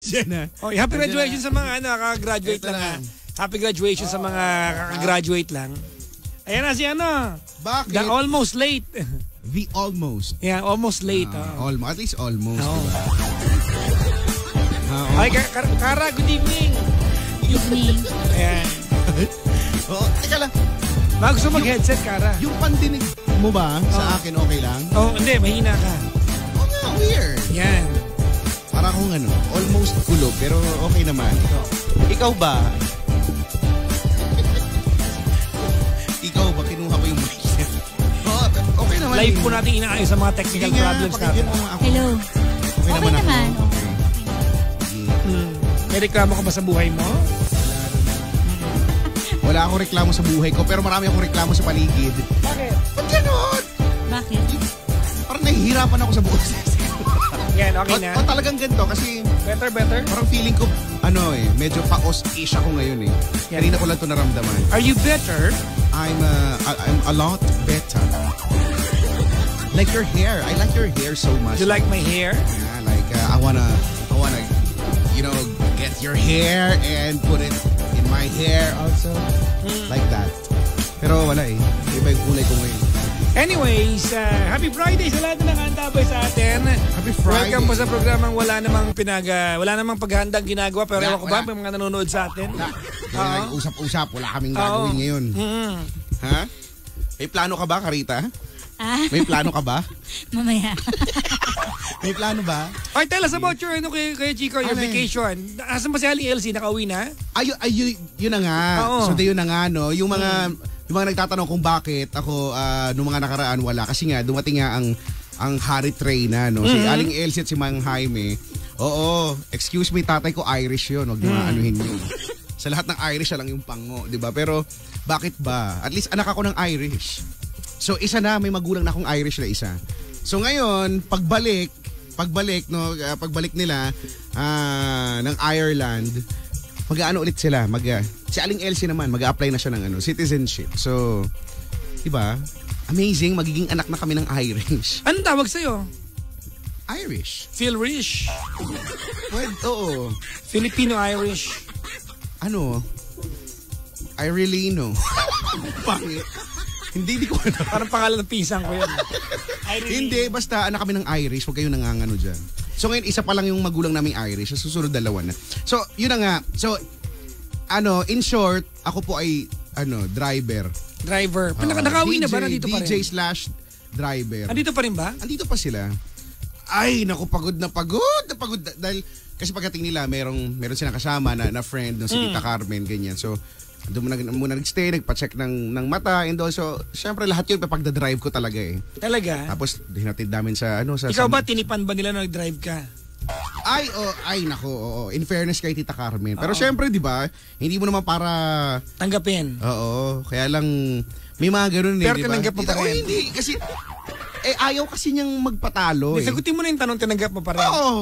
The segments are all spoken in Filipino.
Diyan na. Oh, happy graduation sa mga kaka-graduate lang ha. Happy graduation sa mga kaka-graduate lang. Ayan na si Bakit? The almost late. The almost. Yeah, almost late. Almost. At least almost. Diba? Ay, Kara, good evening. Good evening. Ayan. Teka lang. Gusto mag-headset, Kara. Yung pandinig mo ba sa akin okay lang? Hindi. Mahina ka. Nga, weird. Yan. Para akong almost kulog, pero okay naman. Ikaw ba? Ikaw ba? Kinuha ko yung mic. Okay naman. Live po natin inaayos sa mga technical problems natin. Hello. Okay naman. May reklamo ka ba sa buhay mo? Wala akong reklamo sa buhay ko, pero marami akong reklamo sa paligid. Bakit? Ba't ganon? Bakit? Parang nahihirapan ako sa buhay. Yan, okay na. O talagang ganito kasi Better. parang feeling ko, medyo pa-os-ish ako ngayon eh. Yan. Kanina ko lang ito naramdaman. Are you better? I'm a lot better. Like your hair. I like your hair so much. You like my hair? Yeah, like I wanna, get your hair and put it in my hair also. Like that. Pero wala eh. Iba yung kulay ko ngayon. Anyways, happy Friday sa lahat na nakaantabay sa atin. Happy Friday. Welcome po sa programang wala namang paghandang ginagawa, pero ewan ko ba, may mga nanonood sa atin. Usap-usap, wala kaming gagawin ngayon. Ha? May plano ka ba, Carita? May plano ka ba? Mamaya. May plano ba? Ay, tell us about your, kay Chico, your vacation. Asan ba si Ali Elsie? Nakauwi na? Yun na nga. Oo. So, yun na nga, no? Yung mga nagtatanong kung bakit ako, nung mga nakaraan, wala. Kasi nga, dumating nga ang Harry Trey na, no? Si Aling Elsie at si Mang Jaime. Oo, excuse me, tatay ko Irish yun. Huwag nyo maanuhin yun. Sa lahat ng Irish, lang yung pango, di ba? Pero, bakit ba? At least, anak ako ng Irish. So, isa na, may magulang na akong Irish na isa. So, ngayon, pagbalik nila ng Ireland, mag-aano ulit sila. Si Aling Elsie naman, mag-a-apply na siya ng citizenship. So, diba? Amazing, magiging anak na kami ng Irish. Anong tawag sa'yo? Irish. Phil-rish. Well, oo. Filipino-Irish. Irelino. Pangit. Hindi ko alam. Parang pangalan ng pisang ko yun. Hindi, basta anak kami ng Irish. Huwag kayong nangangano dyan. So ngayon, isa pa lang yung magulang naming Irish. Sa susunod, dalawa na. So, yun na nga. So, in short, ako po ay, driver. Driver. Nakauwi na ba? Nandito pa rin? DJ/driver. Andito pa rin ba? Andito pa sila. Ay, naku, pagod na pagod. Dahil, kasi pagdating nila, meron silang kasama na friend ng si Tita Carmen, ganyan. So, doon muna nag-stay, nagpa-check ng mata and all. So, syempre lahat yun pagda-drive ko talaga eh. Talaga? Tapos, hinatid namin sa Ikaw ba, tinipan ba nila na nag-drive ka? Ay, nako, oo. In fairness kay Tita Carmen. Pero syempre, di ba, hindi mo naman para tanggapin. Oo, kaya lang, may mga ganun eh, pero di ba? tinanggap mo pa rin. Hindi, kasi, ayaw kasi niyang magpatalo eh. Sagutin mo na yung tanong, tinanggap mo pa rin. Oo.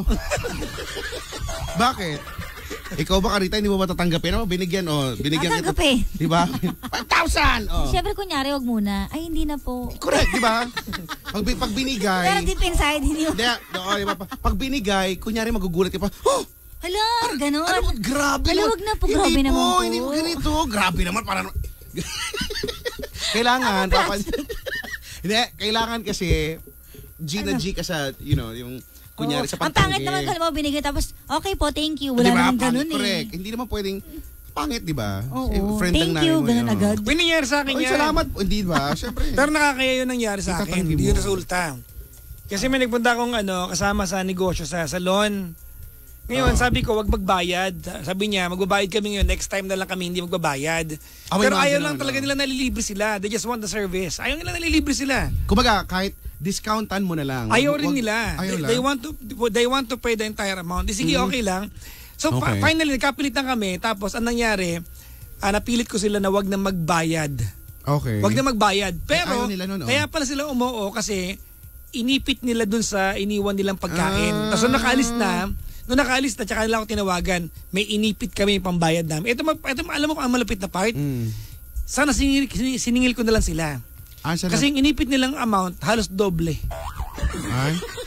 Bakit? Ikaw ba, Carita, hindi mo ba tatanggapin? Binigyan Tatanggap eh. Di ba? 5,000! Siyempre, kunyari, wag muna. Ay, hindi na po. Correct, di ba? Pag binigay... Pero deep inside, hindi mo. Diba? Pag binigay, kunyari magugulat ka pa, hala, ganun. Grabe naman. Wag na po, grabe naman po. Hindi po ganito. Grabe naman, parang... Kailangan, hindi, kailangan kasi, G na G ka sa, yung... Kunyari sa pagtanggi. Ang pangit naman kung mo binigay tapos, okay po, thank you. Wala naman ganun correct. Hindi naman pwedeng pangit, di ba? Oo. Friend Thank you, ganun agad. May nangyari sa akin yan. Salamat po. Hindi ba? Siyempre. Pero nakakaya yun nangyari sa akin. Hindi yung resulta. Kasi may nagpunta akong kasama sa negosyo sa salon. Ngayon, sabi ko, wag magbayad. Sabi niya, magbabayad kami ngayon. Next time na lang kami hindi magbabayad. Pero ayaw lang talaga nila nalilibre sila. They just want the service. Ayaw nila nalilibre sila. Kumbaga, kahit discountan mo na lang. Ayaw rin nila. They want to pay the entire amount. Sige, okay lang. So, finally, nagkapilitan kami. Tapos, ang nangyari, napilit ko sila na wag na magbayad. Okay. Wag na magbayad. Pero, kaya pala sila umuo kasi inipit nila dun sa iniwan nilang pagkain. Tapos, nung nakaalis na, tsaka nila ako tinawagan, may inipit kami yung pambayad namin. Ito alam mo kung ang malapit na part? Sana siningil ko na lang sila. Kasi yung inipit nilang amount, halos doble. Ay?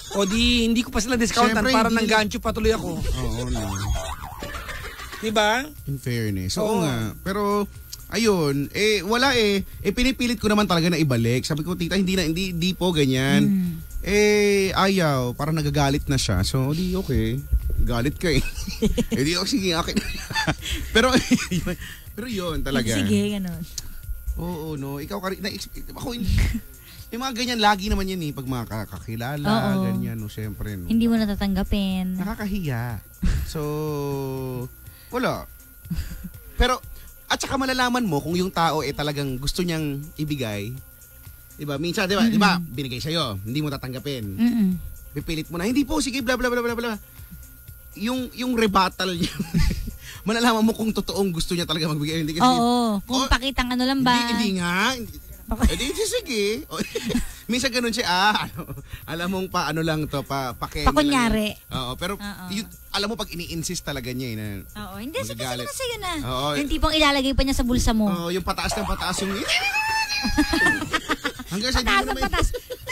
O di, hindi ko pa sila discountan Siyempre, para hindi nang gancho patuloy ako. Oo, no. Diba? In fairness. Oo. Oo nga. Pero, ayun, wala pinipilit ko naman talaga na ibalik. Sabi ko, tita, hindi po ganyan. Ayaw, parang nagagalit na siya. So, di okay. Galit ka eh. Di okay, sige, akin. pero, pero yun talaga. Sige, ganun. Oo, no. Ikaw, ako, yung mga ganyan, lagi naman yan eh. Pag mga kakilala, Oo. ganyan, no, syempre. No. Hindi mo natatanggapin. Nakakahiya. So, wala. Pero, at saka malalaman mo kung yung tao talagang gusto niyang ibigay. Diba? Minsan, diba, binigay sa'yo, hindi mo tatanggapin. Mm-mm. Pipilit mo na, hindi po, sige, bla bla bla bla bla. Yung rebuttal niya, malalaman mo kung totoong gusto niya talaga magbigay. Hindi kasi, Oo. Kung pakitang ano lang ba. Hindi nga. Hindi, sige. Minsan ganun siya, alam mong paano lang to, pakeme lang. Pakunyari. Oo, pero alam mo pag ini-insist talaga niya na. Oo, hindi, sige na sa'yo na. Oo. Yung tipong ilalagay pa niya sa bulsa mo. Oo, yung pataas ng pataas yung... Hanggang sa Pataas na pataas.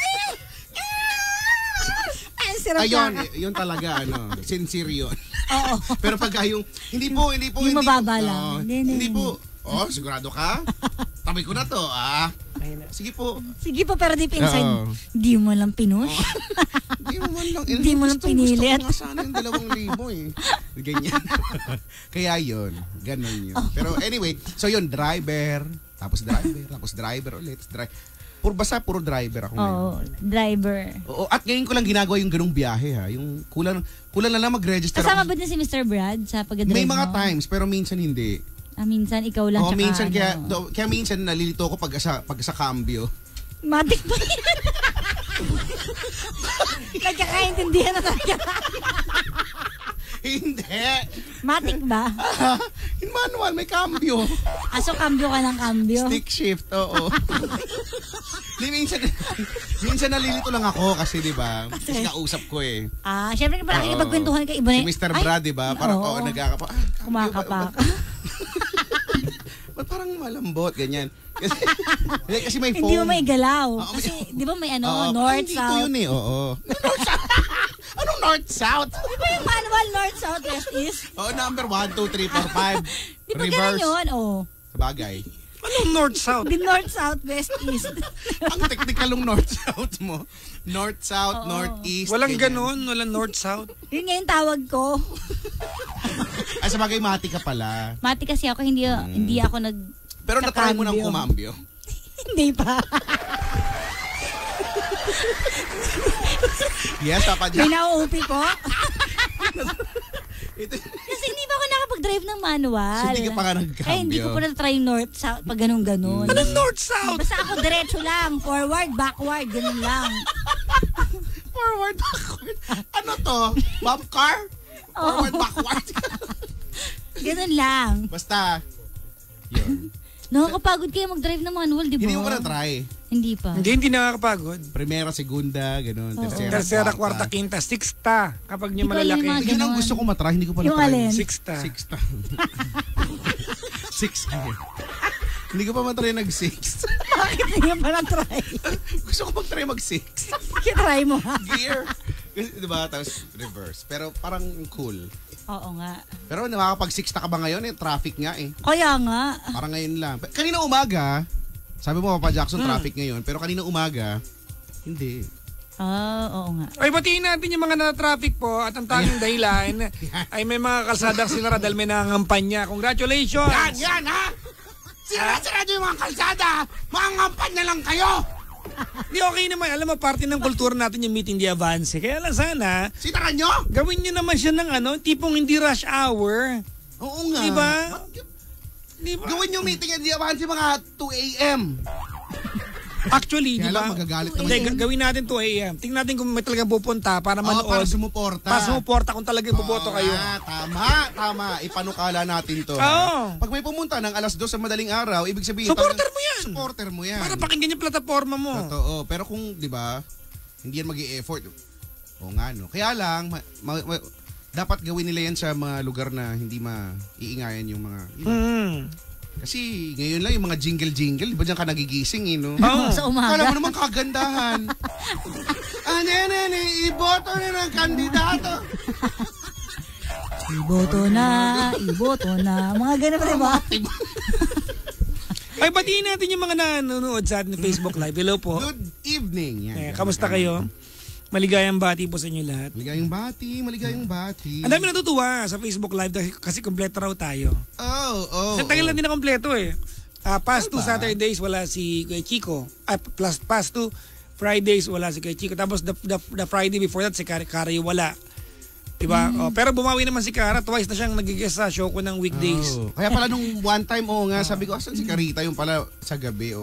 Ay, sarap ayun, na. yun talaga, sincere yun. Oo. Pero pagka yung, hindi po. Yung mababa lang. Oo, Hindi. hindi po. Oh, sigurado ka? Tabi ko na to, Sige po. Sige po, pero deep inside, Oo. di mo lang pinush. Hindi mo man lang. Hindi mo lang pinilit. Gusto ko nga sana yung 2,000 Ganyan. Kaya yun. Ganon yun. Pero anyway, so yun, driver ulit. Basta puro driver ako ngayon. Oo, driver. Oo, at ngayon ko lang ginagawa yung ganung biyahe ha. Yung kulang na lang mag-register Kasama ako. ba din si Mr. Brad sa pag-drive May mga mo? times, pero minsan hindi. Minsan ikaw lang Oo, tsaka minsan ano. kaya minsan nalilito ako pag sa cambio. Matik ba yan? Nagkakaintindihan na talaga. Hindi. Matik ba? In manual, may cambio. So cambio ka ng cambio? Stick shift, oo. Di, minsan nalilito lang ako kasi di ba? Kasi kausap ko eh. Syempre pala nakikipagkwentuhan ka iba na. Si Mr. Brad, di ba? Parang nagkakapa. Kumakapak. Ba't parang malambot, ganyan. Kasi may phone. Hindi mo maigalaw. Kasi di ba may north, hindi south? ko yun eh, oo. Anong north, south? Di ba yung manual north, south, west, east? Number 1, 2, 3, 4, 5. Di ba ganun yun? Sabagay. Anong north-south? The north, south, west, east. Ang technical ng north-south mo. North-south, north-east. Walang ganun, walang north-south. Yun nga yung tawag ko. Sabagay, mati ka pala. Mati kasi ako, hindi ako nag... Pero natry mo ng kumambyo. Hindi pa. Yes, dapat May nauupi po. Ito. Kasi hindi pa ako nakapag-drive ng manual. So, hindi ka pa nga nagkambyo. Hindi ko pa na-try north, south, pag ganun-ganun. Walang north-south. Basta ako diretso lang. Forward, backward, ganun lang. Forward, backward. Ano to? Bump car? Forward, backward. Ganun lang. Basta, yun. Nakakapagod kayo mag-drive ng manual, di ba? Hindi mo pa na-try. Hindi pa. Hindi nakakapagod. Primera, segunda, gano'n. Tercera, kwarta, quinta, sixta. Kapag nyo Hindi ko alam yung malalaki. mga Yun ang gusto ko matry, hindi ko pa Yung na-try. alin? Sixta. Sixta. Sixta. Hindi ko pa matry nag-six. Bakit hindi pa na-try? Gusto ko mag-try mag-six. Try mo ha? Gear. Kasi, diba? Tapos reverse. Pero parang cool. Oo nga. Pero nakakapag-sixta ka ba ngayon? Traffic nga eh. Kaya nga. Parang ngayon lang. Kanina umaga, sabi mo Papa Jackson, traffic ngayon. Pero kanina umaga, hindi. Oo nga. Ay, batiin natin yung mga na-traffic po at ang tanging dahilan ay may mga kalsadang sinara dahil may nangangampanya. Congratulations! Yan ha! Sinara-sarado yung mga kalsada! Mangangampan na lang kayo! Di okay naman. Alam mo, parte ng kultura natin yung meeting di avance. Kaya lang sana, Sitaran nyo? gawin nyo naman siya ng tipong hindi rush hour. Oo nga. Di ba? Di ba? Gawin yung meeting at di avance mga 2 a.m. Actually, di Kaya lang ba? magagalit naman. Hindi, gawin natin 2 a.m. Tingnan natin kung may talagang pupunta para manood. Para sumuporta. Para sumuporta kung talagang boboto kayo. Tama. Ipanukala natin to. Oo. Pag may pumunta ng alas 2 sa madaling araw, ibig sabihin... Supporter mo yan. Supporter mo yan. Para pakinggan yung plataforma mo. Totoo. Pero kung, di ba, hindi yan mag-i-effort. O nga, no. Kaya lang, dapat gawin nila yan sa mga lugar na hindi maiingayan yung mga... Kasi ngayon lang yung mga jingle-jingle, di ba dyan ka nagigising no? Oo. Sa umaga. Alam mo naman kagandahan. Iboto na ng kandidato. Iboto na. Mga ganun pa, diba? Ay, batiin natin yung mga nanonood sa atin ng Facebook Live. Hello po. Good evening. Kamusta kayo? Maligayang bati po sa inyo lahat. Maligayang bati. Ang dami natutuwa sa Facebook Live kasi kompleto raw tayo. Sa tagal lang din na kompleto eh. Past 2 Saturdays wala si Kuya Chico. Past 2 Fridays wala si Kuya Chico. Tapos the Friday before that si Kara wala. Diba? Pero bumawi naman si Kara. Twice na siyang nag-guest sa show ko ng weekdays. Kaya pala nung one time, sabi ko, asan si Carita yung pala sa gabi?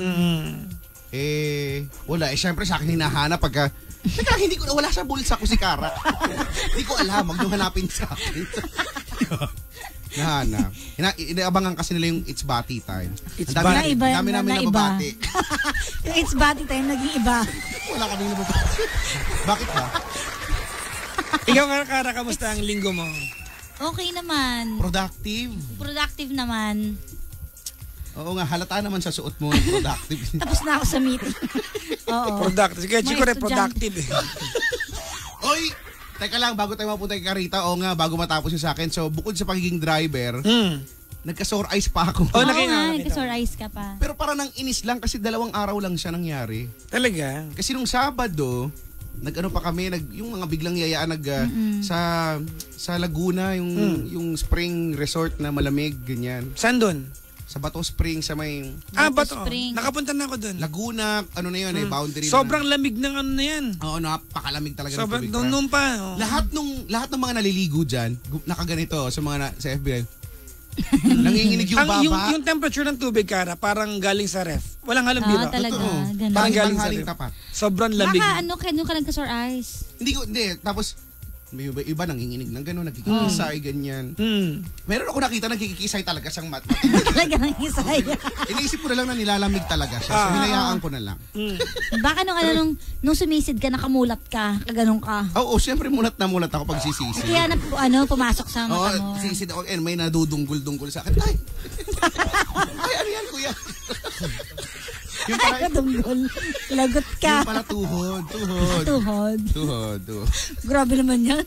Wala. Syempre sa akin hinahanap pagka, teka, hindi ko, wala sa bulsa ko si Kara. Hindi ko alam, huwag hanapin sa akin. Nahanap. Inaabangan kasi nila yung It's Bati Time. Dami namin nababati. Yung It's Bati Time naging iba. Wala kaming nababati. Bakit ba? Ikaw, Kara, kamusta ang linggo mo? Okay naman. Productive naman. Oo nga, halata naman sa suot mo. Productive. Tapos na ako sa meeting. Oo. Productive. Kaya Chico rin productive eh. Oy! Teka lang, bago tayo mapunta kay Carita, bago matapos yung sa akin. So, bukod sa pagiging driver, nagka-sore eyes pa ako. Oo nga, nagka-sore eyes ka pa. Pero parang nang inis lang kasi 2 araw lang siya nangyari. Talaga? Kasi nung Sabado, nag-ano pa kami, yung mga biglang yayaan sa Laguna, yung spring resort na malamig, ganyan. Saan doon? Sa Bato Spring, sa may... Bato. Spring. Nakapunta na ako doon. Laguna, boundary. Sobrang lamig ng ano na yan. Oo, napakalamig talaga ng tubig. Noon pa. Lahat ng mga naliligo dyan, nakaganito sa mga sa FBI. Nanginginig yung baba. Yung temperature ng tubig, Kara, parang galing sa ref. Walang halong biro. Talaga. Ganun. Parang galing sa ref. Tapat. Sobrang lamig. Kaya ka nagka-sore eyes? Hindi. Tapos, may iba nanginginig ng gano'n, nagkikisay, ganyan. Meron ako nakita nagkikisay talaga siyang mat. Talaga nangisay. Iniisip ko na lang na nilalamig talaga siya. So, hinayaan ko na lang. Baka nung sumisid ka, nakamulat ka, kaganon ka. Oo, siyempre mulat ako pag sisisi. Kaya pumasok sa mata mo. Sisid ako, may nadudunggol-dunggol sa akin. Ay, ano yan, kuya? Yung pala, lagot ka. Yung pala tuhod. Grabe naman yan.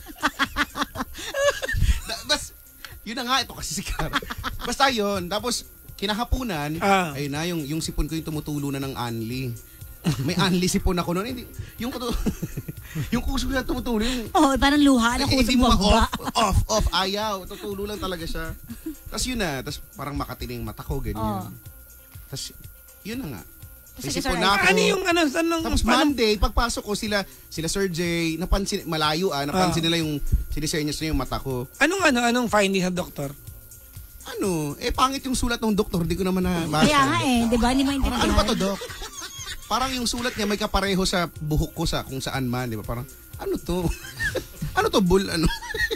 Yun na nga, ito kasi si Kara. Basta yun. Tapos, kinahapunan, ayun na, yung sipon ko yung tumutulo na ng Anli. May Anli sipon ako noon. Yung kuso na tumutulo. Parang luha na hindi mo baba. off, ayaw. Tutulo lang talaga siya. Tapos yun na, tapos parang makatining mata ko, ganyan. Tapos, yun na nga. Isipon na ako. Ano yung tapos Monday, pagpasok ko sila Sir Jay, napansin, malayo napansin nila yung sinisenyas na yung mata ko. Anong finding sa doktor? Pangit yung sulat ng doktor, hindi ko naman nabasa. Kaya nga di ba? Hindi maintindihan. Ano ba to, Dok? Parang yung sulat niya may kapareho sa buhok ko sa kung saan man, di ba? Parang, ano to? Ano to, bull? Ano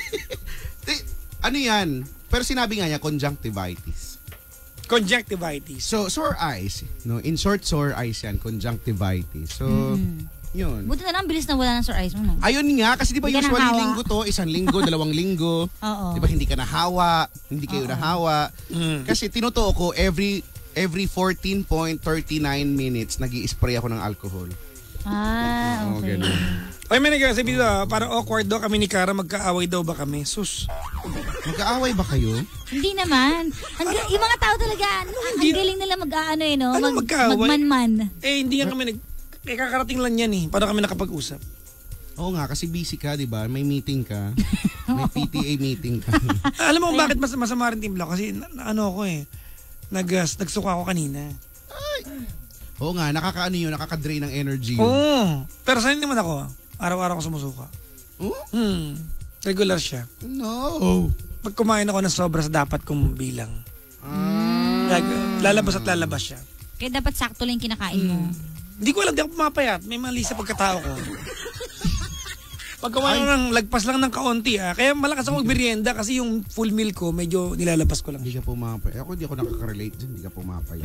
yan? Pero sinabi nga niya, conjunctivitis. Conjunctivitis. So, sore eyes. No? In short, sore eyes yan. Conjunctivitis. So, yun. Buti na lang, bilis na wala ng sore eyes mo, no? Ayun nga, kasi di ba usually linggo to, 1 linggo, 2 linggo. Oo. Di ba hindi ka nahawa, hindi kayo nahawa. Kasi tinutuo ko, every 14.39 minutes, nag-i-spray ako ng alcohol. Okay. Ganun. May nagsasabi dito, parang awkward daw kami ni Kara, magkaaway daw ba kami? Sus. Magkaaway ba kayo? Hindi naman. Yung mga tao talaga, ang galing nila magman-man. Hindi nga kami kakarating lang yan Paano kami nakapag-usap? Oo nga, kasi busy ka, di ba? May meeting ka. May PTA meeting ka. Alam mo kung bakit masama rin timpla? Kasi nagsuka ako kanina. Oo nga, nakaka-drain ng energy. Oo. Pero saan naman ako? Araw-araw ako sumusuka. Regular siya. No. Pag kumain ako ng sobra sa dapat kong bilang. Lalabas at lalabas siya. Kaya dapat sakto lang yung kinakain mo. Hindi ko alam, di ako pumapayat. May mali sa pagkatao ko. Pag kumain ng lagpas lang ng kaunti kaya malakas ako magmerienda kasi yung full meal ko medyo nilalabas ko lang. Hindi ka pumapayat. Ako hindi ako nakaka-relate dyan. Hindi ka pumapayat.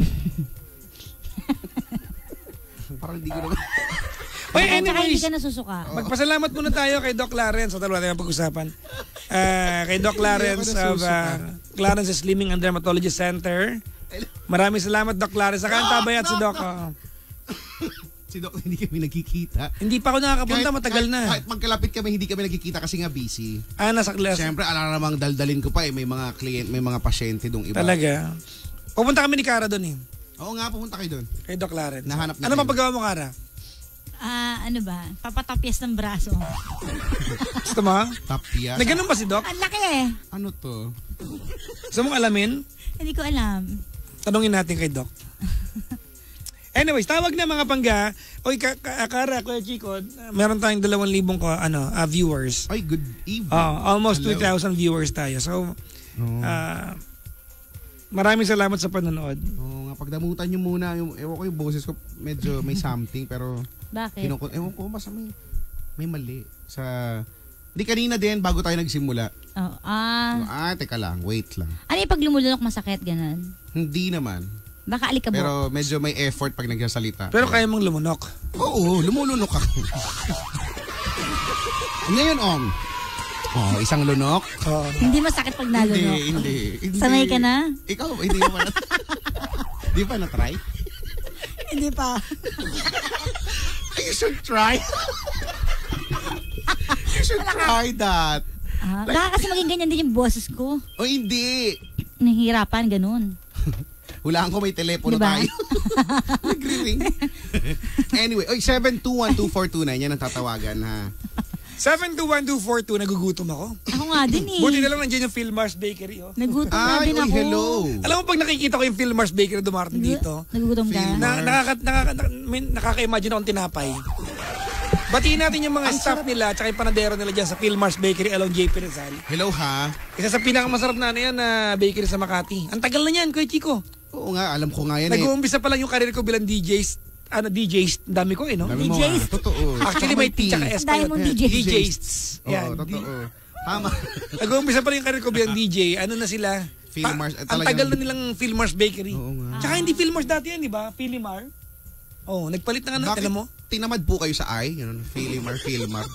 Parang hindi ko naman. Anyways, hindi ka nasusuka. Magpasalamat muna tayo kay Doc Lawrence. Sa dalawa tayong pag-usapan. Kay Doc Lawrence of Clarence Slimming and Dermatology Center. Maraming salamat, Doc Clarence. Saka ang tabay at si Doc. Si Doc, hindi kami nagkikita. Hindi pa ako nakakapunta, matagal na. Kahit magkalapit kami, hindi kami nagkikita kasi nga busy. Nasa class. Siyempre, alam namang daldalin ko pa may mga client, may mga pasyente dong iba. Talaga. Pupunta kami ni Cara doon eh. Oo nga, pumunta kayo doon. Kay Doc Clarence. Nahanap na ano kayo. mapagawa mo, Cara? Ano ba? Papatapyas ng braso. Gusto mo? Tapia. Nagganon ba si Doc? Ang laki eh. Ano to? Gusto mong alamin? Hindi ko alam. Tanungin natin kay Doc. Anyways, tawag na mga pangga. Oy, Cara, Kuya Chico, meron tayong 2,000 viewers. Ay, good evening. Almost Hello. 2,000 viewers tayo. So, maraming salamat sa panonood. Oo nga, pagdamutan nyo muna. Ewan ko yung boses ko, medyo may something, pero Bakit? ewan ko, basta may mali. Di kanina din, bago tayo nagsimula. Oh, Teka lang, wait lang. ano yung pag lumulunok masakit, ganun? Hindi naman. Baka alikabok. Pero medyo may effort pag nagsasalita. Pero kaya mong lumunok. Oo, lumulunok ako. Ngayon, isang lunok. Hindi masakit pag nalunok. Hindi. Sanay ka na? Ikaw, hindi mo pa Di pa na-try? Hindi pa. You should try. You should try that. Baka kasi maging ganyan din yung boses ko. O hindi. Nahihirapan, ganun. Hulaan ko may telepono Diba? tayo. Nagre-ring. Anyway, 7212429 yan ang tatawagan ha. 721-242, nagugutom ako. Ako nga din eh. Buti na lang nandiyan yung Philmars Bakery. Nagutom na din ako. hello. Alam mo pag nakikita ko yung Philmars Bakery dumarating dito, Nagugutom ka? nakaka-imagine akong tinapay. Batiin natin yung mga staff nila at yung panadero nila dyan sa Philmars Bakery along JP Rizal. Hello ha. Isa sa pinakamasarap na yan na bakery sa Makati. Ang tagal na yan, Kuya Chico. Oo nga, alam ko nga yan Nag-uumpisa pa lang yung karir ko bilang DJs. Dami ko no? Dami mo, DJs. Totoo. Actually may T tsaka S pa yun. Diamond DJs. DJs. Yan. Oo, totoo. Tama. Nag-uumpisa pa lang yung karir ko bilang DJ. Ano na sila? Philmars, Ang tagal na nilang Philmars Bakery. Oo nga. Tsaka hindi Philmars dati yan, di ba? Philimar. Nagpalit na nga Bakit alam mo? tinamad po kayo sa I? Ganun, Philmar.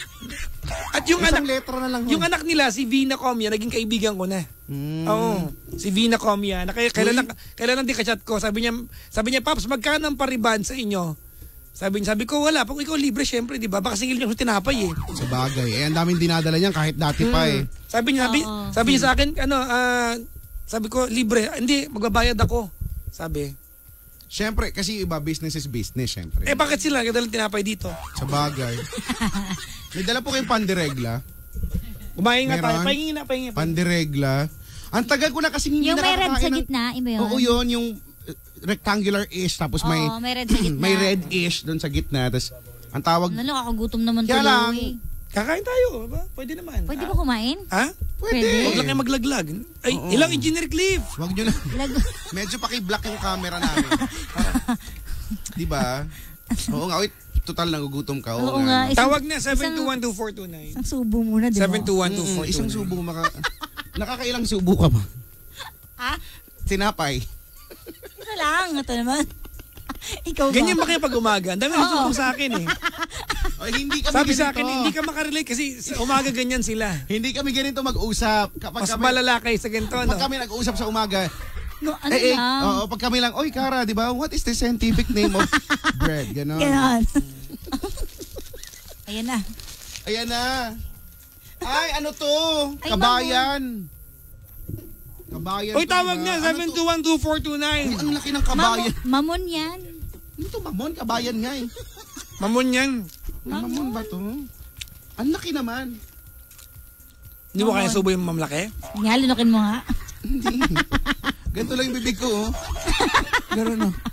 At yung Isang anak, letra na lang. yung anak nila, si Vina Comia, naging kaibigan ko na. Oo. Si Vina Comia. Kailan lang di ka-chat ko. Sabi niya, Paps, magkano ang pariban sa inyo? Sabi ko, wala. Pag ikaw libre, syempre, di ba? Baka singil niyo sa tinapay eh. Sa bagay. Ang daming dinadala niyan kahit dati pa eh. Sabi niya sa akin, sabi ko, libre. Hindi, magbabayad ako. Sabi. Siyempre, kasi iba, business is business, siyempre. Bakit sila nagdalang tinapay dito? Sa bagay. May dala po kayong pandiregla. Kumain nga tayo. Meron? Pahingin. Pandiregla. Ang tagal ko na kasi hindi Yung may red nakakakain sa ng- gitna, iba yun? Oo, yun. Yung rectangular-ish. Tapos may may red sa gitna. may red-ish doon sa gitna. Tapos, ang tawag... Nakagutom naman Kaya tuloy. lang, Kakain tayo. Ba? Pwede naman. Pwede ba kumain? Ha? Pwede. Huwag lang kayo maglaglag. Ay, Oo. ilang engineer cliff. Wag nyo na. Lag- Medyo paki-block yung camera namin. Di ba? Oo nga. Wait, total nagugutom ka. Oo nga. Tawag na 721-2429. Isang subo muna, di ba? 721-2429. Isang subo nakakailang subo ka ba? Ha? Tinapay. Isa lang. Ito naman. Ikaw ba? Ganyan ba kayo pag umaga? Ang dami nagsumbong sa akin eh. Ay, hindi kami Sabi ganito. sa akin, hindi ka makarelate kasi sa umaga ganyan sila. Hindi kami ganito mag-usap. Mas malala kayo sa ganito, no? Pag kami nag-usap sa umaga, No, ano lang? oo, pag kami lang, oy Cara, di ba? What is the scientific name of bread? Ganon. Ganon. Ayan na. Ayan na. Ay, ano to? Ay, Kabayan. Kabayan. Uy, to, tawag diba? na, Ano to? 721-2429. Ang laki ng kabayan. Mamon yan. Ano to, mamon? Kabayan nga eh. Mamon yan. Mamon ba to? Ang laki naman. Hindi mo kaya subo yung mamlaki? Nga, lunukin mo nga. Hindi. Ganito lang yung bibig ko, oh. Gano'n, oh.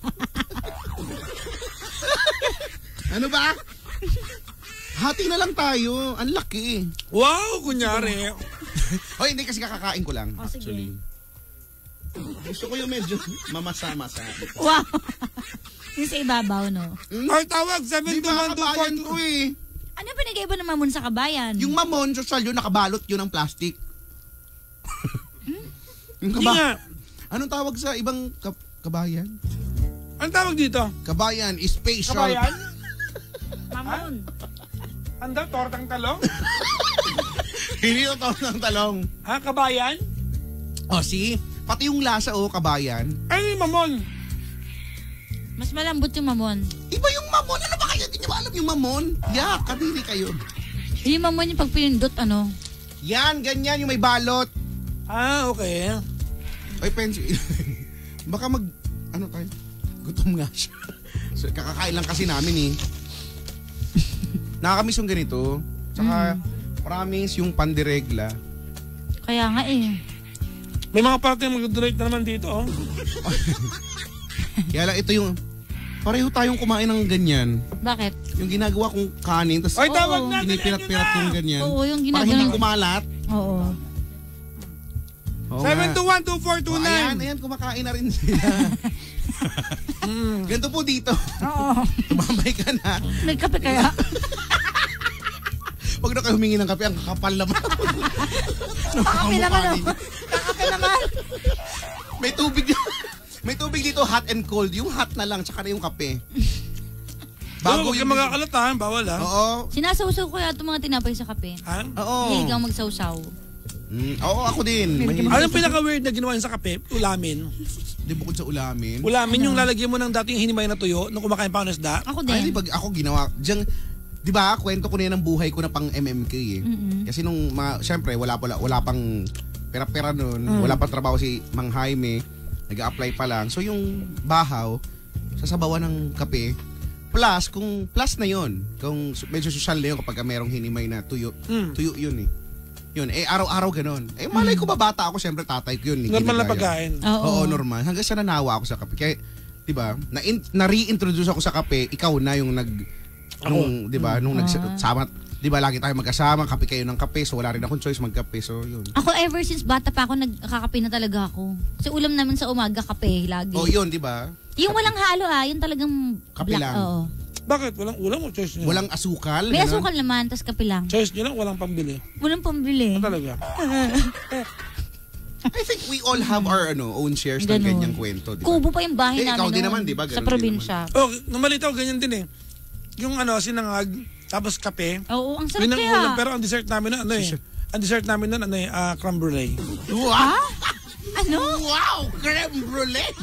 Ano ba? Hati na lang tayo. Ang laki. Wow, kunyari. O, hindi kasi kakakain ko lang. O, sige. Actually. Gusto ko yung medyo mamasa-masa. Wow. Yung sa ibabaw, no? Ay, tawag, Di ba kabayan to 721-2429. eh? Ano pinagkaiba ng mamon sa kabayan? Yung mamon, social yun, nakabalot yun ng plastic. Yung Hindi nga. Anong tawag sa ibang kabayan? Anong tawag dito? Kabayan is special. Kabayan? Mamon. Anda, tortang talong? Hindi to ng talong. Ha, kabayan? Oh, see? Pati yung lasa, kabayan. Ay, mamon. Mas malambot yung mamon. Iba yung mamon. Ano ba kayo? Hindi nyo ba alam yung mamon? Yak, kadiri kayo. Yung mamon yung pag pinindot, ano? Yan, ganyan, yung may balot. Ah, okay. Ay, pensi. Baka tayo? Gutom nga siya. So, kakakain lang kasi namin Nakakamiss yung ganito. Tsaka, promise yung pandiregla. Kaya nga May mga party na mag-donate na naman dito, oh. Kaya lang, ito yung, pareho tayong kumain ng ganyan. Bakit? Yung ginagawa kong kanin, tapos Ay, tawag na! pinipirat-pirat kong ganyan. Oo, yung Para ginagawa. hindi kumalat. Oo. 721-2429. Ayan, kumakain na rin sila. Ganito po dito. Oo. Tumambay ka na. May kape kaya? Huwag na kayo humingi ng kape, ang kakapal naman. Kakape naman, Kakape naman. May tubig dito, hot and cold. Yung hot na lang, tsaka na yung kape. Bago yung magkakalatahan, bawal ha. Oo. Sinasawsaw ko yata mga tinapay sa kape. Ha? Oo. Hilig kang magsawsaw. Oo, ako din. Anong pinaka-weird na ginawa niya sa kape? Ulamin. Di bukod sa ulamin. Ulamin yung lalagyan mo ng dating hinimay na tuyo nung kumakain pa ako ng isda. Ako Ay, din. di ba ako ginawa. Diyan, di ba, kwento ko na yan ng buhay ko na pang MMK Kasi nung, syempre, wala pang pera-pera nun. Wala pang trabaho si Mang Jaime. Nag-a-apply pa lang. So yung bahaw, sasabawan ng kape. Plus, kung plus na yon, kung medyo social na yun kapag merong hinimay na tuyo, tuyo yun Yun, araw-araw ganun. Malay ko ba bata ako, syempre tatay ko yun. Normal na pagkain. Oo, normal. Hanggang sa nanawa ako sa kape. Kaya, di ba, na-reintroduce ako sa kape, ikaw na yung di ba, nung nagsama, di ba, lagi tayo magkasama, kape kayo ng kape, so wala rin akong choice magkape, so yun. Ako ever since bata pa ako, nagkakape na talaga ako. Kasi ulam namin sa umaga, kape, lagi. Oh, yun, di ba? Yung walang halo yung talagang Kape lang. Oo. Bakit? Walang ulam o choice nyo? Walang asukal. May ganun. asukal naman, tas kape lang. Choice nyo lang, walang pambili. Walang pambili. Talaga. I think we all have our own shares ng Ganun. ganyang kwento, di ba? Kubo pa yung bahay ikaw namin din noon, naman, di ba? sa Ganun din probinsya. Oh, nung malita ko, ganyan din Yung sinangag, tapos kape. Oo, ang sarap Yun ang kaya. ulam, pero ang dessert namin na ang dessert namin nun, creme brulee. Wow! Ano? Wow! Creme brulee!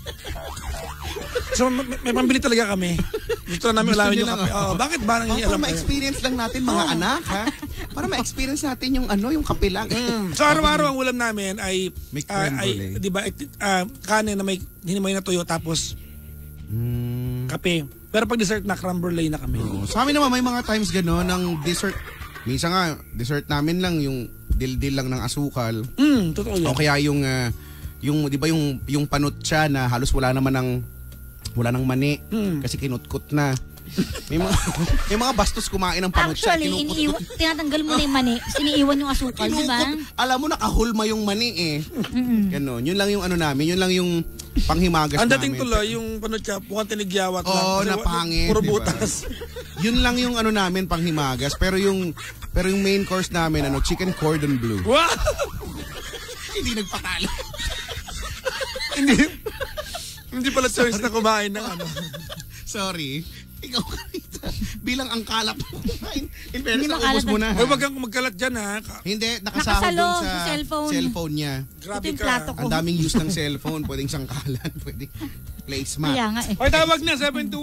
So, may pambili talaga kami. Gusto na namin Gusto ulamin niyo yung lang, kape. Bakit ba nang Para ma-experience lang natin mga anak, ha? Para ma-experience natin yung kape lang. So, araw-araw ang ulam namin ay, May creme brulee. di ba, kanin na may hinimay na tuyo, tapos kape. Pero pag dessert na, creme brulee na kami. Sa amin naman, may mga times gano'n, ng dessert. Minsan nga, dessert namin lang, yung dil-dil lang ng asukal. Totoo yan. O kaya yung di ba yung panutsa na halos wala nang mani kasi kinutkot na. May mga bastos kumain ng panutsa. Actually, tinatanggal mo na yung mani, siniiwan yung asukal, di ba? Alam mo, nakahulma yung mani Ganon. Yun lang yung namin. Yun lang yung panghimagas Ang namin. dating tuloy, yung panutsa, mukhang tinigyawat lang. Oo, Kasi napangit. Puro diba? butas. Yun lang yung namin panghimagas. Pero yung main course namin, chicken cordon bleu. Wow! Hindi nagpatalo. Hindi pala choice na kumain ng Sorry. Ikaw kanita. Bilang ang kalap mo kumain. In fairness, Hindi naubos makalat mo na. Huwag wag kang magkalat dyan ha. Hindi, nakasahod Nakasalo dun sa sa cellphone. niya. Grabe Ito yung ka. plato ko. Ang daming use ng cellphone. Pwedeng sangkalan. Pwedeng placemat. Kaya nga Oy, tawag na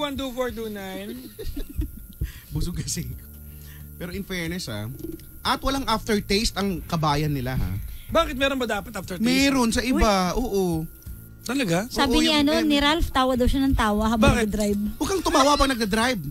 721-2429. Busog kasi. Pero in fairness at walang aftertaste ang kabayan nila ha. Bakit meron ba dapat after taste? Meron sa iba. Oo. Talaga? Sabi Oo, ni Ralph, tawa daw siya ng tawa habang Bakit? nag-drive. Huwag kang tumawa pag nagda-drive.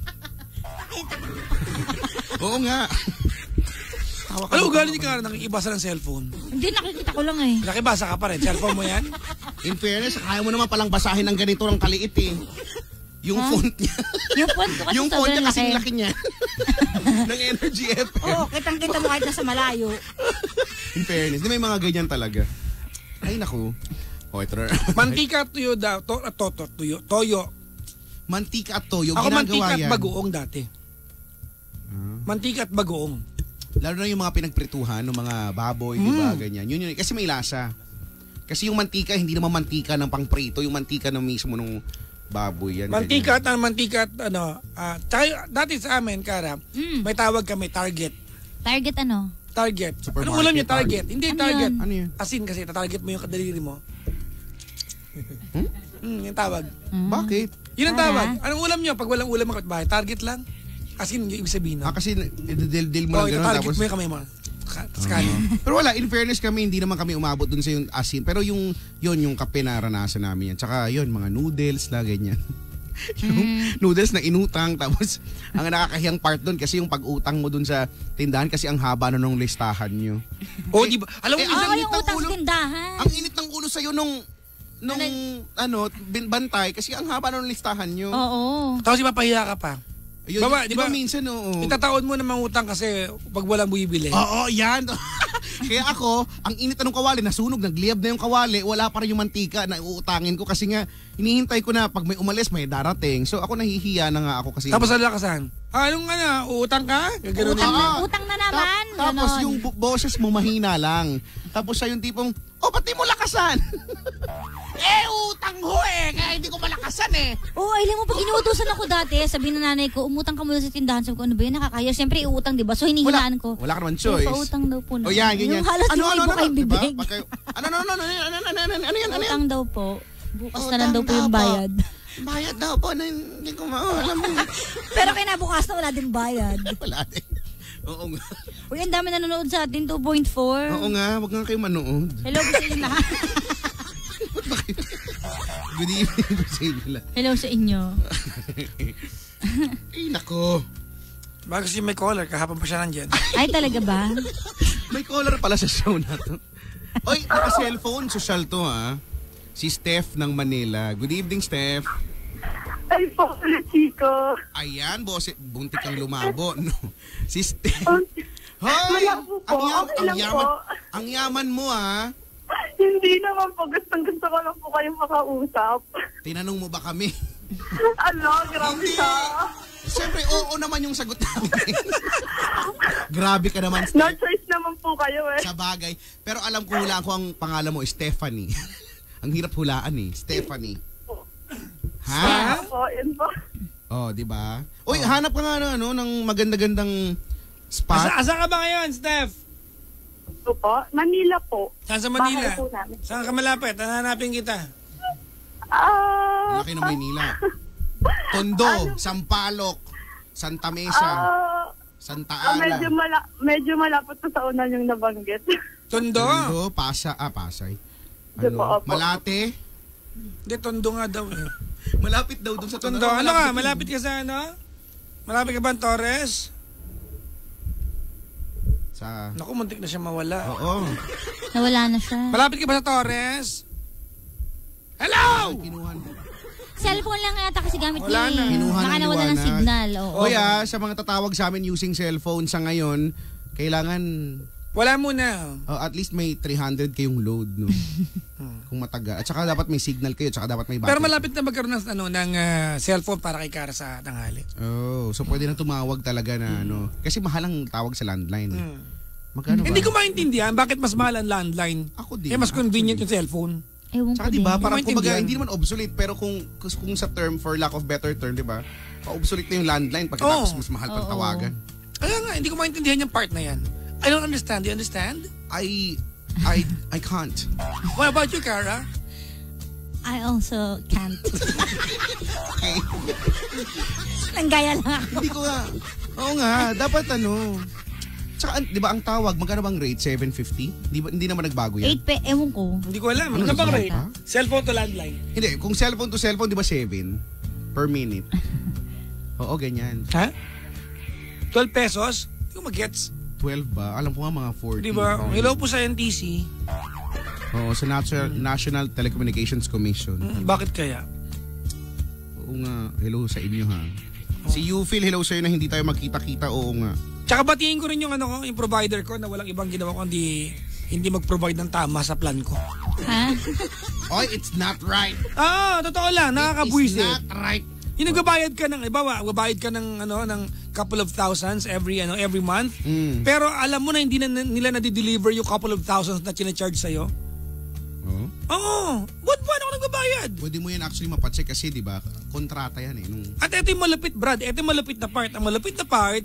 Oo nga. Tawa ka Ano daw, ugali tawa ni ka. Karen? Nakikibasa ng cellphone. Hindi, nakikita ko lang eh. Nakibasa ka pa rin. Cellphone mo yan? In fairness, kaya mo naman palang basahin ng ganito ng kaliit Yung font niya. Yung font ko kasi Yung font niya sobrang kasing laki. laki niya. ng Energy FM. Oo, kitang-kita mo kahit nasa malayo. In fairness, may mga ganyan talaga. Ay, naku. Oh, ito na. Mantika at tuyo daw. Toyo. Mantika at toyo. Ako Ginagawa mantika at yan. bagoong dati. Mantika at bagoong. Lalo na yung mga pinagprituhan ng mga baboy, di ba? Ganyan. Yun. Kasi may lasa. Kasi yung mantika, hindi naman mantika ng pangprito. Yung mantika na mismo ng baboy. Yan, Mantika at dati sa amin, Kara, may tawag kami, target. Target ano? Target. Supermarket, Anong ulam niya? Target. Hindi, Ano target. yan? Ano yan? Asin kasi, tatarget mo yung kadaliri mo. Yung tawag. Bakit? Yun ang Para? tawag. Anong ulam niyo? Pag walang ulam ang kapitbahay, target lang. Asin yung ibig sabihin. No? Kasi ididil mo lang gano'n target tapos... mo yung kamay mo. Tapos kanin. Pero wala, in fairness kami, hindi naman kami umabot dun sa yung asin. Pero yung kape na naranasan namin yan. Tsaka yun, mga noodles na ganyan. Yung noodles na inutang. Tapos, ang nakakahiyang part dun kasi yung pag-utang mo dun sa tindahan kasi ang haba na nung listahan nyo. Oh, di ba? Alam mo, Oo, init yung ng utang ulo. sa tindahan. Ang init ng ulo sa'yo nung bantay kasi ang haba na nung listahan nyo. Oo. tapos ipapahiya ka pa. Yun, Baba, di ba minsan, oo. Itataon mo na mangutang kasi pag walang bumibili. Oo, yan. Kaya ako, ang init na nung kawali, nasunog, nagliyab na yung kawali, wala pa rin yung mantika na uutangin ko kasi nga, hinihintay ko na pag may umalis, may darating. So ako nahihiya na nga ako kasi... Tapos ang lakasan. Anong uutang ka? Gagano Utang na naman. Tapos Ganon. yung boses mo mahina lang. Tapos siya yung tipong, pati mo lakasan. Utang ho kaya hindi ko malakasan Oo, alam mo, pag inuutosan ako dati, sabi ng nanay ko, umutang ka muna sa tindahan. Sabi ko, ano ba yun, nakakaya. Siyempre, iutang, di ba? So, hinihinaan ko. Wala ka naman choice. Pautang daw po na. O yan, ganyan. Yung halos yung ibo kayong diba? bibig. Ano yan? Utang daw po. Bukas na lang Utang daw po yung daw po. bayad. Bayad daw po na hindi ko alam mo. Pero kinabukas na wala din bayad. Wala din. Oo nga. Uy, ang dami nanonood sa atin, 2.4. Oo nga, wag nga kayo manood. Hello po sa inyo lahat. Good evening po sa inyo lahat. Hello sa inyo. Ay, nako. Bago si may caller, kahapon pa siya nandyan. Ay, talaga ba? May caller pala sa show na to. Oy, naka-cellphone, social to ha. Si Steph ng Manila. Good evening, Steph. Ay po, Chico. Ayan, boss, buntik kang lumabo, no? Si Steph. Hoy! Malabo po, okay lang po. Ang yaman mo, ha? Hindi naman po. Gusto ko lang po kayong makausap. Tinanong mo ba kami? Grabe siya. Siyempre, oo naman yung sagot namin. Grabe ka naman, No Steph. choice naman po kayo Sa bagay. Pero alam ko hulaan ko ang pangalan mo, Stephanie. Ang hirap hulaan Stephanie. Ha? Po, yun po. Oh, di ba? Uy, hanap ka nga ng maganda-gandang spot. Asa ka ba ngayon, Steph? Ito po, Manila po. Saan sa Manila? Bahay po namin. Saan ka malapit? Hanapin kita. Laki ng Maynila. Tondo, Sampaloc, Santa Mesa, Santa Ana. Medyo malapit po sa una yung nabanggit. Tondo? Tondo, Pasay. Di po, opo. Malate. Hindi, Tondo nga daw. Malapit daw dun sa Tondo. Tondo, ano ka? Malapit ka sa ano? Malapit ka ba ang Torres? Sa... Naku, muntik na siya mawala. Oo. Nawala na siya. Malapit ka ba sa Torres? Hello! Kinuhan. Cellphone lang yata kasi gamit Wala niya. na. Kinuha ng Baka nawala ng liwanag. signal. Oo. Oy, sa mga tatawag sa amin using cellphone sa ngayon, kailangan Wala muna. at least may 300 kayong load, no? Kung mataga. At saka dapat may signal kayo, at saka dapat may battery. Pero malapit na magkaroon ng cellphone para kay Kara sa tanghali. Oh, so pwede na tumawag talaga na kasi mahal ang tawag sa landline. Magkano ba? Hindi ko maintindihan bakit mas mahal ang landline. Ako din. Mas convenient yung cellphone. Ewan ko Saka din. diba, parang Hindi ko kumbaga, maintindihan. hindi naman obsolete, pero kung sa term, for lack of better term, diba, pa-obsolete na yung landline pagkatapos mas mahal pang tawagan. Kaya nga, hindi ko maintindihan yung part na yan. I don't understand. Do you understand? I can't. What about you, Kara? I also can't. Okay. Nanggaya lang ako. Hindi ko nga. Oo nga, dapat Tsaka, di ba ang tawag, magkano bang rate? 750? Hindi naman nagbago yan. 8 ewan ko. Hindi ko alam. Ano Ano bang ba? rate? Cellphone to landline. Hindi, kung cellphone to cellphone, di ba 7 per minute? Oo, ganyan. Ha? 12 pesos? Hindi ko mag-gets. 12 ba? Alam ko nga mga 40. Di ba? Hello po sa NTC. Oo, sa National Telecommunications Commission. Bakit kaya? Oo nga, hello sa inyo ha. Si Ufil, hello sa'yo na hindi tayo magkita-kita. Oo nga. Tsaka batiin ko rin yung yung provider ko na walang ibang ginawa kundi hindi mag-provide ng tama sa plan ko. Ha? Oy, it's not right. Totoo lang, nakakabwisit. It's not right. Yung nagbabayad ka ng, magbabayad ka ng couple of thousands every month. Pero alam mo na hindi na nila na-deliver yung couple of thousands na chine-charge sa'yo. Oo. Oo. Buwan-buwan ako nagbabayad. Pwede mo yan actually mapacheck kasi, di ba, kontrata yan eh. At ito yung malupit, Brad. Ito yung malupit na part. Ang malupit na part,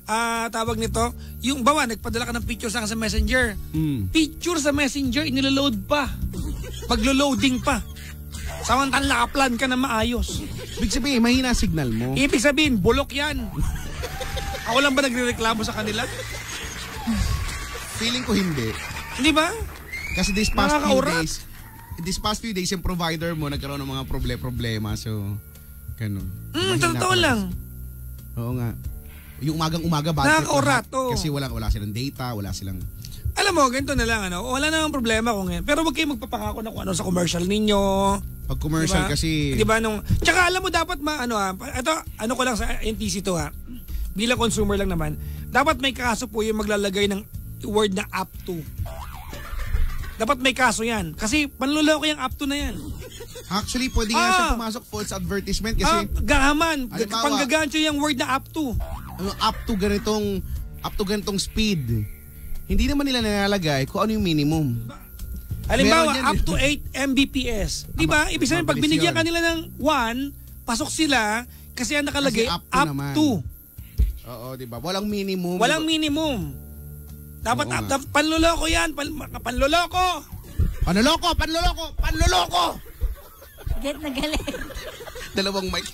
tawag nito, yung bawa, nagpadala ka ng picture sa Messenger. Picture sa Messenger, iniloload pa. Paglo-loading pa. Samantang nakaplan ka na maayos. Ibig sabihin, mahina signal mo. Ibig sabihin, bulok yan. Ako lang ba nagrereklamo sa kanila? Feeling ko hindi. Hindi ba? Kasi this past few days, yung provider mo nagkaroon ng mga problema. So, ganun. Totoo lang. Oo nga. Yung umagang-umaga ba? Nakaka-orat, oo. Kasi wala silang data, wala silang... Alam mo, ganito na lang, wala namang problema kung yan. Pero wag kayo magpapakako na kung ano sa commercial ninyo. Pag commercial kasi... Diba tsaka alam mo dapat ito, ko lang sa NTC to ha. Bilang consumer lang naman, dapat may kaso po yung maglalagay ng word na up to. Dapat may kaso yan. Kasi panluloko yung up to na yan. Actually, pwede nga siya pumasok false advertisement kasi... Gahaman. Panggagancho yung word na up to. Up to ganitong speed. Hindi naman nila nalalagay kung ano yung minimum. Halimbawa, up to 8 Mbps. Diba? Ibig sabihin, pag binigyan kanila ng 1, pasok sila kasi ang nakalagay kasi up to. Oo, diba? Walang minimum. Walang minimum. Dapat panloloko yan. Panloloko. Panloloko. Get na galit. Dalawang mic.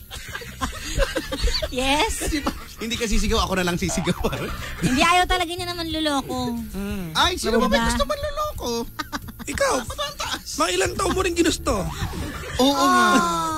Yes. Hindi ka sisigaw, ako na lang sisigaw. Hindi, ayaw talaga niya naman luloko. Ay, sino ba may gusto man luloko? Ikaw, mga ilang taon mo rin ginusto. Oo nga.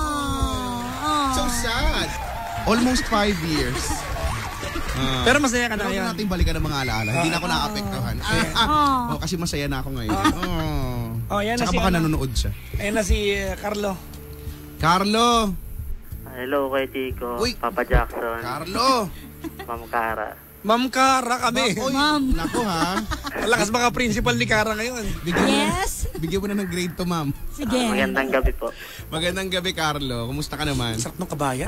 So sad. Almost 5 years. Pero masaya ka na ngayon. ngayon. Natin balikan ng mga alaala. Hindi na ako naapektuhan. Kasi masaya na ako ngayon. Yan na Tsaka si baka nanonood siya. Ayan na si Carlo. Carlo! Hello kay Chico, Uy. Papa Jackson, Carlo! Ma'am Cara. Ma'am Cara kami. Ma'am. Naku ha. Malakas mga principal ni Cara ngayon. Bigyan mo na ng grade to, ma'am. Sige. Magandang gabi po. Magandang gabi, Carlo. Kumusta ka naman? Sarap ng kabayan.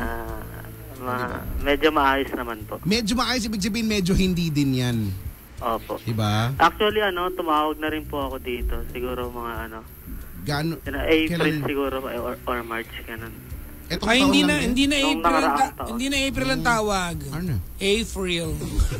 Medyo maayos naman po. Medyo maayos, ibig sabihin medyo hindi din yan. Opo. Diba? Actually, tumawag na rin po ako dito. Siguro mga Gano? April siguro or March, ganun. Ay, hindi na April. Hindi na April ang tawag. Ano? April.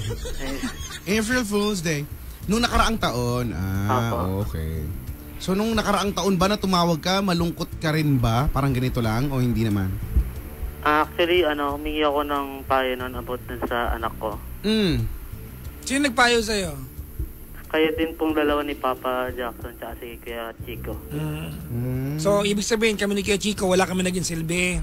April Fool's Day. Nung nakaraang taon. Okay. So, nung nakaraang taon ba na tumawag ka, malungkot ka rin ba? Parang ganito lang o hindi naman? Actually, humingi ako ng payo nun about dun sa anak ko. Sino nagpayo sa'yo? Kayo din pong dalawa ni Papa Jackson tsaka si Kuya Chico. So, ibig sabihin, kami ni Kuya Chico, wala kami naging silbi.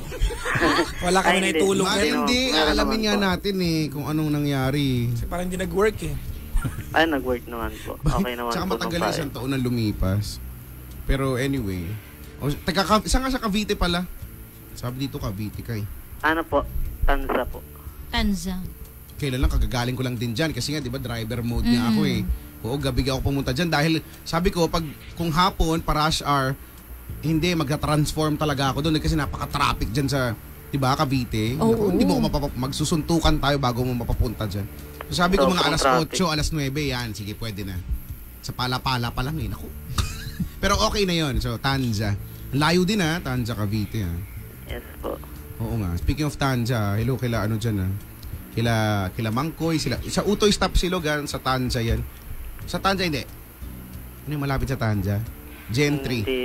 Wala kami na itulong. Hindi, alamin nga natin kung anong nangyari. Kasi parang hindi nag-work Ay, nag-work naman po. Okay naman Tsaka po. matagal na isang taon na lumipas. Pero anyway. Saan nga sa Cavite pala? Sabi dito Cavite kay. Ano po? Tanza po. Tanza. Kailan lang, kagagaling ko lang din dyan. Kasi nga, di ba, driver mode niya ako Oo, gabi ako pumunta dyan. Dahil, sabi ko, kung hapon, rush hour, hindi, magta-transform talaga ako doon. Kasi napaka-traffic dyan sa, di ba, Cavite. Hindi mo ako magsusuntukan tayo bago mo mapapunta dyan. So, sabi ko, mga alas 8, alas 9, yan. Sige, pwede na. Sa pala-pala pa lang, Naku. Pero okay na yon. So, Tanza. Layo din Tanza, Cavite Yes po. Oo nga. Speaking of Tanza, hello kila dyan Kila Mangkoy, sa Utoy Stop Silog sa Tanza yan. Sa Tanza hindi. Ano yung malapit sa Tanza? Gen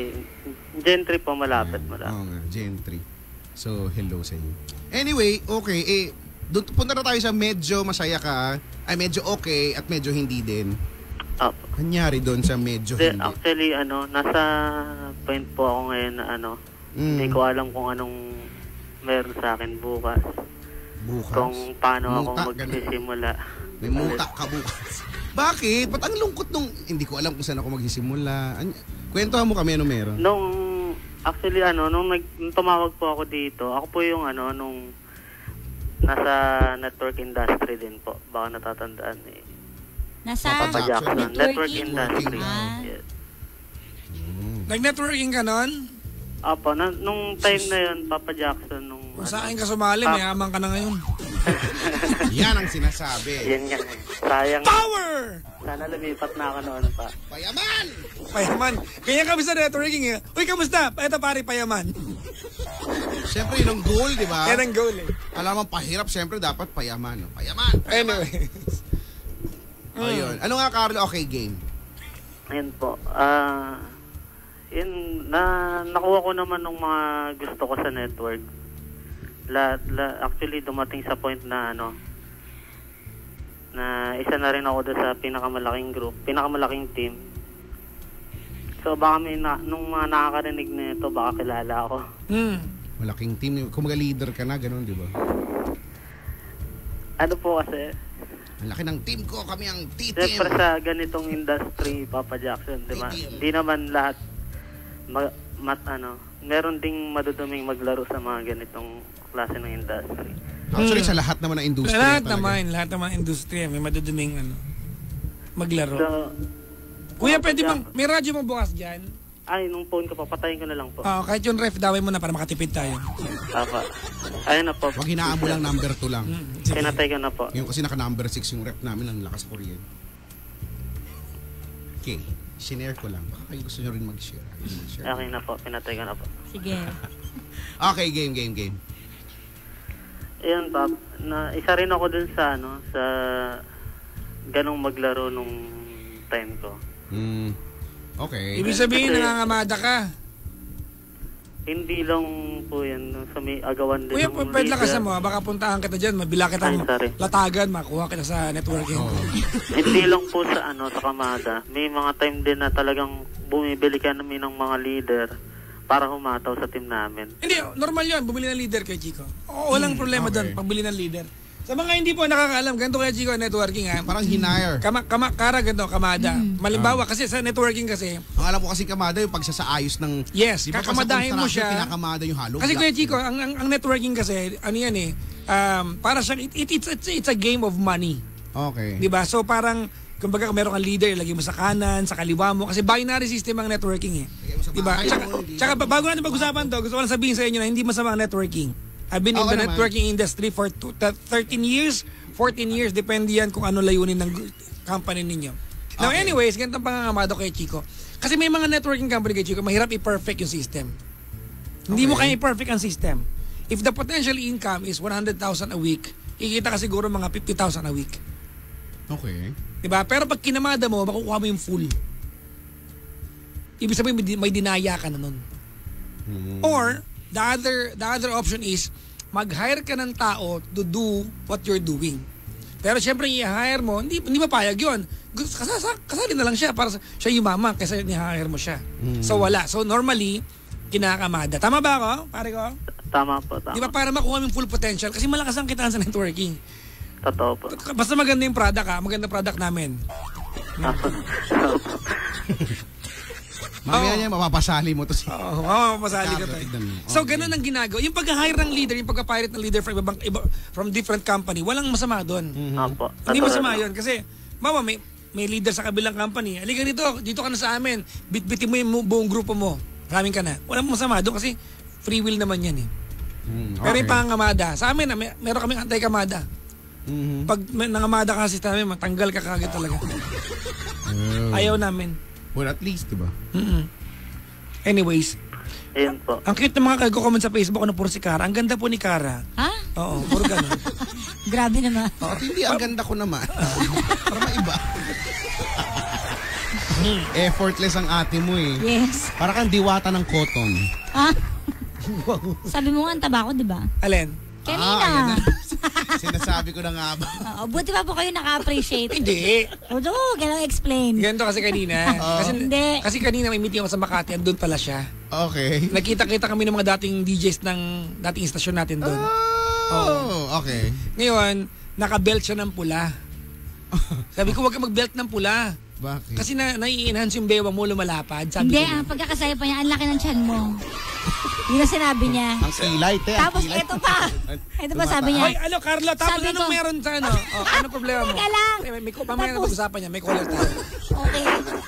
3. Gen 3 po malapit. Oo nga, Gen 3. So, hello sa inyo. Anyway, okay. Doon punta na tayo sa medyo masaya ka, ay medyo okay at medyo hindi din. Kanyari doon sa medyo hindi. Actually, nasa point po ako ngayon na hindi ko alam kung anong meron sa akin bukas. Kung paano ako magsisimula. May muta ka bukas. Bakit? Ba't ang lungkot nung... Hindi ko alam kung saan ako magsisimula. Kwentuhan mo kami ano meron. Actually, nung tumawag po ako dito, ako po yung nung nasa network industry din po. Baka natatandaan Nasa Papa Jackson. Network industry. Yes. Nag-networking ka nun? Apo, nung time na yun, Papa Jackson, Kung sa akin ka sumali, mayaman ka na ngayon. Yan ang sinasabi. Yan nga. Sayang. Power! Sana lumipat na ako noon pa. Payaman! Payaman. Kaya kami sa networking Uy, kamusta? Ito pare, payaman. Siyempre, yun ang goal, di ba? Yan ang goal Alam mo, pahirap, siyempre dapat payaman. No? Payaman! Anyway. Ayun. Ano nga, Carlo? Okay, game. Ayun po. Nakuha ko naman ng mga gusto ko sa network. Actually, dumating sa point na na isa na rin ako doon sa pinakamalaking group, pinakamalaking team. So baka nung mga nakakarinig na ito, baka kilala ako. Malaking team. Kumaga leader ka na, ganun, di ba? Ano po kasi, ang laki ng team ko, kami ang T-team. siyempre sa ganitong industry, Papa Jackson, di ba? Hindi naman lahat meron ding maduduming maglaro sa mga ganitong klase ng industry. Actually, sa lahat naman ng industry. Lahat naman ng industriya, may maduduming maglaro. So, Kuya, pwede bang, may radyo mo bukas dyan? nung phone ko, papatayin ko na lang po. Kahit yung ref, daway mo na para makatipid tayo. Tapa. Ayun na po. Wag hinaan mo lang number 2 lang. Pinatay ko na po. Yung kasi naka-number 6 yung rep namin, ang lakas Korean. Okay, sinare ko lang. Baka kayo gusto nyo rin mag-share. Okay na po, pinatay ko na po. Sige. Okay, game. Ayun, Pap. Isa rin ako dun sa, sa ganong maglaro nung time ko. Okay. Ibig sabihin, Kasi- nangangamada ka. Hindi lang po yan, sa may agawan din Kuya, ng pwede lang leader. kasama, baka puntahan kita dyan, mabila kita Ay, sorry. latagan, makuha kita sa networking. Hindi lang po sa sa Kamada. May mga time din na talagang bumibili kami ng mga leader para humataw sa team namin. Hindi, normal yun, bumili ng leader kay Chico. Walang problema okay. doon, pagbili ng leader. Sa mga hindi po nakakaalam, ganito kaya Chico, networking ha. Parang hinire. Kara ganito, Kamada. Malimbawa, kasi sa networking kasi, Ang alam ko kasi kamada yung pagsasaayos ng... yes, Di ba, kakamadahin mo construction, siya. Pinakamada yung hollow Kasi block. Kuya Chico, ang networking kasi, ano yan para siyang, it's a game of money. Okay. Di ba? So parang, kumbaga meron kang leader, ilagay mo sa kanan, sa kaliwa mo, kasi binary system ang networking Di ba? Tsaka bago natin pag-usapan to, gusto ko lang sabihin sa inyo na hindi masama ang networking. I've been in the networking industry for 13 years, 14 years, depende yan kung ano layunin ng company ninyo. Now anyways, ganito ang pangangamado kay Chico. Kasi may mga networking company kay Chico, mahirap i-perfect yung system. Hindi mo kaya i-perfect ang system. If the potential income is 100,000 a week, kikita ka siguro mga 50,000 a week. Okay. Diba? Pero pag kinamada mo, makukuha mo yung full. Ibig sabihin, may dinaya ka na nun. Or, the other option is, mag-hire ka ng tao to do what you're doing. Pero syempre, i-hire mo, hindi mapayag yun. Kasali na lang siya para siya yumaman kasi ni-hire mo siya. So, wala. So, normally, kinakamada. Tama ba ako, pare ko? Tama po, tama. Di ba para makuha mo yung full potential? Kasi malakas ang kitaan sa networking. Totoo po. Basta maganda yung product maganda product namin. Mamaya niya, mapapasali mo to si... Masali ka tayo. So, ganun ang ginagawa. Yung pag-hire ng leader, yung pag-pirate ng leader from different company, walang masama doon. Opo. Hindi masama yun. Kasi, mama, may leader sa kabilang company. Halika dito ka na sa amin. Bitbitin mo yung buong grupo mo. Maraming ka na. Walang masama doon kasi free will naman yan Pero yung pangangamada, sa amin, meron kaming anti-kamada. Pag nangamada ka kasi sa amin, matanggal ka kagad talaga. Ayaw namin. Well, at least, diba? Anyways, Ayun po. ang cute ng mga kag-comment sa Facebook puro si Kara. Ang ganda po ni Kara. Ha? Oo, puro ganun. Grabe naman. At hindi, ang ganda ko naman. Para maiba. Effortless ang ate mo Yes. Para kang diwata ng cotton. Ah? Sabi mo nga ang taba ko, di ba? Alin? Kanina. Ayan na. Sinasabi ko na nga ba? Buti pa po kayo naka-appreciate. Hindi. Ganun explain. Ganito kasi kanina. Hindi. Kasi kanina may meeting ako sa Makati, andun pala siya. Okay. Nakita-kita kami ng mga dating DJs ng dating istasyon natin doon. Okay. Ngayon, naka-belt siya ng pula. Sabi ko, huwag ka mag-belt ng pula. Bakit? Kasi nai-enhance yung bewa mo lumalapad. Sabi Hindi, ko ang pagkakasaya pa niya, ang laki ng tiyan mo. Yun ang sinabi niya. Ang kilay, te. Tapos ito pa. Ito pa sabi niya. Hoy, Carlo, tapos Sabi anong ko- meron sa ano? Anong problema mo? Teka lang. Mamaya na Tapos- pag-usapan niya, may caller tayo. Okay.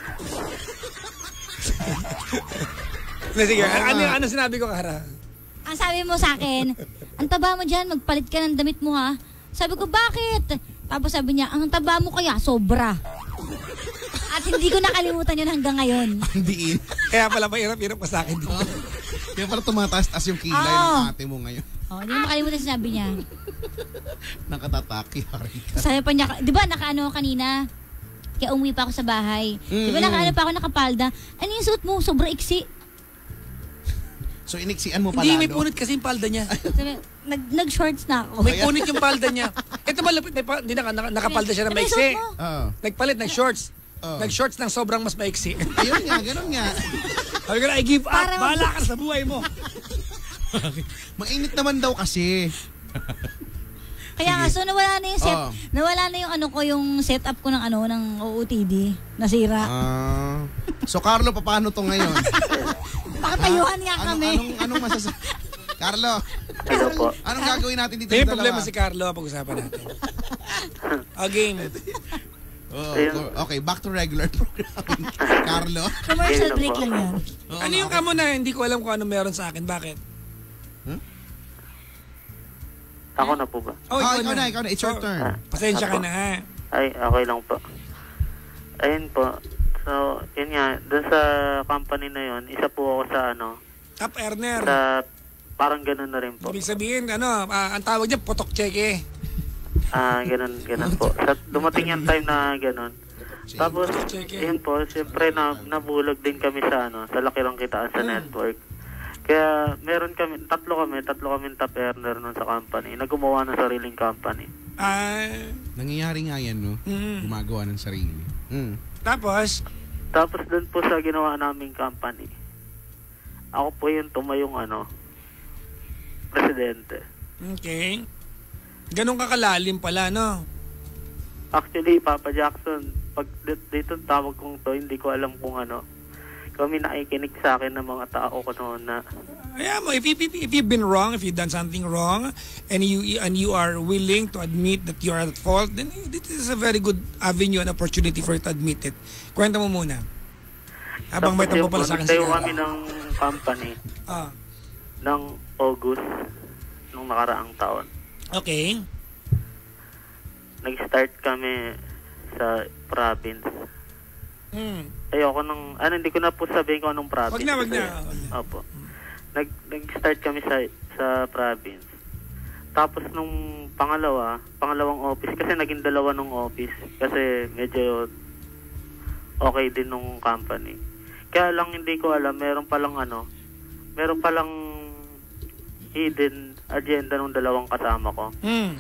Sige, ano sinabi ko, Kara? Ang sabi mo sa akin, ang taba mo dyan, magpalit ka ng damit mo ha. Sabi ko, bakit? Tapos sabi niya, ang taba mo kaya, sobra. At hindi ko nakalimutan yun hanggang ngayon. Ang diin. Kaya pala mahirap-hirap ka sa akin dito. Kaya pala tumataas-taas yung kilay ng ate mo ngayon. Oh, hindi mo makalimutan sinabi niya. Nakatataki, hari ka. Sabi pa niya, di ba nakaano kanina? Kaya umuwi pa ako sa bahay. Di ba nakaano pa ako nakapalda? Ano yung suot mo? Sobrang iksi. So iniksian mo pala, Hindi, may punit kasi yung palda niya. Sabi, nag-shorts na ako. May punit yung palda niya. Ito ba, hindi nakapalda siya ng Ano yung maiksi. suot mo? Nagpalit ng shorts. Nag-shorts ng sobrang mas maiksi. Ayun nga, ganun nga. Sabi ko na, I give up. Para Bahala ka sa buhay mo. Mainit naman daw kasi. Kaya nga, so nawala na yung set, Oh. nawala na yung ano ko, yung setup ko ng ano, ng OOTD. Nasira. So Carlo, paano to ngayon? Pakatayuan nga kami. Anong masasabi? Carlo, Hello po. anong gagawin natin dito May sa problema dalawa? si Carlo, pag-usapan natin. Game. Okay, back to regular programming. Carlo. Commercial break lang yan. Ano yung kamo na hindi ko alam kung ano meron sa akin? Bakit? Ako na po ba? Ikaw na. It's your turn. Pasensya ka na ha. Ay, okay lang po. Ayun po. So, yun nga, doon sa company na yun, isa po ako sa Top earner. sa parang ganun na rin po. Ibig sabihin, ang tawag niya, potok cheque. Ganun po. Dumating yung time na ganun. Tapos, Check yun po, siyempre nabulog din kami sa sa laki lang kitaan sa network. Kaya tatlo kami top earner nun sa company na gumawa ng sariling company. Nangyayari nga yan, no? Gumagawa ng sarili. Tapos Tapos doon po sa ginawa naming company, ako po yung tumayong presidente. okay. Ganun kakalalim pala, no? Actually, Papa Jackson, pag dito tawag kong to, hindi ko alam kung kami nakikinig sa akin ng mga tao ko noon na Yeah, if you've been wrong, if you've done something wrong, and you are willing to admit that you are at fault, then this is a very good avenue and opportunity for you to admit it. Kwenta mo muna. Habang may tampo pala sa akin nagtayo sigara. kami ng company ng August nung nakaraang taon. Okay. Nag-start kami sa province. Ayoko hindi ko na po sabihin kung anong province. Wag na. Opo. Nag-start kami sa province. Tapos nung pangalawang office, kasi naging dalawa nung office. Kasi medyo okay din nung company. Kaya lang hindi ko alam, meron palang hidden agenda nung dalawang kasama ko.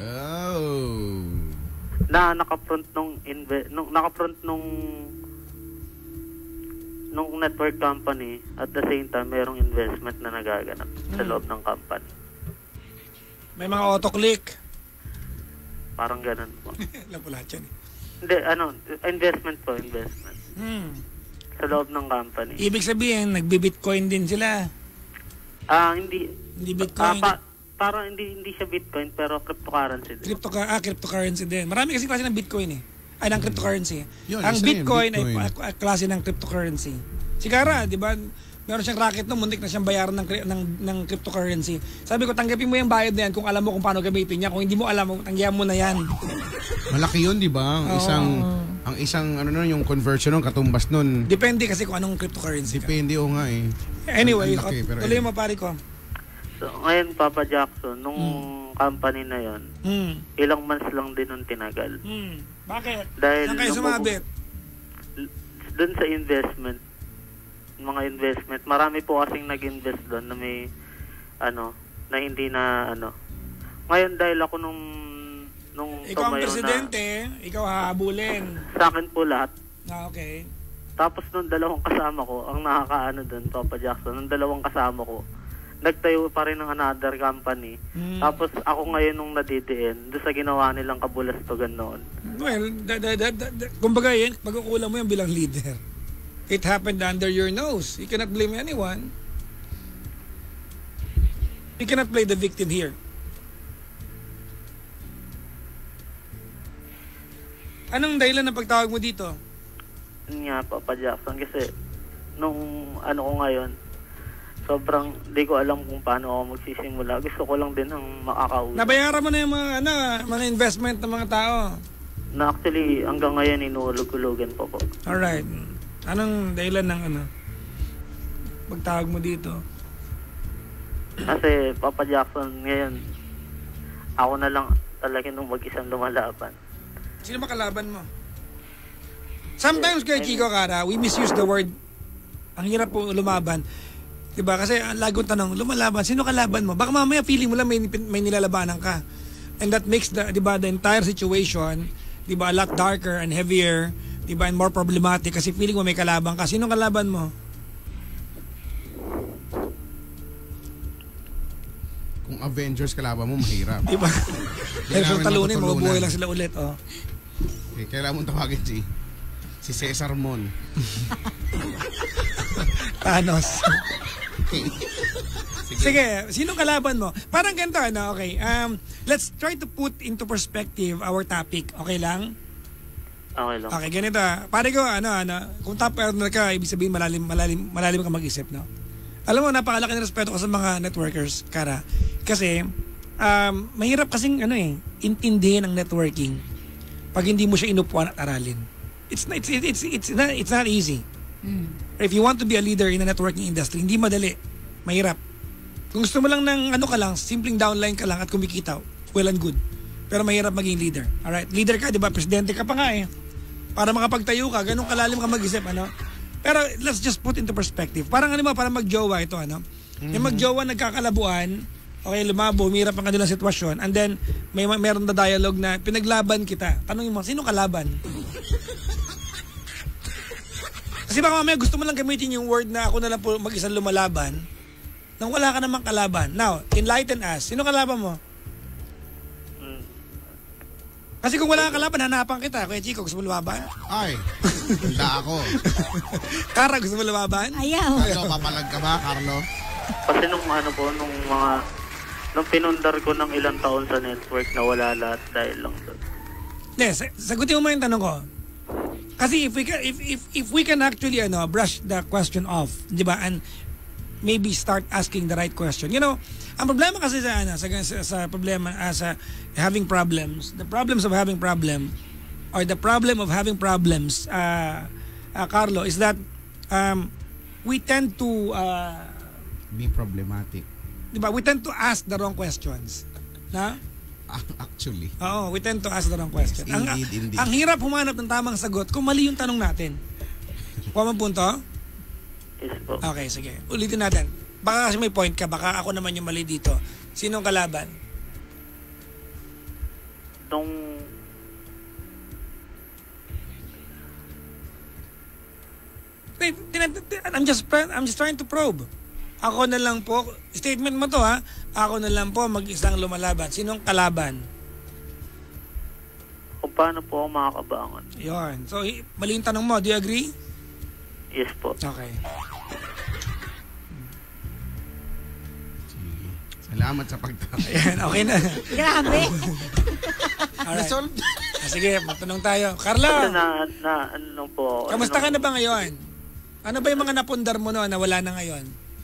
Na naka-front nung network company, at the same time merong investment na nagaganap sa loob ng company. May mga auto-click. Parang ganun po. Alam ko lahat yan. Hindi, investment. Sa loob ng company. Ibig sabihin, nagbi-bitcoin din sila. Hindi. Hindi bitcoin. Parang hindi siya bitcoin, pero cryptocurrency din. Cryptocurrency din. Marami kasi klase ng bitcoin ng cryptocurrency. Yun, Ang isa yun, bitcoin Bitcoin. ay klase ng cryptocurrency. Si Kara, di ba? Meron siyang racket muntik na siyang bayaran ng cryptocurrency. Sabi ko, tanggapin mo yung bayad na yan kung alam mo kung paano gamitin niya. Kung hindi mo alam, tanggihan mo na yan. Malaki yun, di ba? Ang isang yung conversion nun, katumbas nun. Depende kasi kung anong cryptocurrency ka. Depende nga eh. Anyway, Ang laki, pero tuloy mo pare ko. So, ngayon, Papa Jackson, nung company na yon, ilang months lang din nung tinagal. Bakit? Dahil Saan kayo sumabit? Doon sa investment, mga investment, marami po kasing nag-invest doon na may, na hindi na, Ngayon, dahil ako nung Ikaw ang tumayo presidente, ikaw hahabulin. sa akin po lahat. Okay. Tapos nung dalawang kasama ko, ang nakakaano doon, Papa Jackson, nung dalawang kasama ko, nagtayo pa rin ng another company. Tapos ako ngayon nung nadidiin, doon sa ginawa nilang kabulastugan noon. Well, kumbaga yan, pagkukulang mo yan bilang leader. It happened under your nose. You cannot blame anyone. You cannot play the victim here. Anong dahilan ng pagtawag mo dito? Yun nga, Papa Jackson, kasi nung ko ngayon, sobrang di ko alam kung paano ako magsisimula. Gusto ko lang din ang makakausap. Nabayaran mo na yung mga investment ng mga tao. Na actually, hanggang ngayon, inuulog-ulugan po po. Alright. Anong dahilan ng pagtawag mo dito? Kasi Papa Jackson ngayon, ako na lang talaga nung mag-isang lumalaban. Sino makalaban mo? Sometimes, Kuya Chico Cara, we misuse the word, ang hirap po lumaban. Diba? Kasi ang lagong tanong, lumalaban, sino kalaban mo? Baka mamaya feeling mo lang may nilalabanan ka. And that makes the entire situation, diba, a lot darker and heavier, diba, and more problematic kasi feeling mo may kalaban ka. Sino kalaban mo? Kung Avengers kalaban mo, mahirap. Diba? Kailangan talunin, mabubuhay lang sila ulit. Oh. Okay, kailangan mong tawagin si Cesar Mon. Thanos. Sige, sino kalaban mo? Parang ganito, ano, okay. Let's try to put into perspective our topic. Okay lang? Okay lang. Okay, ganito. Pare ko, kung top earner ka, ibig sabihin malalim ka mag-isip, no? Alam mo, napakalaki ng respeto ko sa mga networkers, Cara. Kasi, mahirap kasing, intindihin ang networking pag hindi mo siya inupuan at aralin. It's not easy. If you want to be a leader in the networking industry, hindi madali. Mahirap. Kung gusto mo lang ng simpleng downline ka lang at kumikita, well and good. Pero mahirap maging leader. Alright? Leader ka, di ba? Presidente ka pa nga eh. Para makapagtayo ka, ganun kalalim ka mag-isip, Pero let's just put into perspective. Parang parang mag-jowa ito, Yung mag-jowa, nagkakalabuan, okay, lumabo, umirap ang kanilang sitwasyon, and then meron na dialogue na pinaglaban kita. Tanongin mo, sino kalaban? Kasi baka mamaya gusto mo lang gamitin yung word na ako na lang po mag-isang lumalaban nang wala ka namang kalaban. Now, enlighten us. Sino kalaban mo? Kasi kung wala kang kalaban, hanapan kita. Kuya Chico, gusto mo lumaban? Ay, handa ako. Cara, gusto mo lumaban? Ayaw. Carlo, papalag ka ba, Carlo? Kasi nung pinundar ko ng ilang taon sa network na wala lahat dahil lang doon. Yes, sagutin mo yung tanong ko. Kasi if we can actually brush the question off, 'di ba? And maybe start asking the right question. Ang problema kasi sa problema sa having problems, the problems of having problem or the problem of having problems, Carlo, is that we tend to Be problematic. 'di ba? We tend to ask the wrong questions. Na? Actually. Oo, we tend to ask the wrong question. Yes, indeed. Ang hirap humanap ng tamang sagot kung mali yung tanong natin. Kuha mo punto? Yes po. Okay, sige. Ulitin natin. Baka kasi may point ka, baka ako naman yung mali dito. Sinong kalaban? Wait, I'm just trying to probe. Ako na lang po, statement mo to ha, ako na lang po mag-isang lumalaban. Sinong kalaban? Kung paano po ako makakabangon? Yun. So, mali yung tanong mo. Do you agree? Yes po. Okay. Sige. Salamat sa pagtanong. Ayan, okay na. Grabe. Alright. Resolve. Sige, magtanong tayo. Kasi Carlo, ano po. kamusta ka na ba ngayon? Ano ba yung mga napundar mo na wala na ngayon?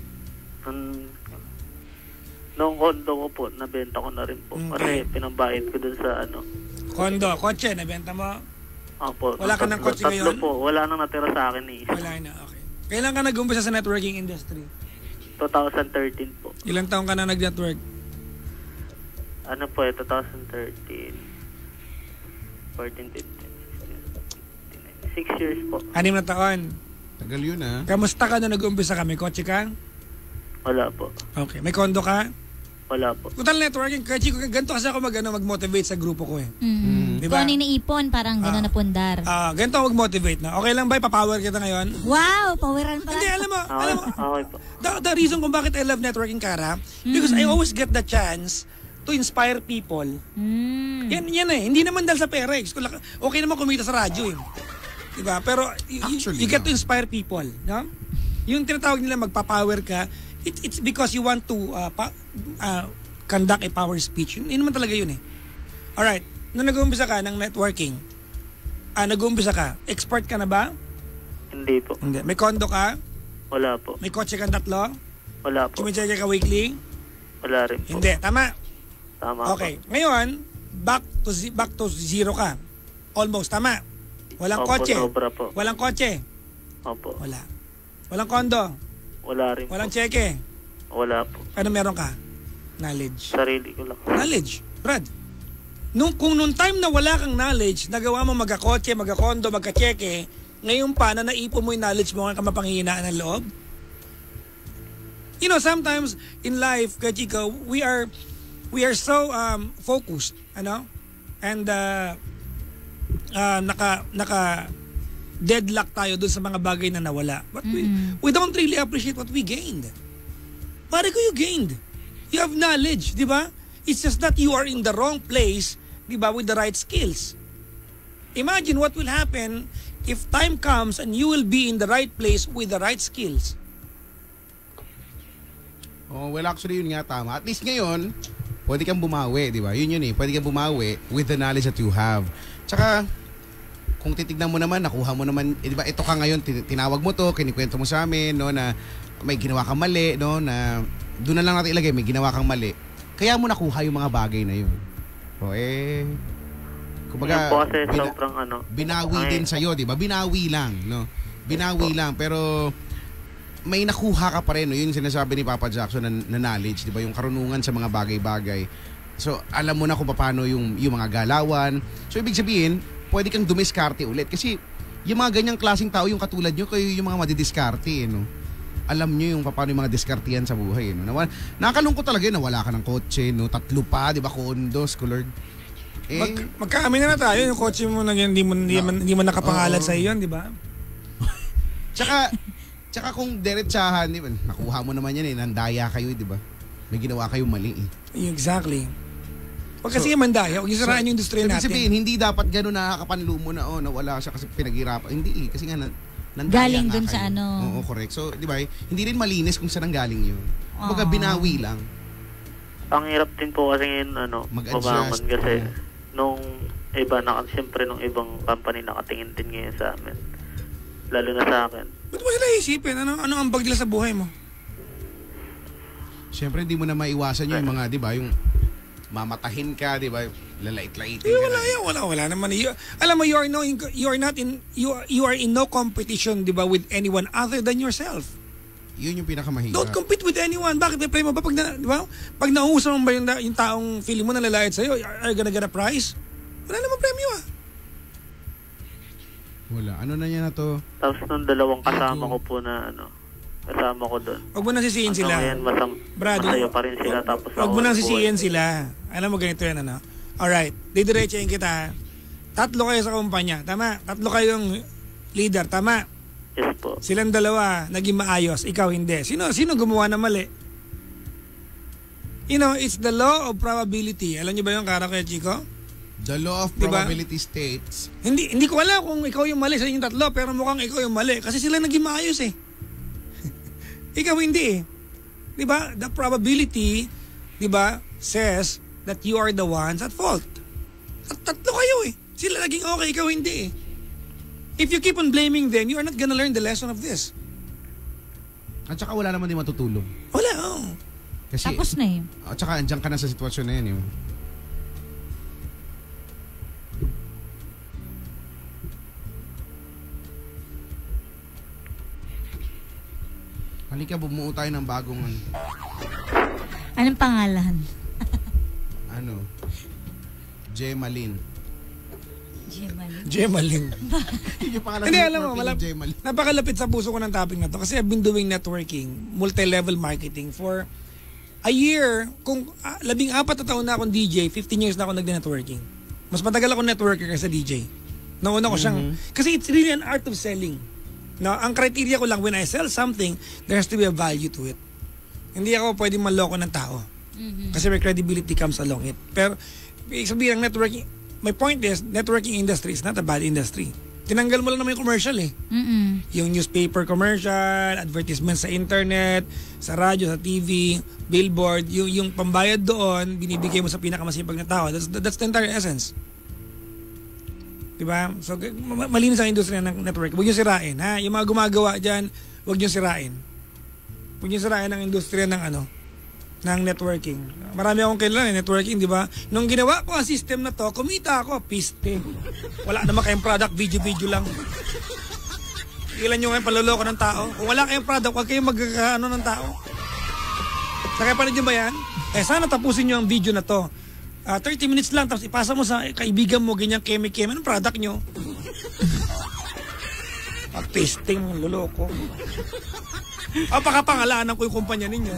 Noong kondo ko po, nabenta ko na rin po. Okay. Kasi pinambayad ko dun sa Kondo, kotse, nabenta mo? Opo. Wala ka ng kotse ngayon? Tatlo po. Wala nang natira sa akin eh. Wala na, okay. Kailan ka nag-umpisa sa networking industry? 2013 po. Ilang taong ka na nag-network? Ano po 2013, 14, 15, 16, 6 years po. 6 na taon. Tagal yun Kamusta ka na nag-umpisa ka? May kotse ka? Wala po. Okay. May kondo ka? Wala po. Total networking, kaya Chico, ganito kasi ako mag-motivate sa grupo ko eh. Diba? Kung ano yung naipon, parang gano'n na pundar. Ganito ako mag-motivate na. Okay lang ba? Ipapower kita ngayon? Wow, poweran pala. Hindi, alam mo. Okay po. The reason kung bakit I love networking, Cara, because I always get the chance to inspire people. Yan eh. Hindi naman dahil sa pera eh. Okay naman kumita sa radyo eh. Diba? Pero you get to inspire people. No? Yung tinatawag nila magpa-power ka, it's because you want to conduct a power speech. Yun naman talaga yun eh. Alright. Nung nag-uumpisa ka ng networking, nag-uumpisa ka, expert ka na ba? Hindi po. Hindi. May kondo ka? Wala po. May kotse kang 3? Wala po. Kumitsaya ka weekly? Wala rin po. Hindi. Tama. Tama Okay. Ngayon, back to zero ka. Almost. Tama. Walang Opo, kotse. sobra po. Walang kotse. Opo. Wala. Walang kondo. Wala rin Walang po. cheque. Wala po. Ano meron ka? Knowledge. Sarili ko lang. Knowledge. Brad, kung nung time na wala kang knowledge, nagawa mo magkakotse, magkakondo, magkacheke, ngayon pa na naipon mo yung knowledge mo, ka mapanghihinaan ng loob? You know, sometimes in life, Kachiko, we are so focused, ano? And naka deadlock tayo dun sa mga bagay na nawala. But we don't really appreciate what we gained. Pare ko you gained. You have knowledge, di ba? It's just that you are in the wrong place, di ba, with the right skills. Imagine what will happen if time comes and you will be in the right place with the right skills. Oh, well actually yun nga tama. At least ngayon, pwede kang bumawi, di ba? Yun eh, pwede kang bumawi with the knowledge that you have. Tsaka, kung titignan mo naman, nakuha mo naman, di ba, ito ka ngayon, tinawag mo to, kinikwento mo sa amin, no, na may ginawa kang mali, no, na doon na lang natin ilagay, may ginawa kang mali. Kaya mo nakuha yung mga bagay na yun. O kumbaga, po kasi sobrang binawi din sa'yo, di ba? Binawi lang, no? Binawi lang, pero may nakuha ka pa rin, no? Yun yung sinasabi ni Papa Jackson na knowledge, di ba? Yung karunungan sa mga bagay-bagay. So, alam mo na kung paano yung mga galawan. So, ibig sabihin, pwede kang dumiskarte ulit. Kasi, yung mga ganyang klaseng tao, yung katulad nyo, kayo yung mga madidiskarte, no? Alam nyo yung paano yung mga diskartihan sa buhay, no? Nakakalungkot talaga yun, wala ka ng kotse, no? 3 pa, di ba? Condos, Lord. Magkaamin na tayo, yung kotse mo na hindi mo nakapangalan sa iyo, di ba? Tsaka kung diretsahan, di ba? Nakuha mo naman yan, nandaya kayo, di ba? May ginawa kayong mali, eh. Exactly. Huwag kasi mandaya, huwag yung saraan yung industriya natin. Sabihin, hindi dapat gano'n nakakapanlo mo na, nawala siya kasi pinaghirapan. Hindi, kasi nga, nandaya galing dun kayo. sa ano. Oo, correct. So, di ba, hindi rin malinis kung saan galing yun. Kumbaga, binawi lang. Ang hirap din po kasi ngayon, mag-adjust. Kasi nung iba, siyempre nung ibang company nakatingin din ngayon sa amin. Lalo na sa akin. Ba't mo sila isipin? Ano ang bag nila sa buhay mo? Siyempre, hindi mo na maiwasan yung mga, di ba, yung mamatahin ka, di ba? Lalait-laitin ka. Wala naman. Alam mo, you are in no competition, di ba, with anyone other than yourself. Yun yung pinakamahirap. Don't compete with anyone. Bakit may premyo ba? Pag nauusan mo ba yung taong feeling mo na lalait sa'yo, are you gonna get a prize? Wala naman premyo, ah. Wala. Ano na yan na to? Tapos nung dalawang kasama ko po na kasama ko doon. Huwag mo nang sisihin sila. Brad, masaya pa rin sila. Huwag mo nang sisihin sila. Alam mo ganito yan, ano? Alright, didiretsahin kita. 3 kayo sa kumpanya, tama? 3 kayong leader, tama? Yes po. Silang dalawa, naging maayos, ikaw hindi. Sino gumawa na mali? You know, it's the law of probability. Alam niyo ba yung kara kaya, Chico? The law of probability states. Hindi ko alam kung ikaw yung mali sa inyong 3, pero mukhang ikaw yung mali. Kasi sila naging maayos eh. Ikaw hindi eh. Diba? The probability, diba, says that you are the ones at fault. At 3 kayo eh. Sila naging okay, ikaw hindi eh. If you keep on blaming them, you are not gonna learn the lesson of this. At saka wala naman din matutulong. Wala, oh. Kasi, tapos na eh. At saka andyan ka na sa sitwasyon na yan. Halika, bumuo tayo ng bagong Anong pangalan? Gemalin. Gemalin. Hindi, alam mo, napakalapit sa puso ko ng topic na to kasi I've been doing networking, multi-level marketing for a year. Kung 14 na taon na akong DJ, 15 years na ako nag-networking. Mas matagal ako networker kaysa DJ. Nauna ko siyang, kasi it's really an art of selling. No, ang criteria ko lang, when I sell something, there has to be a value to it. Hindi ako pwedeng manloko ng tao. Kasi may credibility comes along it. Pero, sabihin ng networking, my point is, networking industry is not a bad industry. Tinanggal mo lang naman yung commercial eh. Yung newspaper commercial, advertisement sa internet, sa radyo, sa TV, billboard, yung pambayad doon, binibigay mo sa pinakamasipag na tao. That's the entire essence. Diba? So, malinis ang industriya ng network. Huwag nyo sirain, ha? Yung mga gumagawa dyan, huwag nyo sirain. Huwag nyo sirain ang industriya ng ng networking. Marami akong kailangan networking, di ba? Nung ginawa ko ang system na to, kumita ako, piste. Wala naman kayong product, video lang. Ilan nyo ngayon paloloko ng tao? Kung wala kayong product, huwag kayong ng tao. Nakapanood nyo ba yan? Sana tapusin nyo ang video na to. 30 minutes lang, tapos ipasa mo sa kaibigan mo, ganyan keme-keme. Anong product nyo? Pag-pasting mo, luloko. Pakapangalanan ko yung kumpanya ninyo.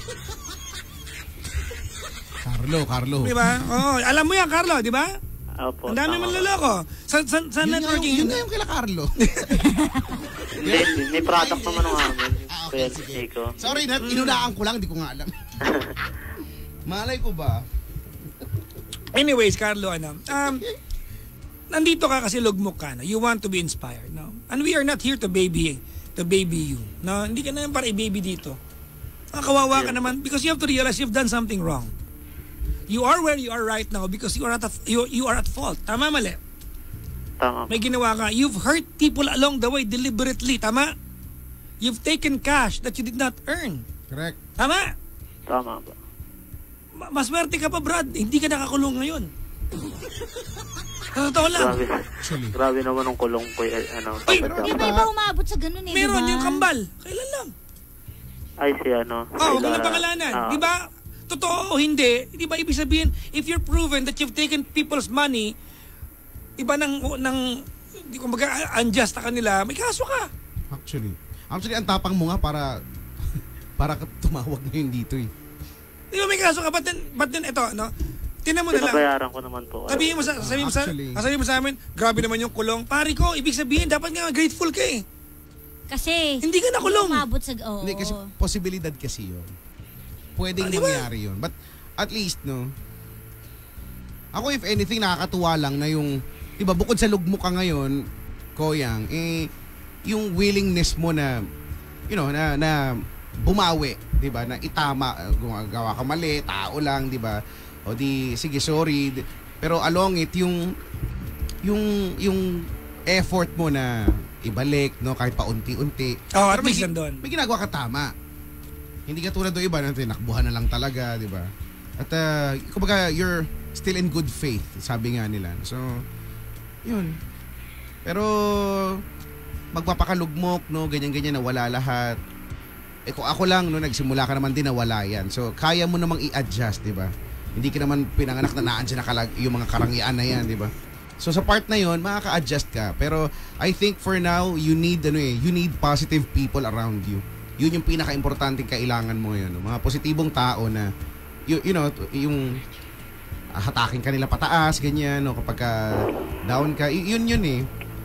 Carlo. Di ba? Alam mo yan, Carlo, di ba? Opo. Ang dami man luloko. Sa networking. Yun na yung kila Carlo. Hindi, may product naman ng amin. Okay, sige. Sorry, inulaan ko lang, di ko nga alam. Malay ko ba? Anyways, Carlo, nandito ka kasi lugmok ka, no? You want to be inspired, no? And we are not here to baby you, no? Hindi ka naman para i-baby dito. Kawawa ka naman because you have to realize you've done something wrong. You are where you are right now because you are at fault. Tama, mali? Tama. May ginawa ka. You've hurt people along the way deliberately. Tama? You've taken cash that you did not earn. Correct. Tama? Tama ba? Maswerte ka pa, Brad. Hindi ka nakakulong ngayon. Sa totoo lang. Grabe naman ang kulong ko. Di ba iba umabot sa ganun eh, Meron diba? yung kambal. Kailan lang? Ay, huwag mo na pangalanan. Di ba? Totoo o hindi, di ba ibig sabihin, if you're proven that you've taken people's money, iba di ko unjust na kanila, may kaso ka. Actually, ang tapang mo nga para tumawag ngayon dito eh. Di ba may kaso ka? But then ito, no? Tinan mo na lang. Pinabayaran ko naman po. Sabihin mo sa amin, grabe naman yung kulong. Pari ko, ibig sabihin, dapat nga grateful ka eh. Kasi, hindi ka nakulong. Umabot sa, Hindi, kasi posibilidad kasi yun. Pwedeng mangyari yun. But at least, no, ako if anything, nakakatuwa lang na yung, diba, bukod sa lugmok ka ngayon, Koyang, yung willingness mo na, na bumawi, diba, na itama, gawa ka mali, tao lang, diba, o di, sige, sorry, pero along it, yung effort mo na ibalik, no, kahit paunti-unti. At least nandun. May ginagawa ka tama. Hindi ka tulad do iba na tinakbuhan na lang talaga, di ba? At kumbaga, you're still in good faith, sabi nga nila. So, yun. Pero magpapakalugmok, no, ganyan-ganyan na wala lahat. Kung ako lang, no, nagsimula ka naman din na wala yan. So, kaya mo namang i-adjust, di ba? Hindi ka naman pinanganak na naandyan na yung mga karangyaan na yan, di ba? So, sa part na yun, makaka-adjust ka. Pero, I think for now, you need positive people around you. Yun yung pinaka-importanting kailangan mo yun. Mga positibong tao na, yung hatakin ka nila pataas, ganyan, no, kapag down ka, yun eh.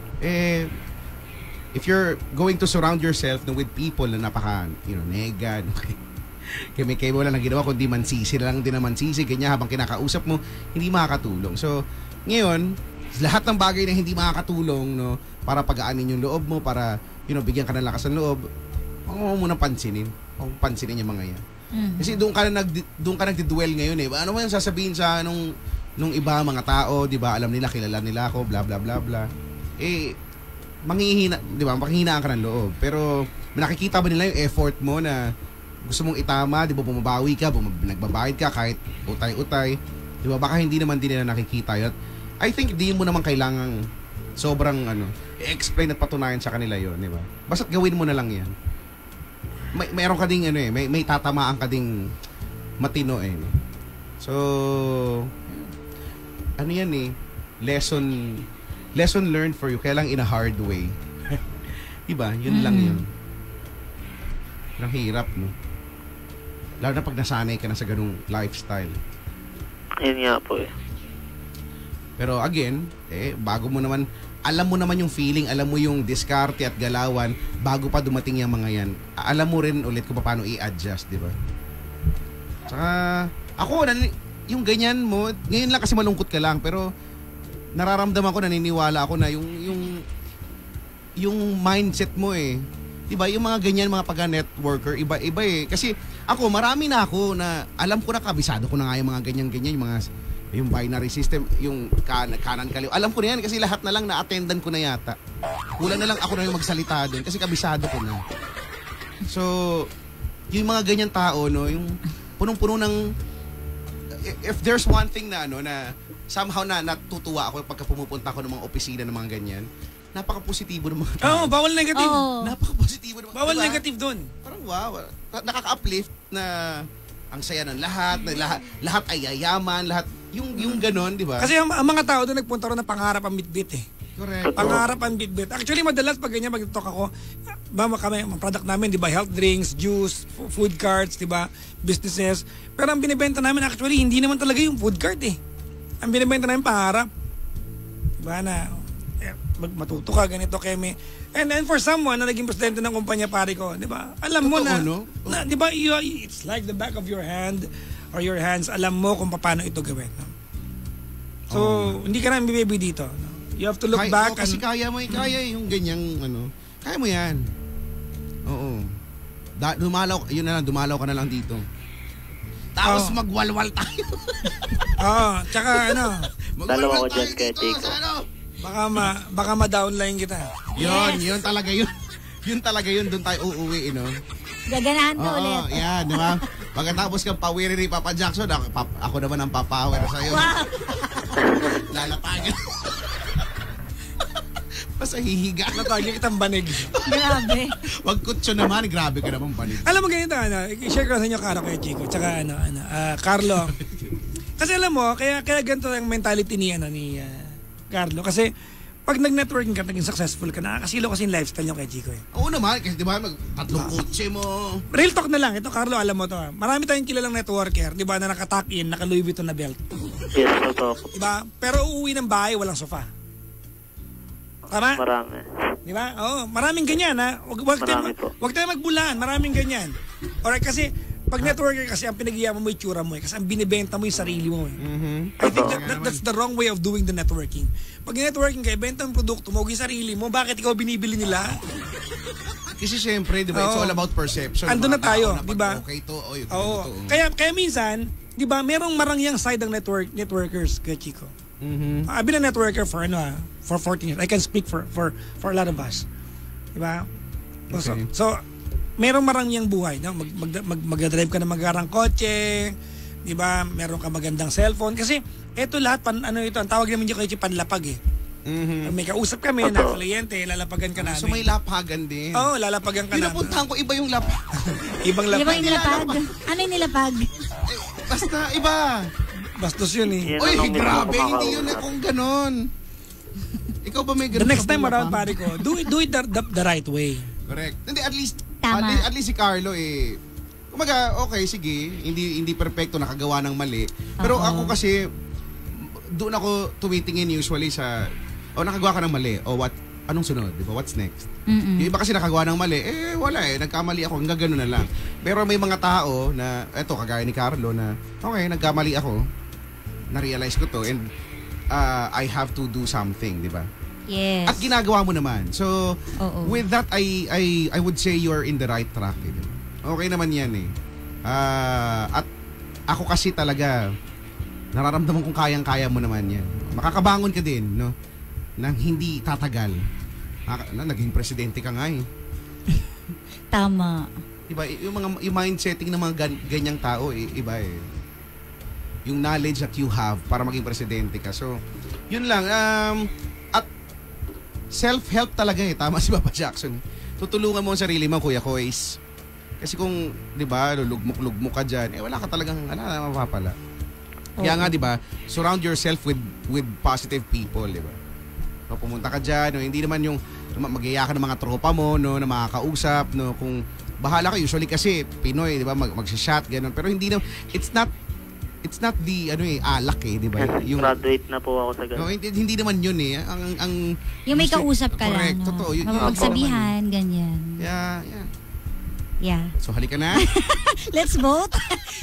If you're going to surround yourself with people na napaka, nega, kaya wala nang ginawa, kundi mansisi lang din na mansisi, ganyan, habang kinakausap mo, hindi makakatulong. So, ngayon, lahat ng bagay na hindi makakatulong, no, para pagaanin yung loob mo, para, bigyan ka ng lakas ng loob, huwag mo munang pansinin. Huwag mo pansinin yung mga yan. Kasi doon ka nagdi-dwell ngayon eh. Ano mo yung sasabihin sa nung iba mga tao, 'di ba? Alam nila, kilala nila ako, bla bla bla bla. Manghihina, 'di ba? Manghihinaan ka ng loob. Pero nakikita ba nila yung effort mo na gusto mong itama, 'di ba? Bumabawi ka, nagbabayad ka kahit utay-utay. 'Di ba? Baka hindi naman din nila nakikita 'yun. I think di mo naman kailangang sobrang i-explain at patunayan sa kanila 'yon, 'di ba? Basta't gawin mo na lang 'yan. Mayroon ka ding may tatamaan ka ding matino eh. So yan lesson learned for you, kaya lang in a hard way. Diba? Yun lang yun. Ang hirap, no? Lalo na pag nasanay ka na sa ganung lifestyle. Yun nga po eh. Pero again, bago mo naman, alam mo naman yung feeling, alam mo yung diskarte at galawan bago pa dumating yung mga yan. Alam mo rin ulit kung paano i-adjust, di ba? Tsaka, ako, yung ganyan mo, ngayon lang kasi malungkot ka lang, pero nararamdaman ko, naniniwala ako na yung mindset mo eh. Di ba? Yung mga ganyan, mga pagka-networker, iba-iba eh. Kasi ako, marami na ako na, alam ko na, kabisado ko na nga yung mga ganyan-ganyan, yung binary system, yung kanan kaliwa. Alam ko na yan kasi lahat na lang na-attendan ko na yata. Kulang na lang ako na yung magsalita doon kasi kabisado ko na. So, yung mga ganyan tao, no, yung punong-puno ng, if there's one thing na, na somehow na natutuwa ako pagka pumupunta ako ng mga opisina ng mga ganyan, napaka-positibo ng mga tao. Bawal negative. Napaka-positibo ng mga tao. Bawal negative doon. Parang wow, nakaka-uplift na ang saya ng lahat, lahat ay yayaman, lahat yung ganon, di ba? Kasi ang mga tao doon nagpunta ron na pangarap ang bitbit eh. Correct. Pangarap ang bitbit. Actually, madalas pag ganyan mag-talk ako, kami, ang product namin, di ba, health drinks, juice, food carts, di ba, businesses. Pero ang binibenta namin actually, hindi naman talaga yung food cart eh. Ang binibenta namin pangarap. Di ba na, matuto ka, ganito, keme. And then for someone na naging presidente ng kumpanya, pare ko, di ba, alam mo na, no? di ba, it's like the back of your hand or your hands, alam mo kung paano ito gawin. No? So, hindi ka na baby dito. No? You have to look back. Kasi kaya mo, kaya yung ganyang, kaya mo yan. Oo. Yun na lang, dumalaw ka na lang dito. Tapos magwalwal tayo. Tsaka Dalawa ko dyan kay Tico. baka ma-downline kita. Yun talaga yun. Yun talaga yun, doon tayo uuwi, Gaganahan ka ulit. Yan, di ba? Pagkatapos kang pawiri ni Papa Jackson, ako naman ang papower sa'yo. Wow! Lalapagan. Basta hihiga. Natagyan kitang banig. Grabe. Wag kutso naman, grabe ka naman banig. Alam mo ganito, i-share ko sa inyo Karo kay Chico, tsaka Carlo. Kasi alam mo, kaya ganito ang mentality ni Carlo. Kasi pag nag-networking ka, naging successful ka, nakakasilo kasi yung lifestyle nyo kay Chico eh. Oo naman, kasi di ba, tatlong kotse mo. Real talk na lang. Ito, Carlo, alam mo to. Marami tayong kilalang networker, di ba, na naka-tuck in, naka-Louis Vuitton na belt. Yes, totoo. Di ba? Pero uuwi ng bahay, walang sofa. Tama? Marami. Di ba? Oo, maraming ganyan ha. Wag tayo magbulaan, maraming ganyan. Alright, kasi pag networker kasi ang pinag-iyaman mo yung tsura mo eh. Kasi ang binibenta mo yung sarili mo eh. I think that's the wrong way of doing the networking. Pag networking ka, benta mo yung produkto mo, yung sarili mo, bakit ikaw binibili nila? Kasi siyempre, di ba, it's all about perception. Andun na tayo, di ba? Okay to, Oo. Kaya minsan, di ba, merong marangyang side ng networkers kay Chico. I've been a networker for 14 years. I can speak for a lot of us. Diba? Okay. So merong marangyang buhay, no? Mag-drive ka na magarang kotse, 'di ba? Meron ka magandang cellphone kasi eto lahat ito, ang tawag namin dito kay panlapag eh. May kausap kami na kliyente, lalapagan ka namin. So may lapagan din. Oo, lalapagan ka namin. Pinapuntahan ko iba yung lapag. Ibang lapag. Ibang nilapag. Ano yung nilapag? Basta iba. Bastos yun eh. Oy, grabe, hindi yun kung ganon. Ikaw ba may ganon? The next time around, pare ko, do it the right way. Correct. Hindi, at least si Carlo kumaga, okay, sige, hindi perfecto, nakagawa ng mali. Pero ako kasi, doon ako tumitingin usually sa, nakagawa ka ng mali, anong sunod, di ba? What's next? Yung iba kasi nakagawa ng mali, wala nagkamali ako, hanggang gano'n na lang. Pero may mga tao na, kagaya ni Carlo na, okay, nagkamali ako, na-realize ko to, and I have to do something, di ba? Yes. At ginagawa mo naman. So, with that, I would say you're in the right track. Eh. Okay naman yan eh. At ako kasi talaga, nararamdaman kong kayang-kaya mo naman yan. Makakabangon ka din, no? Nang hindi tatagal. Naging presidente ka nga eh. Tama. Diba, yung mindsetting ng mga ganyang tao, iba eh. Yung knowledge that you have para maging presidente ka. So, yun lang. At self-help talaga eh. Tama si Papa Jackson. Tutulungan mo ang sarili mo, Kuya Kois. Kasi kung, di ba, lugmok-lugmok ka dyan, wala ka talagang, mapapala. Kaya nga, di ba, surround yourself with positive people, di ba? So, pumunta ka dyan, hindi naman yung mag-iya ka ng mga tropa mo, no, na makakausap, no, kung bahala ka, usually kasi, Pinoy, di ba, mag-shot, gano'n. Pero hindi naman, it's not the alak eh, di ba? Yung graduate na po ako sa ganun. No, hindi naman yun eh. Yung may kausap ka correct, lang. Totoo. Magsabihan, ganyan. Yeah. So halika na. Let's vote.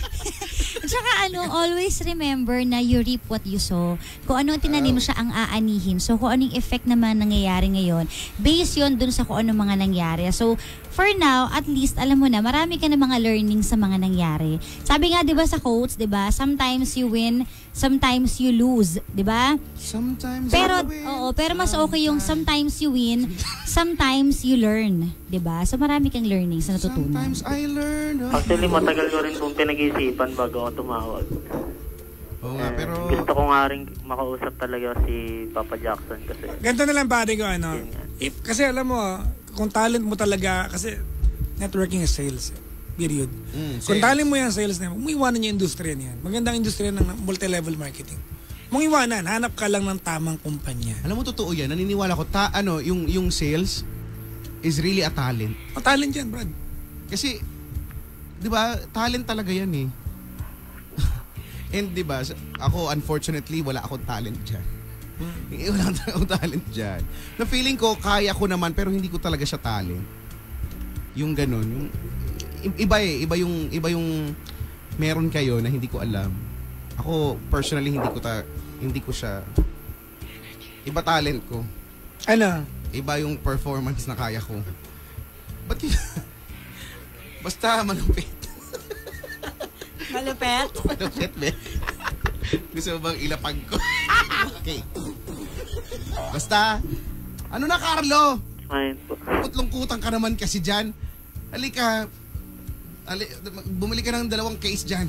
Tsaka always remember na you reap what you sow. Kung ano tinanim mo siya ang aanihin. So kung anong effect naman nangyayari ngayon, base yun dun sa kung ano mga nangyari. So for now, at least alam mo na, marami ka na mga learning sa mga nangyari. Sabi nga 'di ba sa quotes, 'di ba? Sometimes you win, sometimes you lose, 'di ba? Sometimes pero mas okay yung sometimes you win, sometimes you learn, 'di ba? So marami kang learning sa natutunan. Sometimes I learn. Actually, matagal ko rin pong pinag-iisipan bago ako tumawag. Oo nga, pero gusto ko nga rin makausap talaga si Papa Jackson kasi. Ganito na lang pare ko, kasi alam mo, kung talent mo talaga, kasi networking is sales. Period. Kung Sales. talin mo yan sales na yan, huwag mo iwanan yung industriya niyan. Magandang industriya ng multi-level marketing. Huwag mo iwanan, hanap ka lang ng tamang kumpanya. Alam mo, totoo yan. Naniniwala ko, yung sales is really a talent. Talent yan, Brad. Kasi, di ba, talent talaga yan eh. And di ba, ako unfortunately, wala akong talent dyan. Wala akong talent dyan. Na feeling ko, kaya ko naman, pero hindi ko talaga siya talent. Yung ganun. Yung, iba eh. Iba yung meron kayo na hindi ko alam. Ako, personally, hindi ko siya, iba talent ko. Ano? Iba yung performance na kaya ko. Ba't yun? Basta malupit. Malupet? Malupit, be. Gusto mo bang ilapag ko? Okay. Basta, ano na, Carlo? Ayun po. Lungkutan ka naman kasi dyan. Halika. Bumili ka ng 2 case dyan.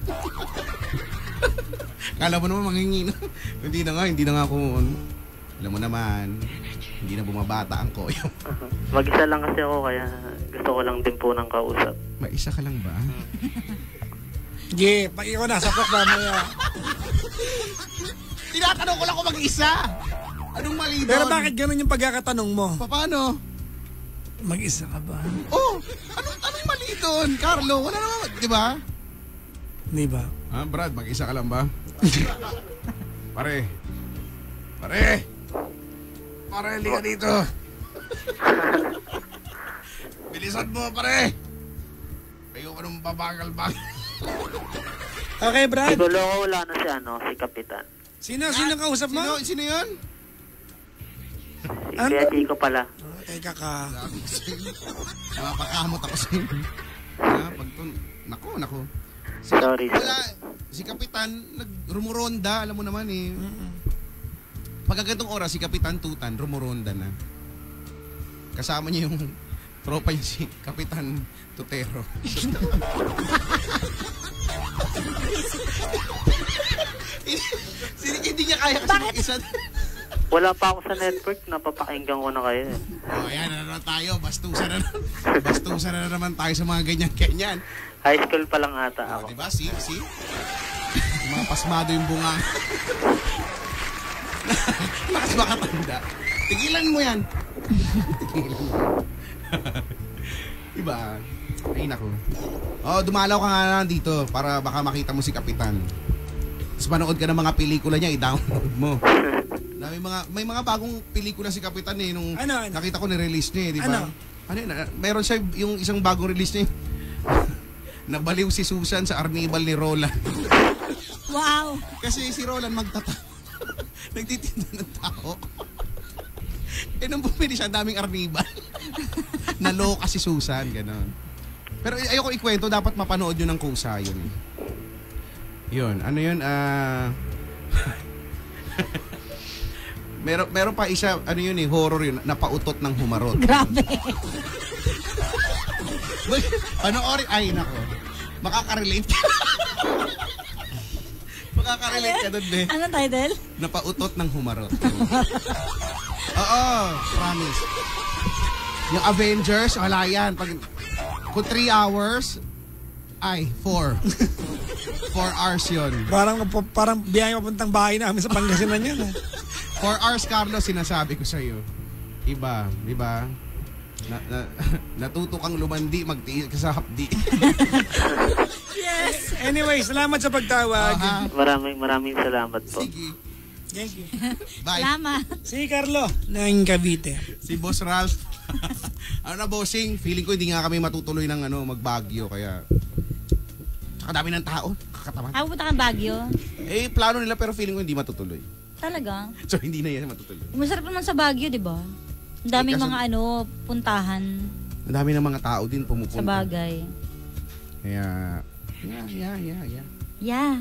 Kala mo naman mangingin. Hindi na nga ako. Alam mo naman, hindi na bumabata ang koyo. Mag-isa lang kasi ako, kaya gusto ko lang din po ng kausap. Maisa ka lang ba? Yeah, pag ikaw nasa pok ba mo yan? Tinatanong ko lang kung mag-isa. Anong mali doon? Pero bakit ganun yung pagkakatanong mo? Paano? Mag-isa ka ba? Oh, anong mali doon, Carlo? Wala naman, di ba? Di ba? Brad, mag-isa ka lang ba? Pare, halika dito. Bilisan mo, pare. Ayaw ko nung babagal-bagal. Okay, Brad. Siguro wala na si Kapitan. Sino kausap mo? Sino yun? Si Kuya Chico pala. Teka ka. Napakamot ako sa'yo. Nako. Sorry. Si Kapitan, rumuronda, alam mo naman eh. Pagkagantong oras, si Kapitan Tutan, rumuronda na. Kasama niya yung tropa niya si Kapitan Tutero. Hindi niya kaya kasi mag-isa. Wala pa ako sa network, napapakinggan ko na kayo. Ayan, na naman tayo. Bastusan na naman tayo sa mga ganyan-ganyan. High school pa lang ata ako. Diba? See? Mga pasmado yung bunga. Lakas makatanda. Tigilan mo yan. Diba? Ay, naku. Dumalaw ka nga na dito para baka makita mo si Kapitan. Tapos manood ka ng mga pelikula niya, i-download mo. May mga bagong pelikula si Kapitan eh. Nung ano? Nakita ko ni-release niya eh, di ba? Ano yun? Meron siya yung isang bagong release niya. Nabaliw si Susan sa arnibal ni Roland. Wow! Kasi si Roland nagtitinda ng tao. Nung bumili siya, daming arnibal. Naloka si Susan, gano'n. Pero ayoko ikwento, dapat mapanood nyo ng kusa yun. Yun, ano yun? Meron pa isa, ano yun eh, horror yun, napautot ng humarot. Grabe! Panoorin, ay nako. Makaka-relate ka. Makaka-relate ka doon, be. Anong title? Napautot ng humarot. Oo, promise. Yung Avengers, wala yan. Kung 3 hours, 4 hours yun. Parang biyahe papuntang bahay namin sa Pangasinan yan. 4 hours, Carlos, sinasabi ko sa'yo. Iba, di ba? Natuto kang lumandi, magtiis ka sa hapdi. Yes! Anyway, salamat sa pagtawag. Maraming salamat po. Sige. Thank you. Bye. Salamat. Si Carlo ng Cavite. Si Boss Ralph. Ano na, bossing? Feeling ko hindi nga kami matutuloy ng magbagyo, kaya saka dami ng tao. Kakataman. Pupunta kang Baguio? Plano nila pero feeling ko hindi matutuloy. Talaga? So hindi na yan matutuloy. Masarap naman sa Baguio, di ba? Ang daming mga puntahan. Ang dami ng mga tao din pumupunta. Sa bagay. Kaya, Yeah. Yeah.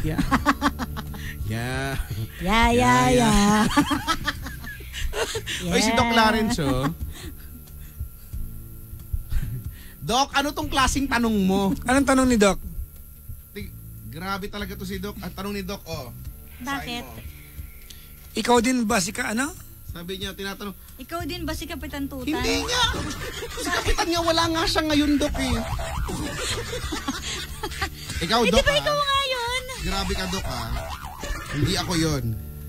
Yeah. Oy, si Doc Larenzo. Doc, ano tong klaseng tanong mo? Anong tanong ni Doc? Grabe talaga to si Doc. At tanong ni Doc, Bakit? Ikaw din ba si ano? Sabi niya, tinatanong, Ikaw din ba si Kapitan Tutan? hindi niya. Si Kapitan niya, wala nga siya ngayon, Doc eh. Ikaw, Di Dok, ba ikaw nga yun? Grabe ka, Dok, ha? Hindi ako yun.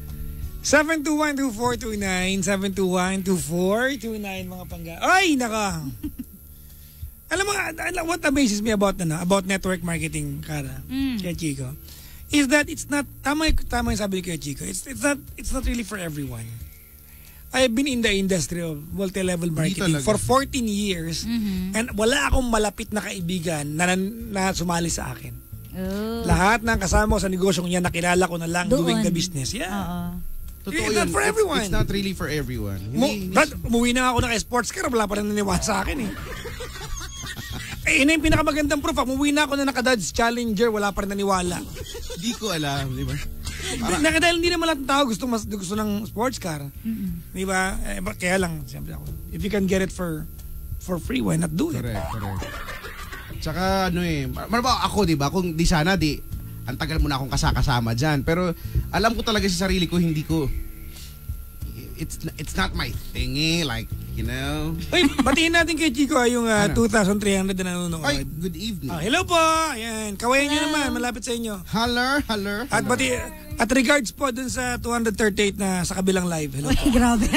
721-2429, 721-2429 mga pangga. Ay, naka! Alam mo, what amazes me about network marketing, Kara, kaya Chico, is that it's not, tama yung sabi ni Kuya Chico, it's not really for everyone. I've been in the industry of multi-level marketing for 14 years and wala akong malapit na kaibigan na sumali sa akin. Oh. Lahat ng kasama ko sa negosyong yan, nakilala ko na lang doing the business. Yeah. Totoo It's not yun. for everyone. It's not really for everyone. Brad, umuwi na ako ng sports car, wala pa rin naniwala sa akin eh. Yun yung pinakamagandang proof. Umuwi na ako na naka-Dodge Challenger, wala pa rin naniwala. Di ko alam, di ba? Dahil hindi naman lahat ng tao gusto ng sports car. Di ba? Kaya lang, siyempre ako, if you can get it for free, why not do it? Correct. Tsaka ako, di ba? Kung di sana, ang tagal mo na akong kasama dyan. Pero alam ko talaga sa sarili ko, hindi ko, it's not my thing eh. Like, you know. Uy, batiin natin kay Chico yung 2,300 na nanonood. Ay, good evening. Hello po. Ayan. Kawayan nyo naman. Malapit sa inyo. Hello. At regards po dun sa 238 na sa kabilang live. Hello po. Uy, grabe.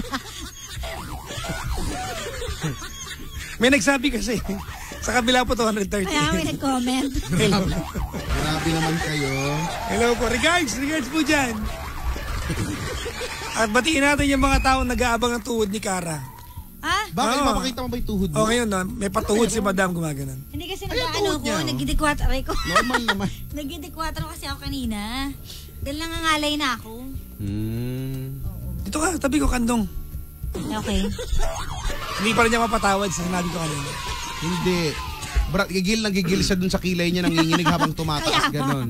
May nagsabi kasi. Sa kabila po 238. Kaya may nag-comment. Grabe naman kayo. Hello po. Regards po dyan. At batiin natin yung mga taong nag-aabang ng tuhod ni Kara. Bakit mapakita mo ba yung tuhod mo? Okay yun, may patuhod si Madam gumaganon. Hindi kasi tuhod niya, nagdidikwatro ko. Normal naman. Nagdidikwatro kasi ako kanina. Dahil nangangalay na ako. Dito ka, tabi ko kandong. Okay. Hindi pa rin niya mapatawad sa sinabi ko kanina. Hindi. Brat, gigil siya dun sa kilay niya, nanginginig habang tumataas, ganon.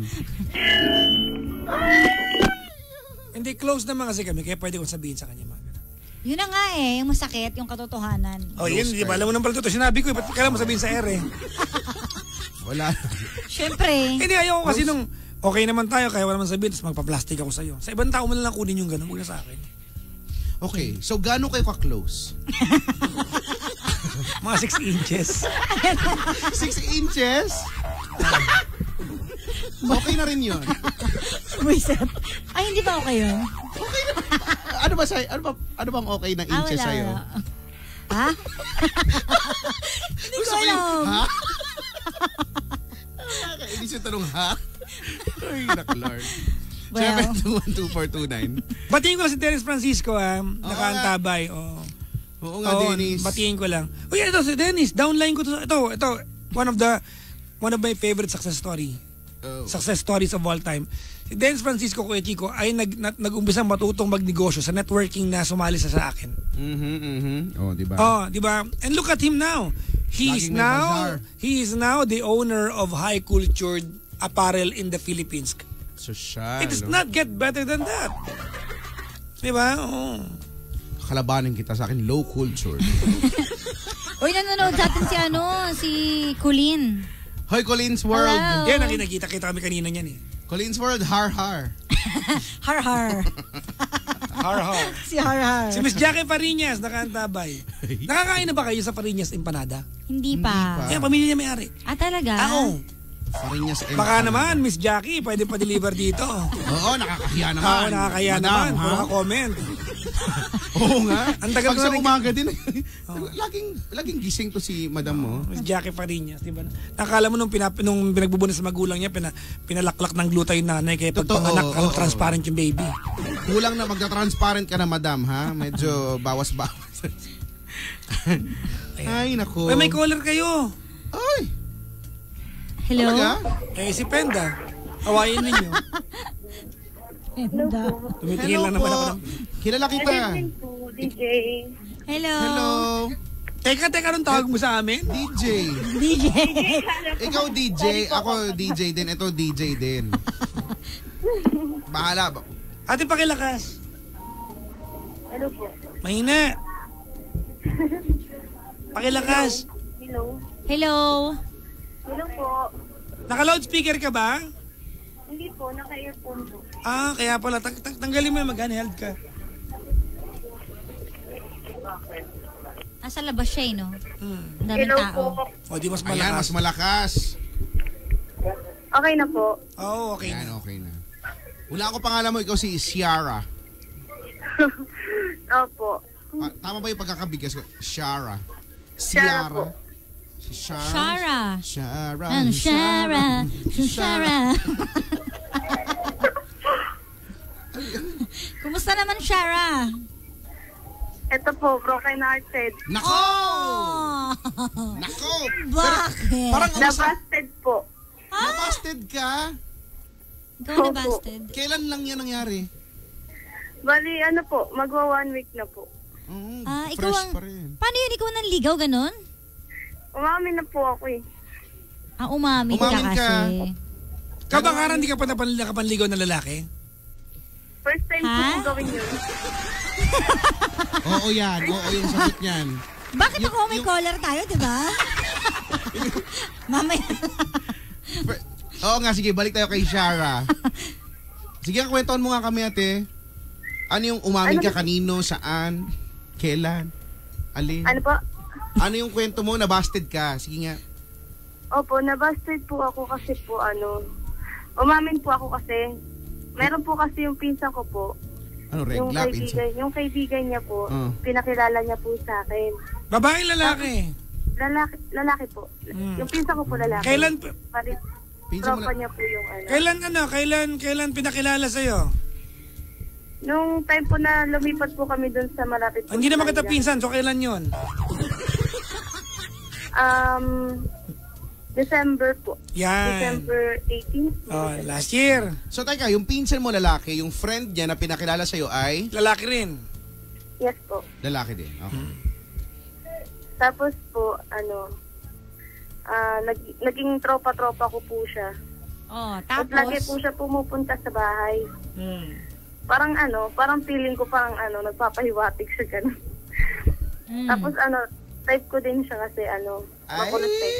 Hindi, close naman kasi kami, kaya pwede kong sabihin sa kanya mga ganun. Yun na nga yung masakit, yung katotohanan. Oh, yun, di ba? Alam mo naman pala ito. Sinabi ko, ba't kailangan mo sabihin sa ere? Wala. Siyempre. Hindi, ayoko kasi nung okay naman tayo, kaya wala naman sabihin, tapos magpa-plastic ako sa'yo. Sa ibang tao mo na lang kunin yung ganun, huwag na sa akin. Okay, so gaano kayo ka-close? Mga 6 inches. 6 inches? Okay na rin yun. Buisit. Ay, hindi ba okay yun? Okay na. Ano bang okay na inches wala, sa'yo? wala. Ha? Hindi ko Gusto ko yung, alam. ha? Nakakainis yung tanong, ha? Ay, naklard. Well. 7212429. Batiin ko si Dennis Francisco, nakaantabay. Oo nga, Dennis. Batiin ko lang. Uy, ito si Dennis, downline ko to. Ito, one of my favorite success story. Success stories of all time. Si Dennis Francisco, Kuya Chico, ay nag-umpisang matutong magnegosyo sa networking na sumali sa akin. Oh, di ba? Oh, di ba? And look at him now. He is now the owner of high cultured apparel in the Philippines. Social. It does not get better than that. Di ba? Oh. Kakalabanin kita sa akin, low culture. Uy, nanonood sa atin si Colleen. Hoy, Colin's World. Hello. Yan, nakita kami kanina niyan eh. Colin's World, har. Har. Har. Si Har. Si Miss Jackie Fariñas, nakaantabay. Nakakain na ba kayo sa Fariñas empanada? Hindi pa. Kaya pamilya niya may-ari. Talaga? Ako. Fariñas Baka naman, Miss Jackie, pwede pa-deliver dito. Oo, nakakahiya naman. Oo, nakakahiya naman. Puro ka-comment. Oo nga. Ang tagal pag ko sa rin- umaga din, laging gising to si madam mo. Miss Jackie Fariñas, di ba? Nakakala mo nung pinagbubunas sa magulang niya, pinalaklak ng gluta yung nanay, kaya pag Totoo, panganak, oo. transparent yung baby. Kulang na magka-transparent ka na, madam, ha? Medyo bawas-bawas. Ay, naku. Uy, may caller kayo. Ay, Hello? talaga? Si Penda. Hawayin ninyo. Penda. Tumitingin Hello lang naman ako po. ng... Kilala kita. po, DJ. Hello? Hello. Teka, anong tawag mo sa amin? DJ. DJ. Ikaw DJ, ako DJ din. Ito DJ din. Bahala ba? Ate, pakilakas. Ano po? Mahina. Pakilakas. Hello? Hello? Hello po. Naka-loudspeaker ka ba? Hindi po, naka-earphone po. Kaya pala. Tanggalin mo yung mag-handheld ka. Nasa labas siya no? Ang daming Hello tao. po. O, di mas Ayan, malakas. mas malakas. Okay na po. Oo, okay Ayan, na. okay na. Wala ako pangalan mo, ikaw si Ciara. Opo. Tama ba yung pagkakabigas ko? Ciara. Ciara po. Si Ciara. Shara. Ciara. Ano, Shara. Shara. Kumusta naman, Shara? Ito po, broken hearted. Nako! Oh! Nako! Bakit? Parang ano sa... Nabasted po. Nabasted ka? Ikaw na busted. Kailan lang yan nangyari? Bali, ano po, magwa 1 week na po. Ikaw Fresh ang... pa rin. Paano yun? Ikaw nang ligaw, ganon? Umamin na po ako eh. Umamin Umamin ka ka. kasi. Kabakaran, di ka pa nakapanligaw ng lalaki? First time po Ha? kong gawin yun. Oo yan. Oo yung sagot niyan. Bakit ako may collar tayo, di ba? Mamaya. Oo nga, sige, balik tayo kay Shara. Sige, kwentuhan mo nga kami, ate. Ano yung umamin ka kanino, saan, kailan, alin? Ano po? Ano yung kwento mo, nabasted ka? Sige nga. Opo, nabasted po ako kasi po umamin po ako kasi meron po kasi yung pinsan ko po. Ano, Yung regla, kaibigan niya po, Oh. pinakilala niya po sa akin. Babae, lalaki? Lalaki po. Yung pinsan ko po lalaki. Kailan, Parit, Pinsan mo tropa na, niya po yung kailan pinakilala sa'yo? Nung time po na lumipat po kami dun sa malapit po. Hindi sa naman kita kanila. pinsan, so kailan yon? December po. Yan. December 18. Oh, last year. so teka, yung pinsan mo lalaki, yung friend niya na pinakilala sa'yo ay Lalaki rin. Yes po. lalaki din. Okay. Tapos po, naging tropa-tropa ko po siya. Oh, At lagi tapos, po siya pumupunta sa bahay. Hmm. Parang feeling ko parang nagpapahiwatig siya ganun. Tapos type ko din siya kasi makulit type.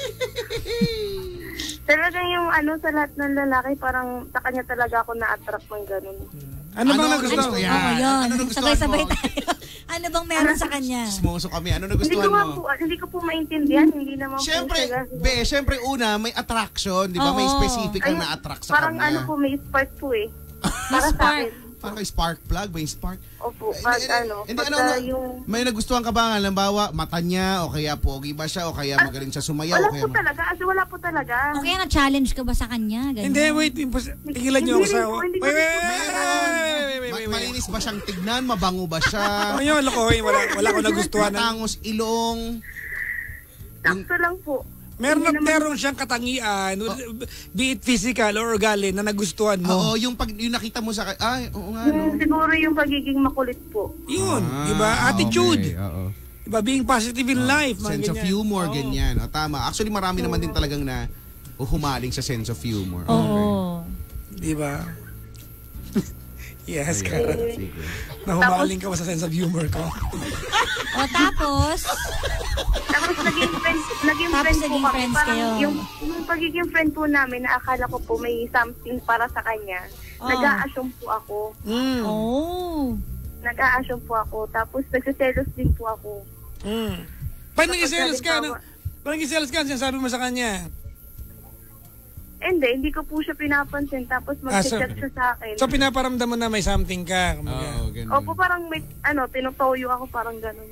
Talagang yung sa lahat ng lalaki, parang sa kanya talaga ako na-attract ng ganun. Ano bang Ano nagustuhan gusto mo? yan? Oo, yun. Ano nagustuhan Sabay-sabay mo? tayo. Ano bang meron sa kanya? Smoso kami. Ano Hindi nagustuhan ko nga mo? po, hindi ko po maintindihan, hindi naman Siyempre, po siya. siyempre una, may attraction, di ba? May Oo. specific ang Ayun, na-attract sa parang kanya. po, may spark po eh. Para sa spark. akin. Parang spark plug, may spark. Opo, Hindi, yung... may nagustuhan ka ba? Halimbawa, mata niya, o kaya pogi ba siya, o kaya magaling siya sumayaw, o Wala kaya... po talaga, wala po talaga. O kaya na-challenge ka ba sa kanya? Ganun. Hindi, wait. Tigilan niyo ako sa... Hindi ko- Wait. Malinis ba siyang tignan? Mabango ba siya? Ayun, lokohin. Wala ko nagustuhan. Matangos ilong? Sakto lang po. Meron siyang katangian, be it physical or ugali, na nagustuhan mo. Oo, yung nakita mo sa... Ay, oo nga, no? Siguro yung pagiging makulit po. Yun, di ba? Attitude. Okay, oo. Di ba? Being positive in life. mga Sense of ganyan. humor, Oo. ganyan. O, tama. Actually, marami naman din talagang na humaling sa sense of humor. Oo. Di ba? Yes, Okay. Kara. Sige. Nahumaling ka ba sa sense of humor ko? O tapos, Tapos naging friends po naging kami. friends Parang kayo. yung pagiging friend po namin, na akala ko po may something para sa kanya. Oh. Nag-a-assume po ako. oh. Nag-a-assume po ako. Tapos nagsiselos din po ako. Paano nag-selos ka? Paano nag-selos ka? Sinasabi mo sa kanya? Hindi ko po siya pinapansin. Tapos mag-chat siya sa akin. So pinaparamdam mo na may something ka. Oo, ganun. Opo, parang may, tinutoyo ako, parang ganun.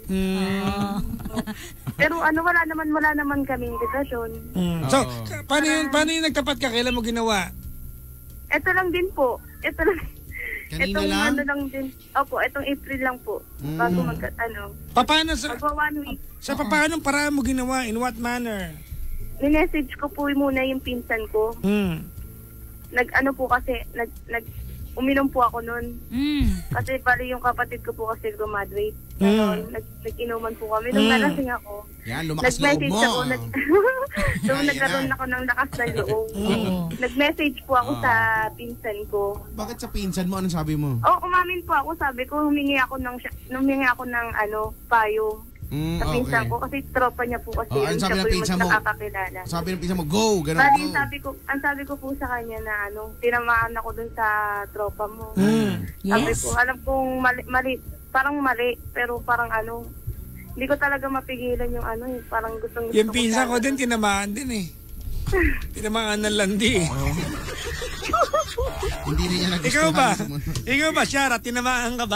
Pero wala naman kaming relasyon. So, Oo. paano yung nagtapat ka? Kailan mo ginawa? Ito lang din po. Ito lang. Kanina Itong lang? lang din. Opo, itong April lang po. Bago Paano sa magwa 1 week. paanong paraan mo ginawa? In what manner? Minessage ko po muna yung pinsan ko. Uminom po ako noon. Kasi bali yung kapatid ko po kasi graduate. Nag-inuman po kami. Nung nalasing ako, Yan, lumakas loob nag-message mo. ako. Nung nagkaroon ako ng lakas ng loob. Nag-message po ako sa pinsan ko. Bakit sa pinsan mo? Anong sabi mo? Umamin po ako. Sabi ko, humingi ako ng payo sa pinsan ko. Kasi tropa niya po kasi. Ano sabi ng siya po yung pinsan mas mo? nakakakilala. Sabi ng pinsan mo, go! Ganun, Bali, go! ang sabi ko po sa kanya na tinamaan ako dun sa tropa mo. Sabi Yes. ko, alam kong mali, parang mali, pero parang hindi ko talaga mapigilan yung ano, yung parang gustong gusto Yung pinsa ko din, tinamaan din eh. Tinamaan ng landi eh. Hindi na niya Ikaw ba? nagustuhan sa mundo. Ikaw ba, Shara? Tinamaan ka ba?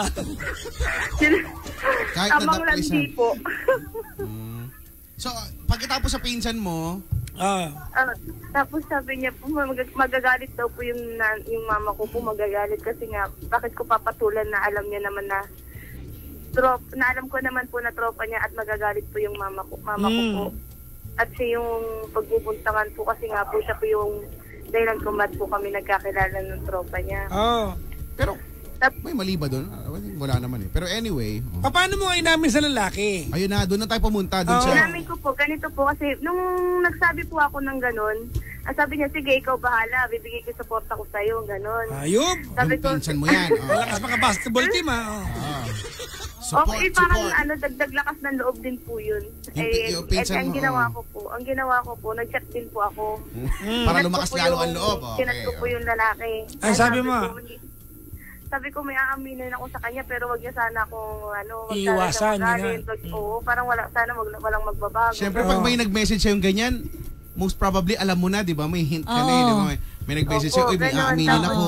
Kahit na Tamang that place, landi po. So, pagkatapos sa pinsan mo, Ah. Tapos sabi niya po, magagalit daw po yung mama ko po, magagalit kasi nga, bakit ko papatulan na alam niya naman na alam ko naman po na tropa niya at magagalit po yung mama ko po. At siya yung pagpupuntangan po kasi nga po siya po yung dahilan kung ba't po kami nagkakilala ng tropa niya. Oh. pero may mali ba doon? Wala naman eh. Pero anyway. Paano mo nga inamin sa lalaki? Ayun na, doon na tayo pumunta. Doon sa... Sinamin ko po, ganito po kasi nung nagsabi po ako ng ganun, sabi niya, sige, ikaw bahala, bibigay ko support ako sa'yo, ganun. Ayop. Sabi Yung ko, pinsan mo yan. Malakas mga basketball team ah. Support, okay, parang support. dagdag lakas ng loob din po yun. Yung pinsan ang mo, ginawa ko po, nag-chat din po ako. Para lumakas lalo ang loob. Sinat ko po yung lalaki. Ay, sabi mo? Sabi ko may aaminin ako sa kanya pero wag niya sana akong Iiwasan niya. Oo, parang walang magbabago. Siyempre, pag may nag-message sa'yo ganyan, most probably alam mo na, di ba? May hint ka na eh, di ba? May nag-message sa'yo, may aaminin ako.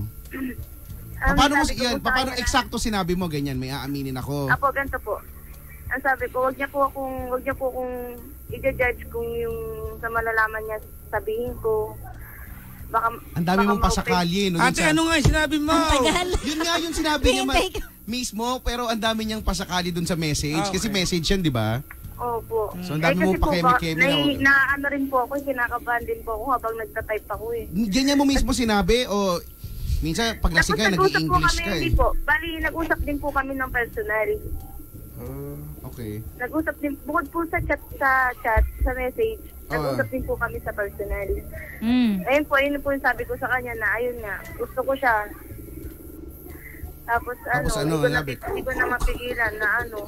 Paano eksakto sinabi mo ganyan, may aaminin ako? Apo, ganito po. Ang sabi ko, wag niya po akong i-judge kung yung sa malalaman niya sabihin ko. Baka, ang dami mong pasakali, no? Ate, ano nga yung sinabi mo? Ang tagal. Yun nga yung sinabi niya mismo, pero ang dami niyang pasakali dun sa message. Kasi message yan, di ba? Opo. So, ang dami mong pakeme-keme. Ano rin po ako, kinakabahan din po ako habang nagtatype ako eh. Ganyan mo mismo sinabi o minsan pag lasing ka, nag-i-English ka eh. Hindi po. Bali, nag-usap din po kami ng personal. Okay. Nag-usap din, bukod po sa message, nag-usap din po kami sa personal. Ayun po yung sabi ko sa kanya na, ayun nga, gusto ko siya. Tapos hindi ko na mapigilan na ano.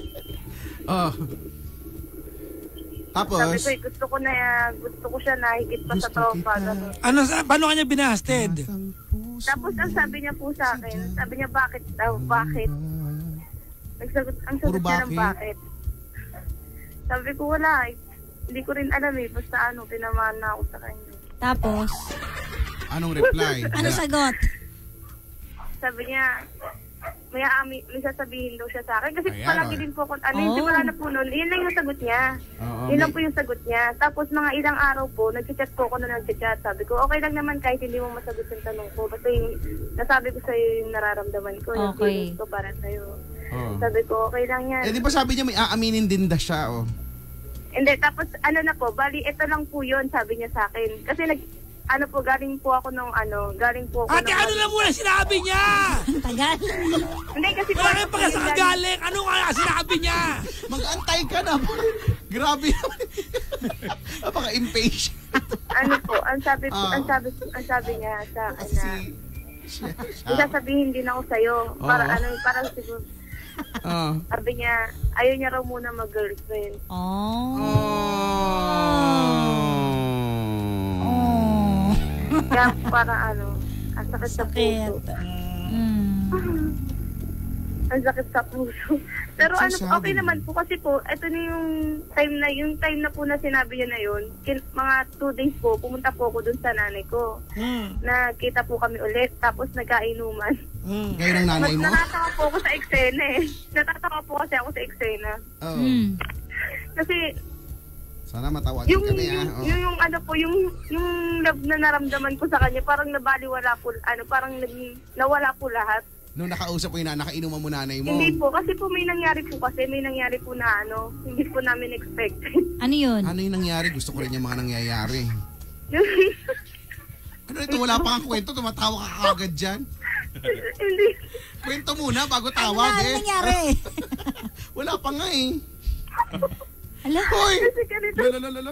Tapos? Sabi ko, gusto ko siya na higit pa sa tropa. Paano kanya binasted? Tapos ang sabi niya po sa akin, sabi niya, bakit daw, bakit? Ang sagot niya ng bakit. Sabi ko, wala, hindi ko rin alam eh, basta tinamaan na ako sa kanya. Tapos? Anong reply? Ano sagot? Sabi niya, may sasabihin daw siya sa akin. Kasi palagi din po, yung simula na po noon, yun lang yung sagot niya. Yun lang po yung sagot niya. Tapos mga ilang araw po, nag-chat po ako na nag-chat. Sabi ko, okay lang naman kahit hindi mo masagot yung tanong ko. Basta yung nasabi ko sa'yo yung nararamdaman ko, yung feelings ko para sa'yo. Sabi ko, okay lang yan. Di ba sabi niya may aaminin din siya, Hindi, tapos na po, bali, ito lang po yun, sabi niya sa akin. Kasi galing po ako Ate, ano lang muna sinabi niya? Ang tagal. Hindi, kasi wala kayong pagka sa kagaling. Ano nga sinabi niya? Mag-antay ka na. Grabe naman. Napaka-impatient. Ang sabi niya sa akin na, isasabihin din ako sa'yo. Para siguro, sabi niya, ayaw niya raw muna mag-girlfriend. Kaya para ang sakit sa puso. Ang sakit sa puso. Pero okay naman po kasi po, ito na yung time na po na sinabi niya na yun, mga 2 days po, pumunta po ako dun sa nanay ko. Nakita po kami ulit, tapos nagkainuman. Ngayon ang nanay mo? Natatawa po ako sa eksena eh. Natatawa po kasi ako sa eksena. Kasi sana matawagin kami yung love na naramdaman ko sa kanya, parang nabaliwala po, parang nawala po lahat. Nung nakausap mo yun, nakainuman mo nanay mo? Hindi po, kasi po may nangyari po na hindi po namin expected. Ano yun? Ano yung nangyari? Gusto ko rin yung mga nangyayari. Ano ito? Wala pa kang kwento? Tumatawa ka kagad dyan? Hindi. Kwento muna bago tawag Ano nangyari? Wala pa nga eh. Hala? Hoy! Kasi ganito. Lala.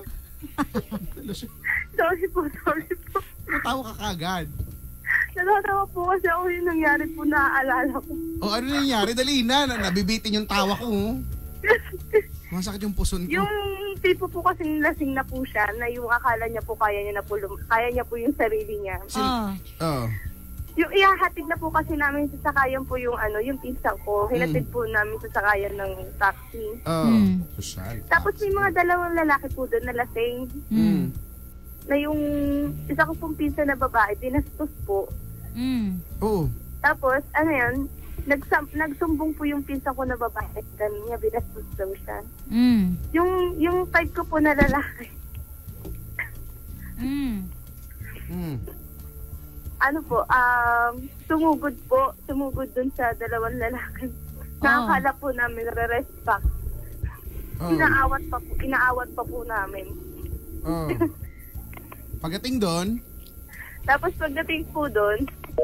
Sorry po. Tumatawa ka kagad. Natatawa po kasi ako yung nangyari po, naaalala ko. Ano nangyari? Dali na. Nabibitin yung tawa ko. Masakit yung puson ko. Yung tipo po kasing lasing na po siya, na yung akala niya po kaya niya po yung sarili niya. Yung ihahatid na po kasi namin sa sakayan po yung yung pinsan ko. Hinatid po namin sa sakayan ng taxi. Social. Tapos may mga dalawang lalaki po doon na lasing. Na yung isa ko pong pinsan na babae, dinastos po. Tapos, nagsumbong po yung pinsan ko na babae. Ganun niya, binastos daw siya. Yung type ko po na lalaki. Sumugod dun sa dalawang lalaki. Nakakala po namin re-respect. Inaawat pa po namin. Pagdating doon? Tapos pagdating po doon,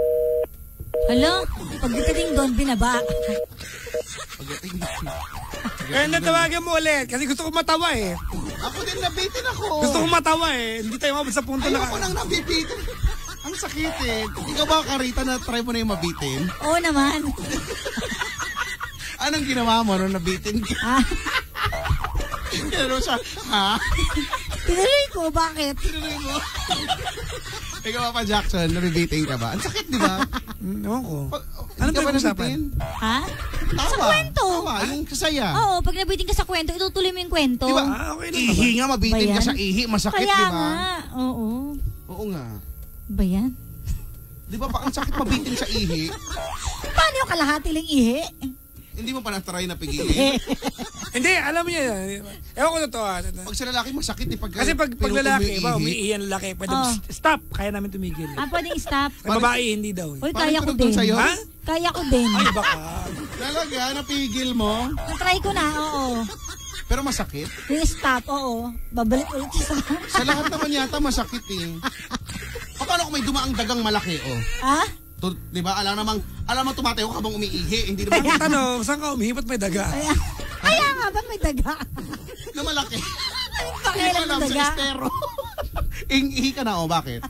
pagdating doon, binaba. Pagdating doon. Kaya natawagan mo ulit kasi gusto ko matawa eh. Ako din, nabitin ako. Gusto ko matawa eh. Hindi tayo mabot sa punto na... Ayoko nang nabibitin. Ang sakit eh. Ikaw ba, Karita, na try mo na yung mabitin? Oo naman. Anong ginawa mo nung nabitin ka? Gano'n siya, ha? Tinuloy ko, bakit? Tinuloy mo? Ikaw pa, Jackson, nabibitin ka ba? Ang sakit, di ba? Ewan ko. Ano ba nabitin? Ha? Tawa. Sa kwento. Tawa, yung kasaya. Oo, pag nabitin ka sa kwento, itutuloy mo yung kwento. Di ba? Okay lang Ihi nga, mabitin Bayan? ka sa ihi. Masakit, Kaya di ba? nga, oo. Oo nga. Ba yan? Di ba pa ang sakit mabitin sa ihi? Paano yung kalahati lang ihi? Hindi mo pa na-try na pigilin. Hindi, alam mo yan. Ewan ko totoo. Pag sa lalaki, masakit eh. Kasi pag lalaki, umiiyan lalaki, pwede stop, kaya namin tumigil. Pwedeng stop. Sa babae, hindi daw. Uy, kaya ko Parang din. sa'yo? Ha? Kaya ko din. Ay, baka. Talaga, napigil mo. Na-try ko na, oo. Pero masakit. Yung stop, oo. Babalik ulit sa... Sa lahat naman yata masakit eh. O paano kung may dumaang dagang malaki, oh? Ha? Di ba? Alam mo tumatayo ka habang umiihi. Hindi naman Tanong, saan ka umihipat may daga? Kaya nga ba may daga? na malaki. Anong pakialam ng daga? Sa estero. Ihi ka na, oh. Bakit?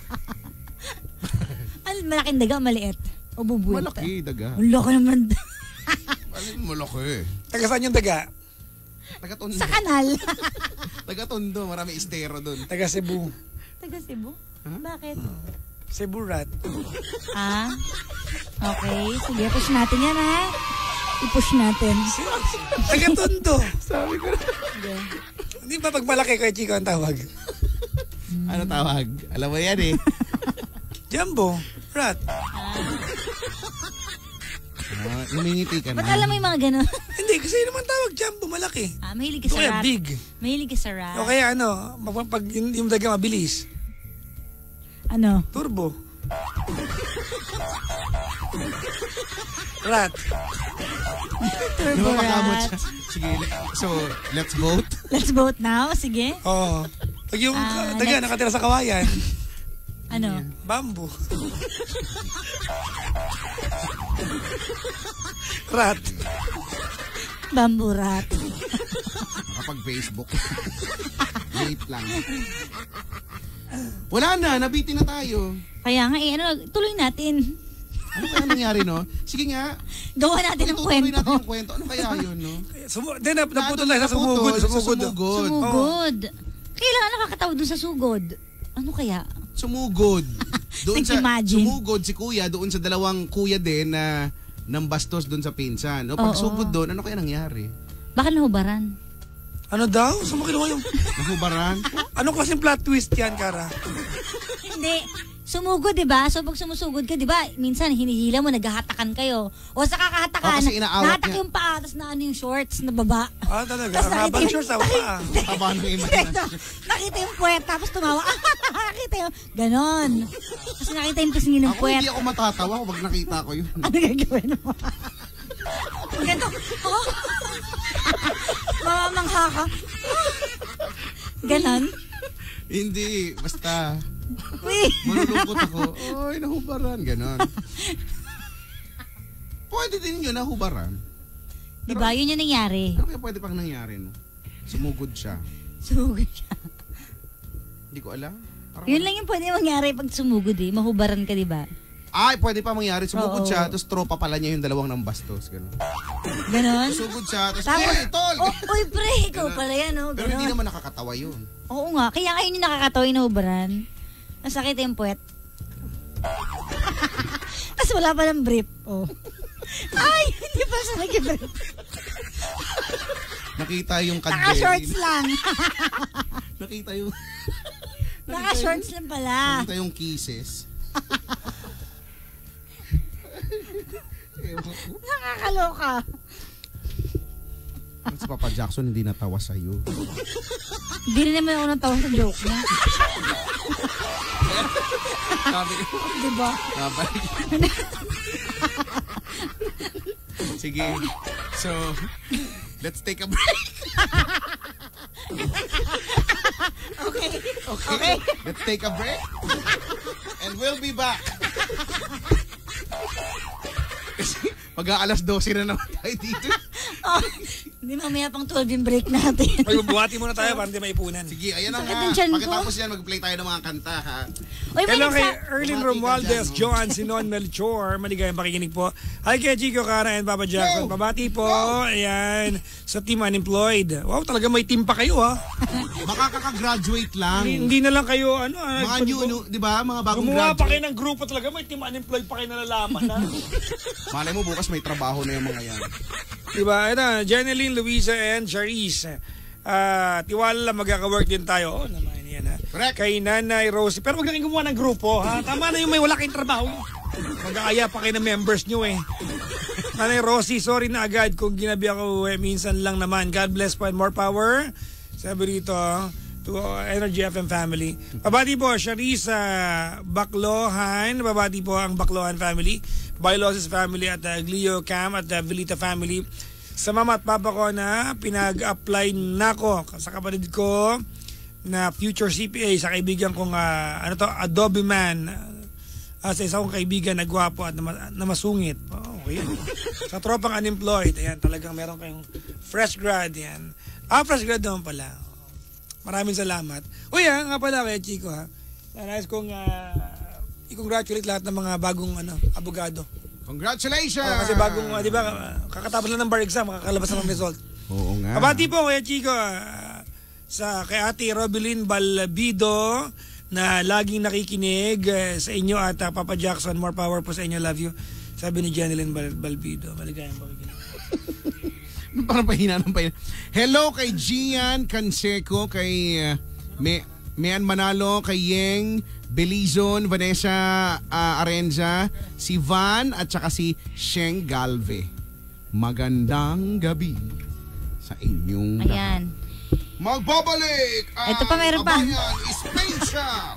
Ano, malaking daga, maliit? O bubuwit? Malaki, daga. Wala ka naman. Malaki. Taga saan yung daga? Taga-tondo. Sa kanal. Taga-tondo. Marami estero dun. Taga Cebu. Taga Cebu? Bakit? Cebu rat. Okay. Sige, push natin yan, ha? I-push natin. Taga Tondo. Sabi ko na. Hindi ba pag malaki kay Chico ang tawag? Ano tawag? Alam mo yan eh. Jumbo. Rat. Namingiti ka na. Ba't alam mo yung mga gano'n? Hindi, kasi naman tawag Jumbo, malaki. Mahilig ka sa Kaya rat. big. Mahilig ka sa rat. O kaya pag yung daga mabilis. Ano? Turbo. Rat. Turbo Makamot rat. siya. Sige, so let's vote. Let's vote now. Sige. Oo. Pag yung daga next. nakatira sa kawayan. Ano? Bamboo. Rat. Bamboo rat. Kapag Facebook. Late lang. Wala na, nabitin na tayo. Kaya nga tuloy natin. Ano kaya nangyari, no? Sige nga. Gawa natin ang Itutuloy kwento. natin ang kwento. Ano kaya yun, no? Naputol tayo sa sumugod. Sumugod. Kailangan nakakatawa dun sa sugod. Ano kaya? Sumugod. Nag-imagine. Sumugod si kuya doon sa dalawang kuya din na nang bastos doon sa pinsan. O pag sugod doon, ano kaya nangyari? Baka nahubaran. Ano daw? Saan mo kinuha yung... Nahubaran? Anong klaseng plot twist yan, Kara? Hindi. Sumugod, di ba? So, pag sumusugod ka, di ba? Minsan, hinihila mo, naghahatakan kayo. O sa kakahatakan, kasi inaawat nahatak niya. yung paa, tapos na ano yung shorts na baba. Talaga? Tapos Ang habang shorts sa pa. Taba mo yung imagination. Nakita yung puwet, tapos tumawa. Nakita yung, ganon. Tapos nakita yung pisngin ng Ako puwet. hindi ako matatawa kapag nakita ko yun. Ano gagawin mo? Ganito. Oh. Mamamangha ka. Ganon. Hindi, basta Uy. malulungkot ako. Oy, nahubaran, ganon. Pwede din yun, nahubaran. Di ba? Yun yung nangyari. Ano kaya pwede pang nangyari, no? Sumugod siya. Sumugod siya. Hindi ko alam. Parang Yun lang yung pwede mangyari pag sumugod eh. Mahubaran ka, di ba? Ay, pwede pa mangyari. Sumugod Oo. siya, tapos tropa pala niya yung dalawang ng bastos. Ganon. Ganon? Sumugod siya, tapos, Tapos, tol! uy, pre, ikaw pala yan, oh. Pero hindi Ganon. naman nakakatawa yun. Oo nga, kaya ngayon yung nakakatawa yung nahubaran. Nasakit yung puwet. Tapos wala pa ng brief. Oh. Ay, hindi pa siya nag-brief. Nakita yung kadel. Naka-shorts lang. Nakita yung... Naka-shorts lang pala. Nakita yung kisses. Nakakaloka. Si Papa Jackson hindi natawa sa'yo. Hindi rin naman ako natawa sa joke niya. Sabi ko. Diba? Sige. So, let's take a break. Okay. Let's take a break. And we'll be back. Kasi mag-aalas 12 na naman tayo dito. Oh, hindi mamaya pang 12 yung break natin. Ay, buhati muna tayo para hindi maipunan. Sige, ayan na Sakit nga. ang tiyan ko. Pagkatapos yan, mag-play tayo ng mga kanta, ha? Uy, Hello kay sa... Erlin Bumati ka Romualdez, dyan, no? Joan Sinon Melchor, maligayang pakikinig po. Hi kay Chico Cara and Papa Jackson. Babati po, ayan, sa Team Unemployed. Wow, talaga may team pa kayo, ha? Makakaka-graduate lang. Hindi na lang kayo, Mga new, di ba? Mga bagong gumawa pa kayo graduate. ng grupo talaga, may Team Unemployed pa kayo nalalaman, ha? Malay mo, bukas may trabaho na yung mga yan. Diba? Ito, Jeneline, Luisa, and Charisse. Tiwala lang magkaka-work din tayo. Oo naman yan, ha? Correct. Kay Nanay Rosie. Pero wag na kayong gumawa ng grupo, ha? Tama na yung may wala kayong trabaho. Magkakaya pa kayo ng members nyo, eh. Nanay Rosie, sorry na agad kung ginabi ako, minsan lang naman. God bless po and more power. Sabi rito, to Energy FM family. Babati po, Charisse Baclohan. Babati po ang Baclohan family. Bailosis family at Glio Cam at Velita family. Sa mama at papa ko na pinag-apply na ko sa kapatid ko na future CPA, sa kaibigan kong Adobe Man, sa isa kong kaibigan na gwapo at na masungit. Oh, okay. Sa tropang unemployed, ayan, talagang meron kayong fresh grad yan. Fresh grad naman pala. Maraming salamat. O yan, nga pala kay Chico, ha. Nais kong i-congratulate lahat ng mga bagong abogado. Congratulations! Kasi bagong, di ba, kakatapos lang ng bar exam, makakalabas na ng result. Oo nga. Kabati po kay Chico, kay Ate Robilyn Balbido, na laging nakikinig sa inyo at Papa Jackson, more power po sa inyo, love you. Sabi ni Jeneline Balbido. Maligayang pakikinig. Parang pahina ng pahina. Hello kay Gian Canseco, kay Mean Manalo, kay Yeng Belizon, Vanessa Arenza, si Van at saka si Sheng Galve. Magandang gabi sa inyong lahat. Ayan. Magbabalik ang Ito pa, meron pa. Abayan Special.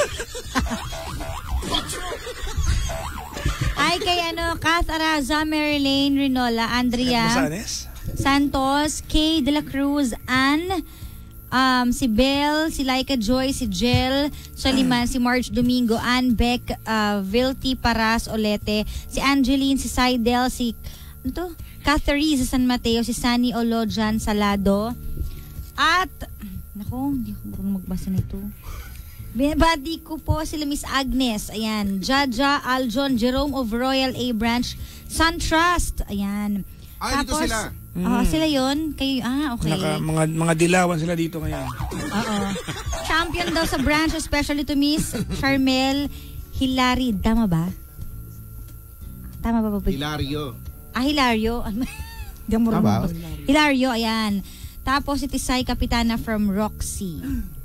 Ay, kay Kath Araza, Marilyn Rinola, Andrea Masanes? Santos, Kay De La Cruz, Ann, si Belle, si Laika Joy, si Jel Soliman, si Marge Domingo, Ann Beck, Vilty Paras Olete, si Angeline, si Seidel, si Catherine sa San Mateo, si Sunny Olojan Salado, at hindi ako marunong magbasa nito. Binabati ko po sila Miss Agnes, ayan, Jaja Aljon, Jerome of Royal A Branch, Sun Trust, ayan. Dito sila. Sila yon. Kayo, okay. Mga dilawan sila dito ngayon. Oo. Champion daw sa branch, especially to Miss Charmel Hilary. Tama ba? Tama ba? Hilario. Hilario. Hindi mo Tama. Hilario, ayan. Tapos si Tisay Kapitana from Roxy.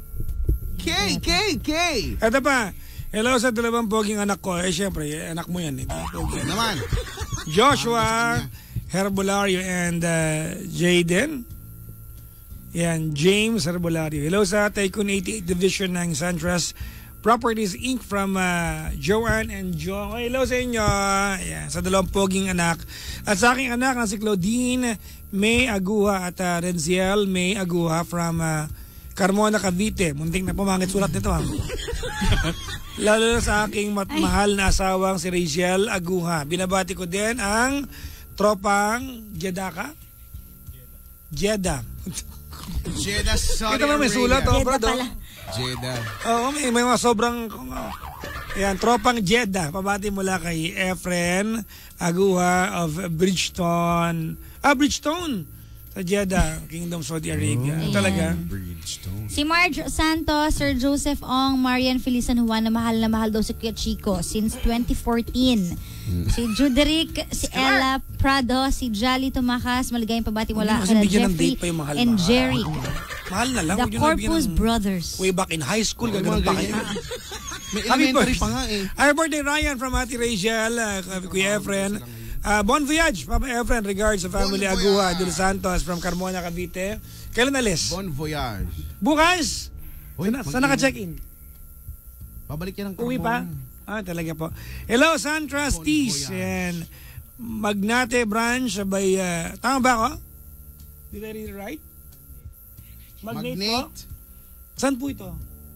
K. Ito pa. Hello sa dalawang poging anak ko. Syempre, anak mo yan. Pogi. Naman. Joshua Herbolario and Jaden. Yan, James Herbolario. Hello sa Tycoon 88 Division ng SunTrust Properties Inc. from Joanne and Joe. Hello sa inyo. Yan, sa dalawang poging anak. At sa aking anak na si Claudine May Aguha at Renziel May Aguha from Carmona, Cavite. Munting na pumangit sulat nito, ha. Lalo na sa aking mahal na asawang si Rachel Aguha. Binabati ko din ang tropang Jeddah. Jeddah, Saudi Ito na may sulat, Arabia. bro. Jeddah. Oo, may mga sobrang... Ayan, tropang Jeddah. Pabati mula kay Efren Aguha of Bridgestone. Bridgestone. Sa Jeddah, Kingdom Saudi Arabia. Talaga. Bridgestone. Si Marge Santos, Sir Joseph Ong, Marian Felisan Juan na mahal daw si Kuya Chico since 2014. Si Juderick, si Ella Prado, si Jolly Tumakas, maligayang pabati mula kay Jeffrey and Jerry. Mahal na lang. The Corpus Brothers. Way back in high school, gagawin pa kayo. May elementary pa nga eh. Happy birthday Ryan from Ate Rachel, Kuya Efren. Bon voyage, Papa Efren. Regards sa family Bon Agua voyage. de Los Santos from Carmona, Cavite. Kailan alis? Bon voyage. Bukas. Saan naka-check-in? Babalik yan ng Uwi pa? Talaga po. Hello, Sun Trustees. And Magnate Branch by... tama ba ako? Did I read it right? Magnate po? Saan po ito?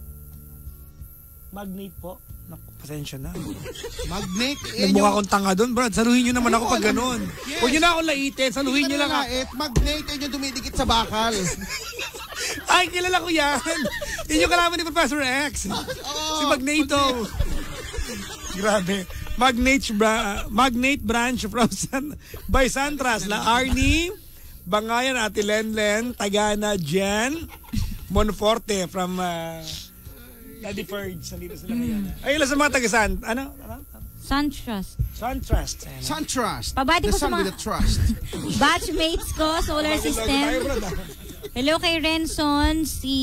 Magnate po? Naku, pasensya na. Magnet. Nagmukha akong tanga doon, Brad. Saluhin nyo naman ako pag ganun. Huwag nyo na akong laitin. Saluhin nyo lang ako. Magnet. Yan yung dumidikit sa bakal. Ay, kilala ko yan. Yan yung kalaman ni Professor X. Si Magneto. Grabe. Magnate Branch from by Santras. La Arnie, Bangayan, Ate Lenlen, Tagana, Jen, Monforte from Daddy Ferds. Nandito sila ngayon. Ay, ilan sa mga taga-san? Ano? SunTrust. SunTrust. SunTrust. Pabati The ko sa sun with mga a trust. batchmates ko, Solar System. Hello kay Renson, si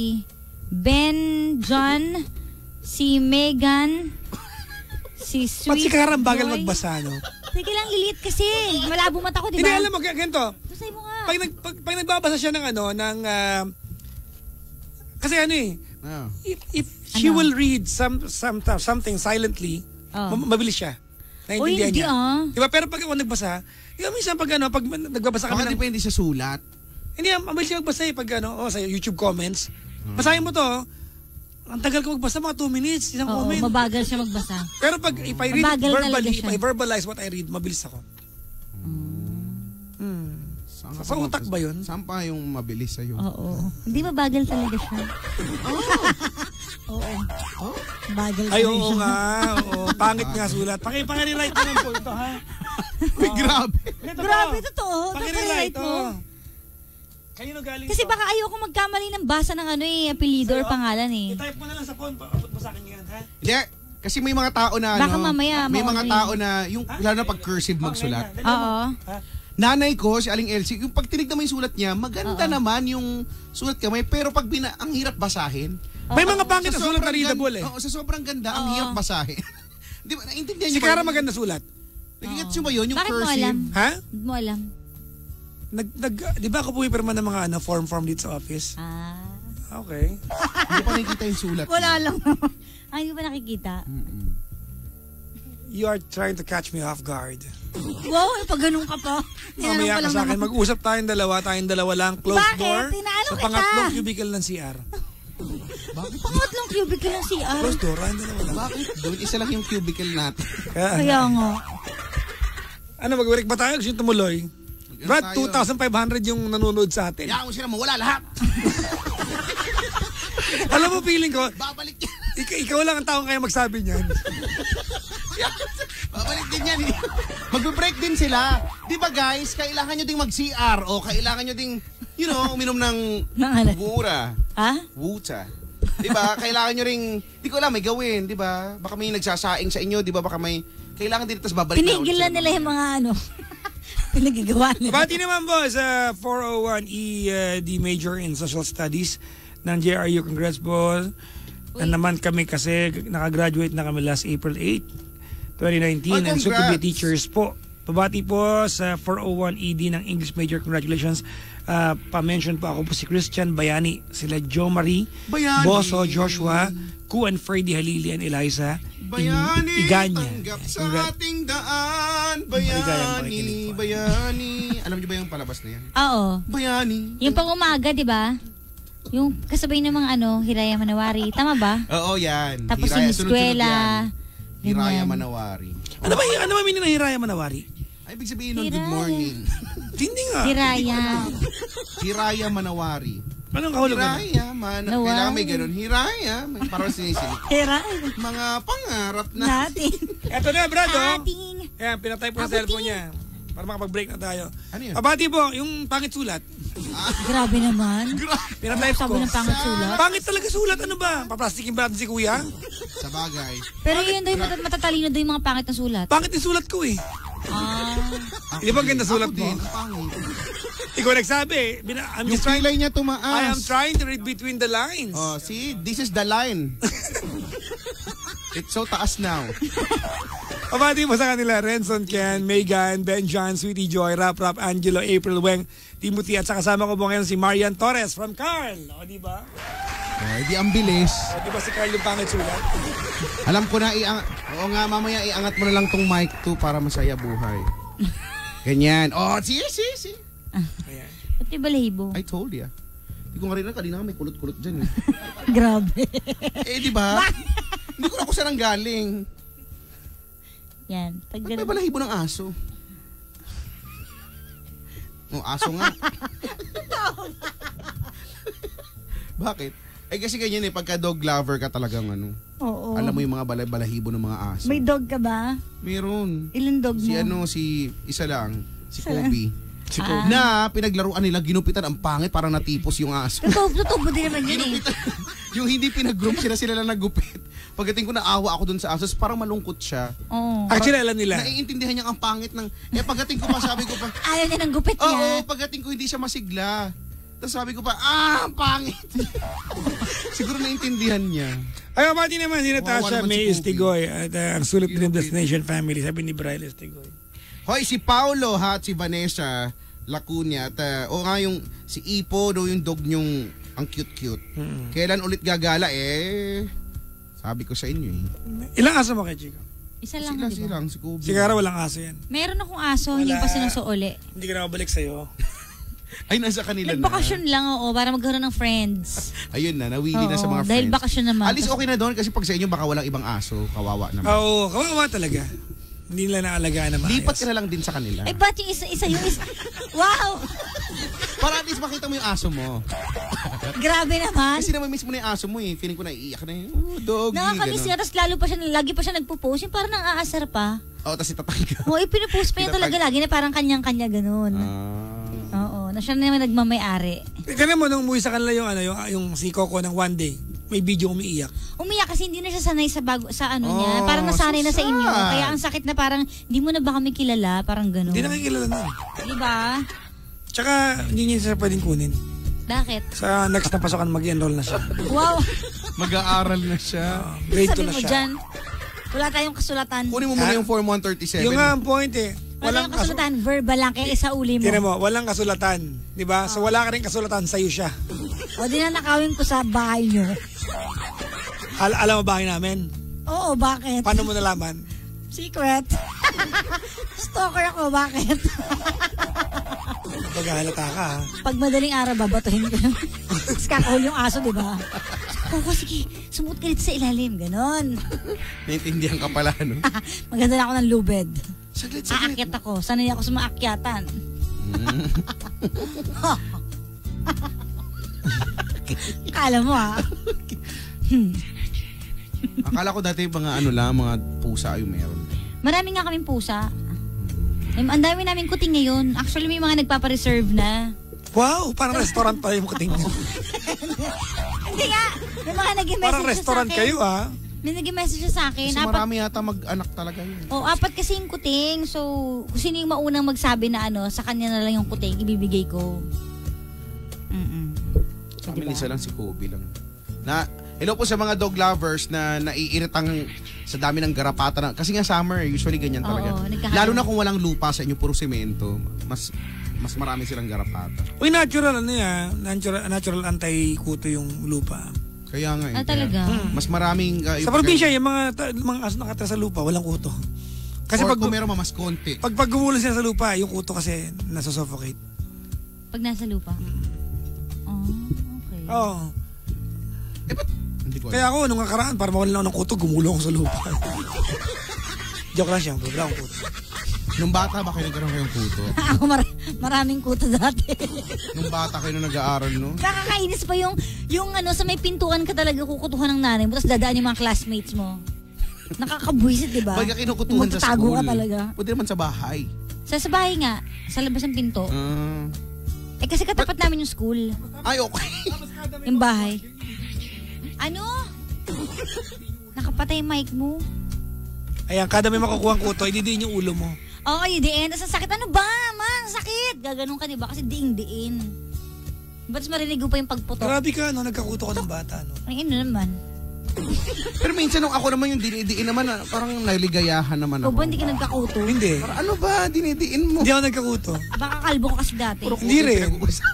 Ben John, si Megan, si Sweet Ba't si Karam bagal Joy. magbasa, no? Sige lang, lilit kasi. Malabo mata ko, di Hindi, ba? alam mo, ganito. Basay mo nga. Pag nagbabasa siya ng kasi ano eh, Ah. if she will read something silently, mabilis siya. Naintindihan hindi niya. Diba? Pero pag ako nagbasa, minsan pag nagbabasa kami Baka depende sa sulat. Hindi, mabilis siya magbasa eh. Pag sa YouTube comments, basahin mo to, ang tagal ko magbasa, mga 2 minutes, isang Oo, comment. mabagal siya magbasa. Pero pag if I read Mabagal talaga verbally, siya. if I verbalize what I read, mabilis ako. Sa utak ba yun? Saan pa yung mabilis sa'yo? Oo. Hindi mabagal talaga siya. Oo. Bagal Ay, talaga oo siya. nga. Oo, pangit nga sulat. Pakirewrite naman po ito, ha? Uy, grabe. Grabe, totoo. Pakirewrite Pakirewrite mo. Kanino galing Kasi ito? baka ayoko magkamali ng basa ng apelido or pangalan eh. I-type mo na lang sa phone. Paabot mo sa akin yan, ha? Hindi, kasi may mga tao na Baka mamaya, may mga ma-online. tao na yung lalo na pag cursive magsulat. Oo. Nanay ko, si Aling Elsie, yung pag tinignan mo yung sulat niya, maganda naman yung sulat kamay, pero pag ang hirap basahin. May mga pangit na Sa sulat na sobrang readable eh. Oo, sa sobrang ganda, ang hirap basahin. Di ba, naintindihan Si niyo Kara maganda sulat. Nagigets nyo ba yun, yung Bakit mo cursive? alam? Ha? Hindi mo alam. Di ba ako pumipirma ng mga form dito sa office? Okay. Hindi pa nakikita yung sulat. Wala lang. Hindi pa nakikita. You are trying to catch me off guard. Wow, pag ganun ka pa. Mamaya ka sa akin. Mag-usap tayong dalawa lang. Closed Bakit? door. Tinalo Sa kita. pangatlong cubicle ng CR. Pangatlong cubicle ng CR. Closed door, tayong dalawa lang. Bakit? Doon isa lang yung cubicle natin. Kaya nga. Ano, mag-break ba tayo? Gusto yung tumuloy? Brad, tayo. 2,500 yung nanonood sa atin. Kaya mo sila mawala lahat. Alam mo, feeling ko, Babalik yan. ikaw lang ang taong kaya magsabi niyan. Babalik din yan. Magbe-break din sila. Di ba guys, kailangan nyo ding mag-CR o kailangan nyo ding, uminom ng wura. Ha? Wuta. Di ba? Kailangan nyo ring, di ko alam, may gawin. Di ba? Baka may nagsasaing sa inyo. Di ba? Baka may, kailangan din tapos babalik Tinigilan nila yung mga pinagagawa nila. Bati naman po sa 401E, the major in social studies ng JRU. Congrats po. Na naman kami kasi nakagraduate na kami last April 8, 2019 and soon to be teachers po. Pabati po sa 401ED ng English major. Congratulations. Pa-mention po ako po si Christian Bayani, sila Jo Marie, Bayani. Boso, Joshua, Ku and Freddy Halili and Eliza Bayani, Iganya. tanggap sa ating daan. Bayani, bayani. Alam niyo ba yung palabas na yan? Oo. Bayani. Yung pang umaga, di ba? Yung kasabay ng mga Hiraya Manawari. Tama ba? Oo, yan. Tapos yung eskwela. Hiraya ganyan. Manawari. Ano ba meaning ng Hiraya Manawari? Ay, ibig sabihin nun, good Hiraya. morning. Hindi nga. Hiraya. Hiraya Manawari. Anong kahulog na? Hiraya, Nawari. kailangan may ganun. Hiraya, may parang sinisilip. Hiraya. Mga pangarap na. Natin. Eto na, Brad, oh. Ating. Ayan, pinatay po sa cellphone niya. para makapag-break na tayo. Ano yun? Pabati po, yung pangit sulat. Grabe naman. Pinat-life ko. Sabi ng pangit sulat. Pangit talaga sulat, ano ba? Paplastikin ba natin si kuya? Sa bagay. Pero yun daw yung matatalino daw yung mga pangit na sulat. Pangit yung sulat ko eh. Di ba ganda sulat mo? Din, pangit. Ikaw nagsabi. I'm Yung just trying, kilay niya tumaas. I am trying to read between the lines. Oh, see? This is the line. It's so taas now. Pabati mo sa kanila, Renson, Ken, Megan, Ben John, Sweetie Joy, Rap, Angelo, April, Weng, Timothy, at sa kasama ko po ngayon si Marian Torres from Carl. O, di ba? Oh, di ang bilis. O, di ba si Carl yung pangit sulat? Alam ko na, oo nga, mamaya iangat mo na lang tong mic to para masaya buhay. Ganyan. Oh, see. Ayan. Ba't di balahibo? I told ya. Hindi ko nga rin na, kanina may kulot-kulot dyan. Eh, Grabe. di ba? Hindi ko na kung saan ang galing. Yan. Ba't may balahibo ng aso? Oh, aso nga. Bakit? Eh kasi ganyan eh, pagka dog lover ka talagang ano. Oo. Alam mo yung mga balahibo ng mga aso. May dog ka ba? Meron. Ilan dog mo? Si isa lang. Si Isa lang? Kobe. Si Kobe. Na pinaglaruan nila, ginupitan ang pangit, parang natipos yung aso. Totoo mo din naman yun eh. Yung hindi pinag-groom, sila lang nagupit. Pagdating ko naawa ako dun sa aso, parang malungkot siya. Oo. Actually, alam nila. Naiintindihan niya ang pangit ng... pagdating ko pa, sabi ko pa... Ayaw niya ng gupit niya. Oo, pagdating ko hindi siya masigla. Tapos sabi ko pa, ang pangit. Siguro naintindihan niya. Ay, pabati naman si Natasha, naman si May Kobe. Estigoy, at ang sulit Dream Destination Family, sabi ni Braille Estigoy. Hoy, si Paulo ha, at si Vanessa Lacunia. At nga yung si Ipo, yung dog nyong ang cute-cute. Kailan ulit gagala sabi ko sa inyo Ilang aso mo kay Chico? Isa lang, di ba? Si Kobe. Sigara walang aso yan. Meron akong aso, hindi pa sinusuuli. Hindi ka na mabalik sa'yo. Ay, nasa kanila Nagbakasyon lang, oo, para magkaroon ng friends. Ayun na, nawili na sa mga friends. Dahil bakasyon naman. Alis okay na doon kasi pag sa inyo baka walang ibang aso, kawawa naman. Oo, kawawa talaga. Hindi nila naalagaan na maayos. Lipat ka na lang din sa kanila. Ay, ba't yung isa yung isa? Wow! Para at least makita mo yung aso mo. Grabe naman. Kasi naman miss mo na yung aso mo eh. Feeling ko na iiyak na yung doggy. Nakakamiss nga, tapos lalo pa siya, lagi pa siya nagpo-post. Yung parang nang-aasar pa. Oo, tapos itatay ka. Oo, ipinopost pa niya talaga lagi na parang kanyang-kanya ganun. Oo, na siya naman nagmamayari. Kaya mo, nung umuwi sa kanila yung si Coco ng one day, may video umiiyak. Umiyak kasi hindi na siya sanay sa niya. Parang nasanay na sa inyo. Kaya ang sakit na parang, hindi mo na ba kami kilala? Parang ganun. Hindi na kakilala nun. Diba? Tsaka, hindi niya siya pwedeng kunin. Bakit? Sa next na pasokan, mag-enroll na siya. Wow! Mag-aaral na siya. Grade 2 Sabi na mo siya. dyan, wala tayong kasulatan. Kunin mo muna yung Form 137. Yung nga ang point eh. Wala tayong kasulatan, verbal lang, kaya isa uli mo. Tira mo, walang kasulatan. Diba? So wala ka rin kasulatan, sa'yo siya. O di na nakawin ko sa bahay nyo. Alam mo bahay namin? Oo, bakit? Paano mo nalaman? Secret. Stalker ako, bakit? Paghahalata ka ha. Pag madaling araw, babatuhin ko. Tapos kakahol yung aso, di ba? Oo, sige, sumuot ka dito sa ilalim. Ganon. Naintindihan ka pala, no? Maganda na ako ng lubed. Saglit. Aakyat ako. Sanay ako sa mga akyatan. Kala mo ha? Akala ko dati mga pusa yung meron. Marami nga kaming pusa. Ang dami namin kuting ngayon. Actually, may mga nagpapareserve na. Wow, parang restaurant pa yung kuting mo. Hindi nga. May mga nag-message Parang restaurant sa akin. kayo ha. May nag-message sa akin. Kasi marami yata mag-anak talaga yun. Oh, 4 kasi yung kuting. So, kung sino yung maunang magsabi na sa kanya na lang yung kuting, ibibigay ko. Sa amin, isa lang si Kobe lang. Hello po sa mga dog lovers na naiiritang sa dami ng garapata. Kasi nga summer, usually ganyan talaga. Lalo na kung walang lupa sa inyo, puro semento. Mas marami silang garapata. Uy, natural natural anti-kuto yung lupa. Kaya nga talaga? Mas maraming... sa probinsya, yung mga aso nakatira sa lupa, walang kuto. Kasi or pag kung meron mas konti. Pag gumulong sila sa lupa, yung kuto kasi nasa-suffocate. Pag nasa lupa? Oh, okay. Oo. Ba't? Hindi ko alam. Kaya ako, nung nakaraan, para mawala lang ng kuto, gumulong ako sa lupa. Joke lang siya, wala akong kuto. Nung bata ba kayo nagkaroon kayong kuto? Ako maraming kuto dati. Nung bata kayo nung nag-aaral, no? Nakakainis pa yung sa may pintuan ka talaga kukutuhan ng nanay mo, tapos dadaan yung mga classmates mo. Nakakabwisit, di ba? Pag kinukutuhan sa Magtatago school, ka talaga. pwede naman sa bahay. Sa bahay nga, sa labas ng pinto. Kasi katapat namin yung school. Ay, okay. Yung bahay. Ano? Nakapatay yung mic mo. Ayan, kada may makukuha ang kuto, ididiin yung ulo mo. Oo, diin. Tapos sakit. Ano ba, ma? Sakit. Gaganon ka, diba? Kasi diin. Ba't marinig mo pa yung pagputok? Grabe ka, no? Nagkakuto ka ng bata, no? Ay, ano naman. Pero minsan nung ako naman yung dinidiin naman, parang naligayahan naman ako. O ba hindi ka nagkakuto? Hindi. Parang ano ba, dinidiin mo? Hindi ako nagkakuto. Baka kalbo ka kasi dati. Hindi rin.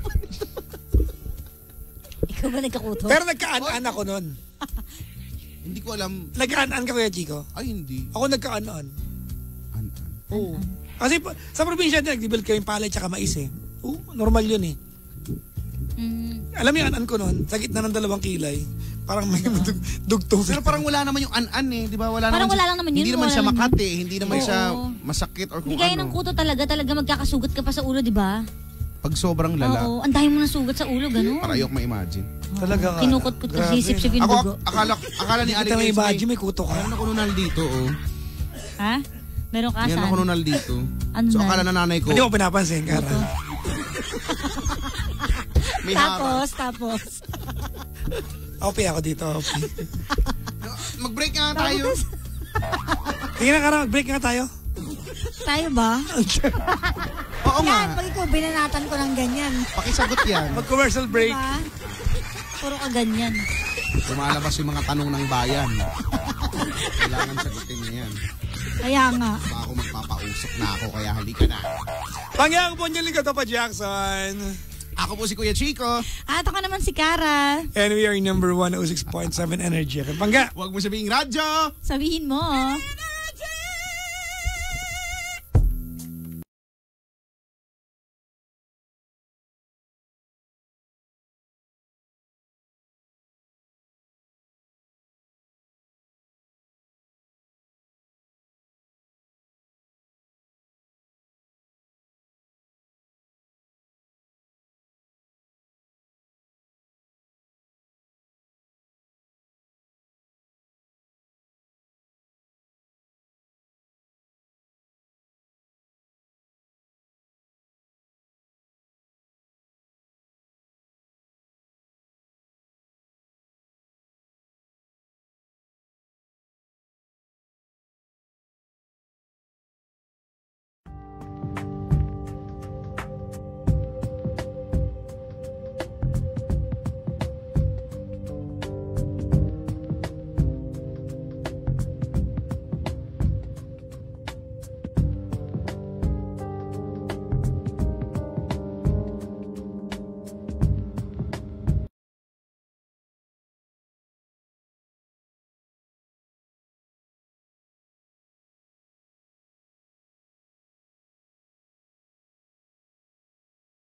Ikaw ba nagkakuto? Pero nagkaan-an ako nun. Hindi ko alam. Nagkaan-an ka, Kuya Chico? Ay, hindi. Ako nagkaan-an. An-an. Oo. Kasi sa probinsya, nag-develop kami palay tsaka mais eh. Oo, normal yun eh. Alam mo yung an-an ko nun, sa gitna ng 2 kilay. Parang may dugtong. Pero parang wala naman yung an-an eh, di ba? Parang wala lang naman yun. Hindi naman siya makati, hindi naman Oo. siya masakit or kung Hindi kaya ano. ng kuto talaga magkakasugat ka pa sa ulo, di ba? Pag sobrang lala, Oo, ang dami mo ng sugat sa ulo, gano'n. para ayok ma-imagine. Talaga nga. Kinukot-kot ka, Grabe. sisip-sip yung dugo. Akala ni Kita Aling may Elsie, badge, may kuto ka. meron ako nunal dito, oh. Ha? Meron ka Meron saan? ako nunal dito. Ano So na? akala na nanay ko, Hindi mo pinapansin, Kara. may harap. Tapos. Okay ako dito, okay. Mag-break nga tayo. Tingnan na, Kara, mag-break nga tayo. Tayo ba? Oo Yan, nga, pag ikaw, binanatan ko ng ganyan. pakisagot yan. Mag-commercial break. Diba? Puro ka ganyan. Lumalabas yung mga tanong ng bayan. Kailangan sagutin niya yan. Kaya nga. Baka ako magpapausok na ako, kaya halika na. Pangyang po niyo ligato pa, Jackson. Ako po si Kuya Chico. At ako naman si Kara. And we are number 106.7 Energy. Pangga. Huwag mo sabihing radyo. Sabihin mo.